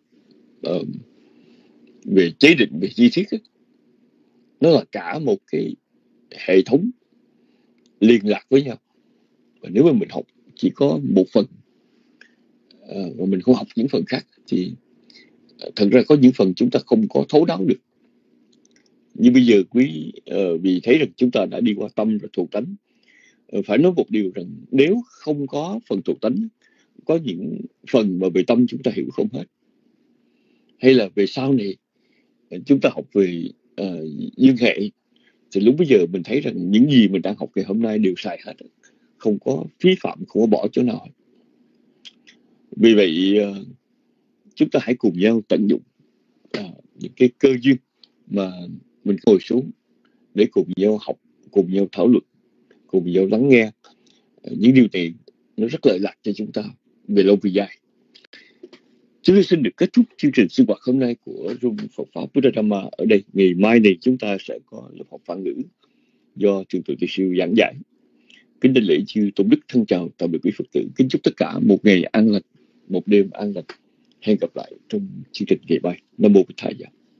về chế định, về di thuyết ấy. Nó là cả một cái hệ thống liên lạc với nhau. Và nếu mà mình học chỉ có một phần mà mình không học những phần khác, thì thật ra có những phần chúng ta không có thấu đáo được. Nhưng bây giờ quý vì thấy rằng chúng ta đã đi qua tâm và thuộc tánh, phải nói một điều rằng nếu không có phần thuộc tánh, có những phần mà về tâm chúng ta hiểu không hết, hay là về sau này chúng ta học về duyên hệ, thì lúc bây giờ mình thấy rằng những gì mình đang học ngày hôm nay đều sai hết, không có phí phạm, không có bỏ chỗ nào. Vì vậy chúng ta hãy cùng nhau tận dụng những cái cơ duyên mà mình ngồi xuống để cùng nhau học, cùng nhau thảo luận, cùng nhau lắng nghe. Những điều này nó rất lợi lạc cho chúng ta về lâu về dài. Chúng tôi xin được kết thúc chương trình sinh hoạt hôm nay của Room Phật Pháp Buddha Dhamma ở đây. Ngày mai này chúng ta sẽ có lớp học Phản ngữ do Thượng tọa Từ Siêu giảng giải. Kính đảnh lễ chư tôn đức thân chào tạm biệt quý Phật tử. Kính chúc tất cả một ngày an lành, một đêm an lành. Hẹn gặp lại trong chương trình ngày mai. Nam mô Bổn Thầy.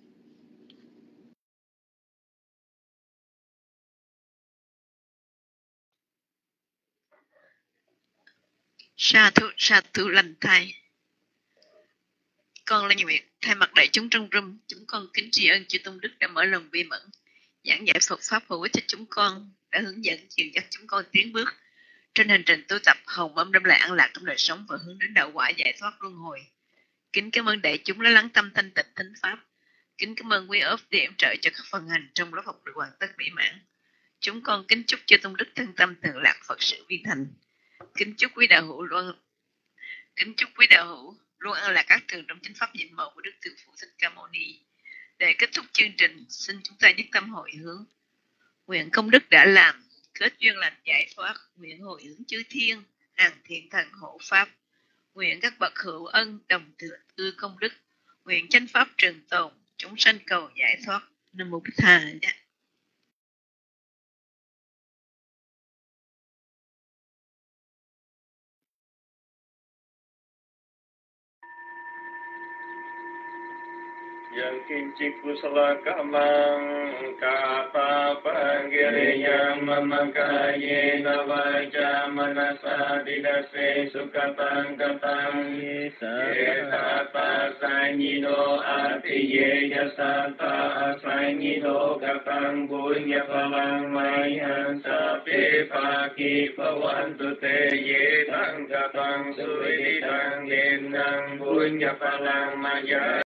Sa thú lành thai. Con là Như Nguyệt, thay mặt đại chúng trong room, chúng con kính tri ân chư tôn đức đã mở lòng bi mẫn, giảng giải Phật pháp hữu ích cho chúng con, đã hướng dẫn dìu dắt chúng con tiến bước trên hành trình tu tập hồng mong đem lại an lạc trong đời sống và hướng đến đạo quả giải thoát luân hồi. Kính cảm ơn đại chúng đã lắng tâm thanh tịnh thính pháp. Kính cảm ơn quý ốp để yểm trợ cho các phần hành trong lớp học được hoàn tất mỹ mãn. Chúng con kính chúc chư tôn đức thân tâm thường lạc Phật sự viên thành. Kính chúc quý đạo hữu luôn an lạc các thường trong chánh pháp nhiệm màu của Đức Từ Phụ Thích Ca Mâu Ni. Để kết thúc chương trình, xin chúng ta nhất tâm hồi hướng. Nguyện công đức đã làm, kết duyên lành giải thoát. Nguyện hồi hướng chư thiên, hàng thiện thần hộ pháp. Nguyện các bậc hữu ân đồng thừa ư công đức. Nguyện chánh pháp trường tồn, chúng sanh cầu giải thoát. Nam mô Bích Thà. Yang kincik kusala kamang kapa panggiriyam mamakaye navaja manasa didase sukatang katang yetata sanyido atiye yasata sanyido katang bunya palang mayan sapi paki pawantu te yetang katang suidang yenang bunya palang maya